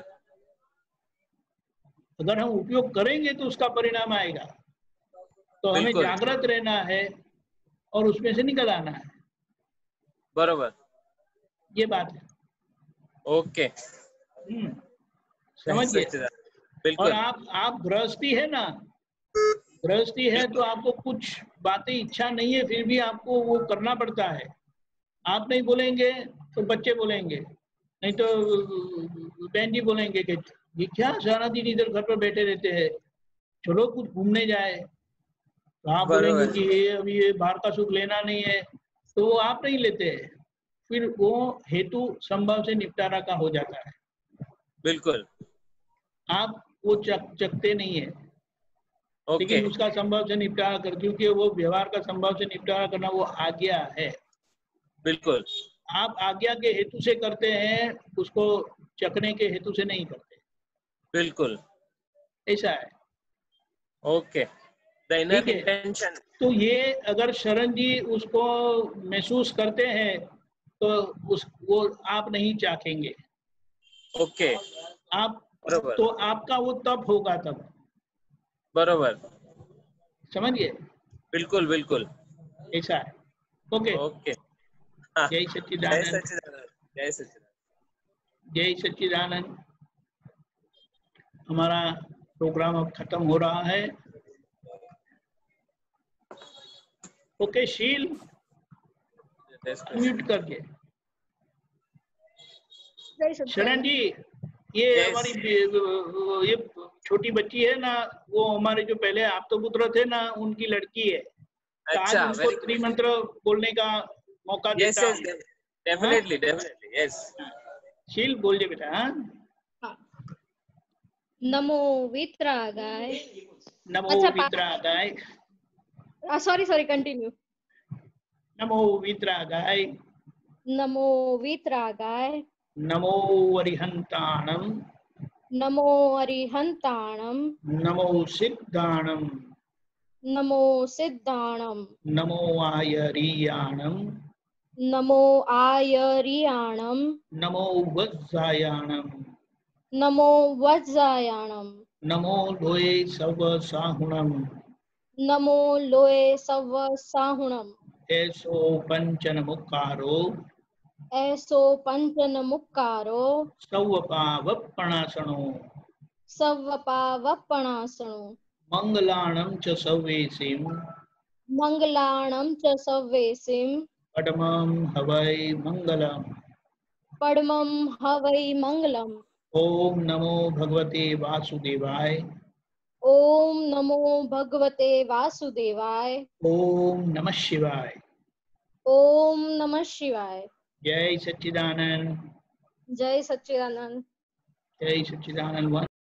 [SPEAKER 1] अगर हम उपयोग करेंगे तो उसका परिणाम आएगा। तो हमें
[SPEAKER 18] बिल्कुल
[SPEAKER 1] जागृत रहना है और उसमें से निकल आना है।
[SPEAKER 18] बरोबर
[SPEAKER 1] ये बात है।
[SPEAKER 18] ओके
[SPEAKER 1] हम्म, समझिए।
[SPEAKER 18] सच्चिदानंद
[SPEAKER 1] और
[SPEAKER 18] बिल्कुल
[SPEAKER 1] आप आप गृहस्थी है ना, गृहस्थी है तो आपको कुछ बातें इच्छा नहीं है, फिर भी आपको वो करना पड़ता है। आप नहीं बोलेंगे तो बच्चे बोलेंगे, नहीं तो बहन जी बोलेंगे कि ये क्या सारा दिन इधर घर पर बैठे रहते हैं, चलो कुछ घूमने जाए। तो आप बोलेंगे
[SPEAKER 18] बरोबर
[SPEAKER 1] कि ये अभी ये बाहर का सुख लेना नहीं है, तो वो आप नहीं लेते। फिर वो हेतु संभव से निपटारा का हो जाता है।
[SPEAKER 18] बिल्कुल
[SPEAKER 1] आप वो चक चकते नहीं है,
[SPEAKER 18] ओके
[SPEAKER 1] लेकिन उसका संभव से निपटारा कर, क्योंकि वो व्यवहार का संभव से निपटारा करना वो आज्ञा है।
[SPEAKER 18] बिल्कुल
[SPEAKER 1] आप आज्ञा के हेतु से करते हैं, उसको चकने के हेतु से नहीं करते।
[SPEAKER 18] बिल्कुल
[SPEAKER 1] ऐसा है।
[SPEAKER 18] ओके द इनर
[SPEAKER 1] ठीक है।
[SPEAKER 18] इंटेंशन
[SPEAKER 1] तो ये अगर शरण जी उसको महसूस करते हैं तो उस वो आप नहीं चाखेंगे।
[SPEAKER 18] ओके
[SPEAKER 1] आप
[SPEAKER 18] बरोबर
[SPEAKER 1] तो आपका वो तप होगा तब।
[SPEAKER 18] बरोबर
[SPEAKER 1] समझिए।
[SPEAKER 18] बिल्कुल बिल्कुल
[SPEAKER 1] ऐसा है। ओके।
[SPEAKER 18] ओके हाँ
[SPEAKER 1] जय
[SPEAKER 18] जय
[SPEAKER 1] सच्चिदानंद।
[SPEAKER 18] सच्चिदानंद जय सच्चिदानंद
[SPEAKER 1] जय सच्चिदानंद। हमारा प्रोग्राम अब खत्म हो रहा है। ओके शील, म्यूट करके। शरण जी, ये
[SPEAKER 18] Yes.
[SPEAKER 1] हमारी ये छोटी बच्ची है ना, वो हमारे जो पहले आप तो पुत्र थे ना, उनकी लड़की है। तो आज
[SPEAKER 18] अच्छा
[SPEAKER 1] उनको
[SPEAKER 18] वेरी गुड
[SPEAKER 1] त्रिमंत्र बोलने का मौका
[SPEAKER 18] यस
[SPEAKER 1] देता
[SPEAKER 18] यस
[SPEAKER 1] हूँ।
[SPEAKER 18] डेफिनेटली डेफिनेटली यस
[SPEAKER 1] शील बोल जे बेटा। हाँ?
[SPEAKER 12] नमो वितरागाय।
[SPEAKER 1] नमो
[SPEAKER 12] अच्छा
[SPEAKER 1] वितरागाय।
[SPEAKER 12] Sorry sorry continue.
[SPEAKER 1] नमो वितरागाय।
[SPEAKER 12] नमो वितरागाय।
[SPEAKER 1] नमो अरिहंताणम।
[SPEAKER 12] नमो अरिहंताणम।
[SPEAKER 1] नमो सिद्धाणम।
[SPEAKER 12] नमो सिद्धाणम।
[SPEAKER 1] नमो आयरियाणम।
[SPEAKER 12] नमो आयरियाणम।
[SPEAKER 1] नमो वज्जायाणम।
[SPEAKER 12] नमो वज्जायाणम।
[SPEAKER 1] नमो लोये सव साहुणम।
[SPEAKER 12] नमो लोये सव साहुणम।
[SPEAKER 1] ऐसो पंचन मुक्कारो।
[SPEAKER 12] ऐसो पंचन मुक्कारो।
[SPEAKER 1] सवपावपणासनो।
[SPEAKER 12] सवपावपणासनो।
[SPEAKER 1] मंगलाणं च सव्वेसिं।
[SPEAKER 12] मंगलाणं च सव्वेसिं।
[SPEAKER 1] पद्मं हवै मंगलम्।
[SPEAKER 12] पद्मं हवै मंगलम्।
[SPEAKER 1] ओम नमो भगवते वासुदेवाय।
[SPEAKER 12] ओम नमो भगवते वासुदेवाय।
[SPEAKER 1] ओम नमः शिवाय।
[SPEAKER 12] ओम नमः शिवाय।
[SPEAKER 1] जय सच्चिदानंद।
[SPEAKER 12] जय सच्चिदानंद।
[SPEAKER 1] जय सच्चिदानंद।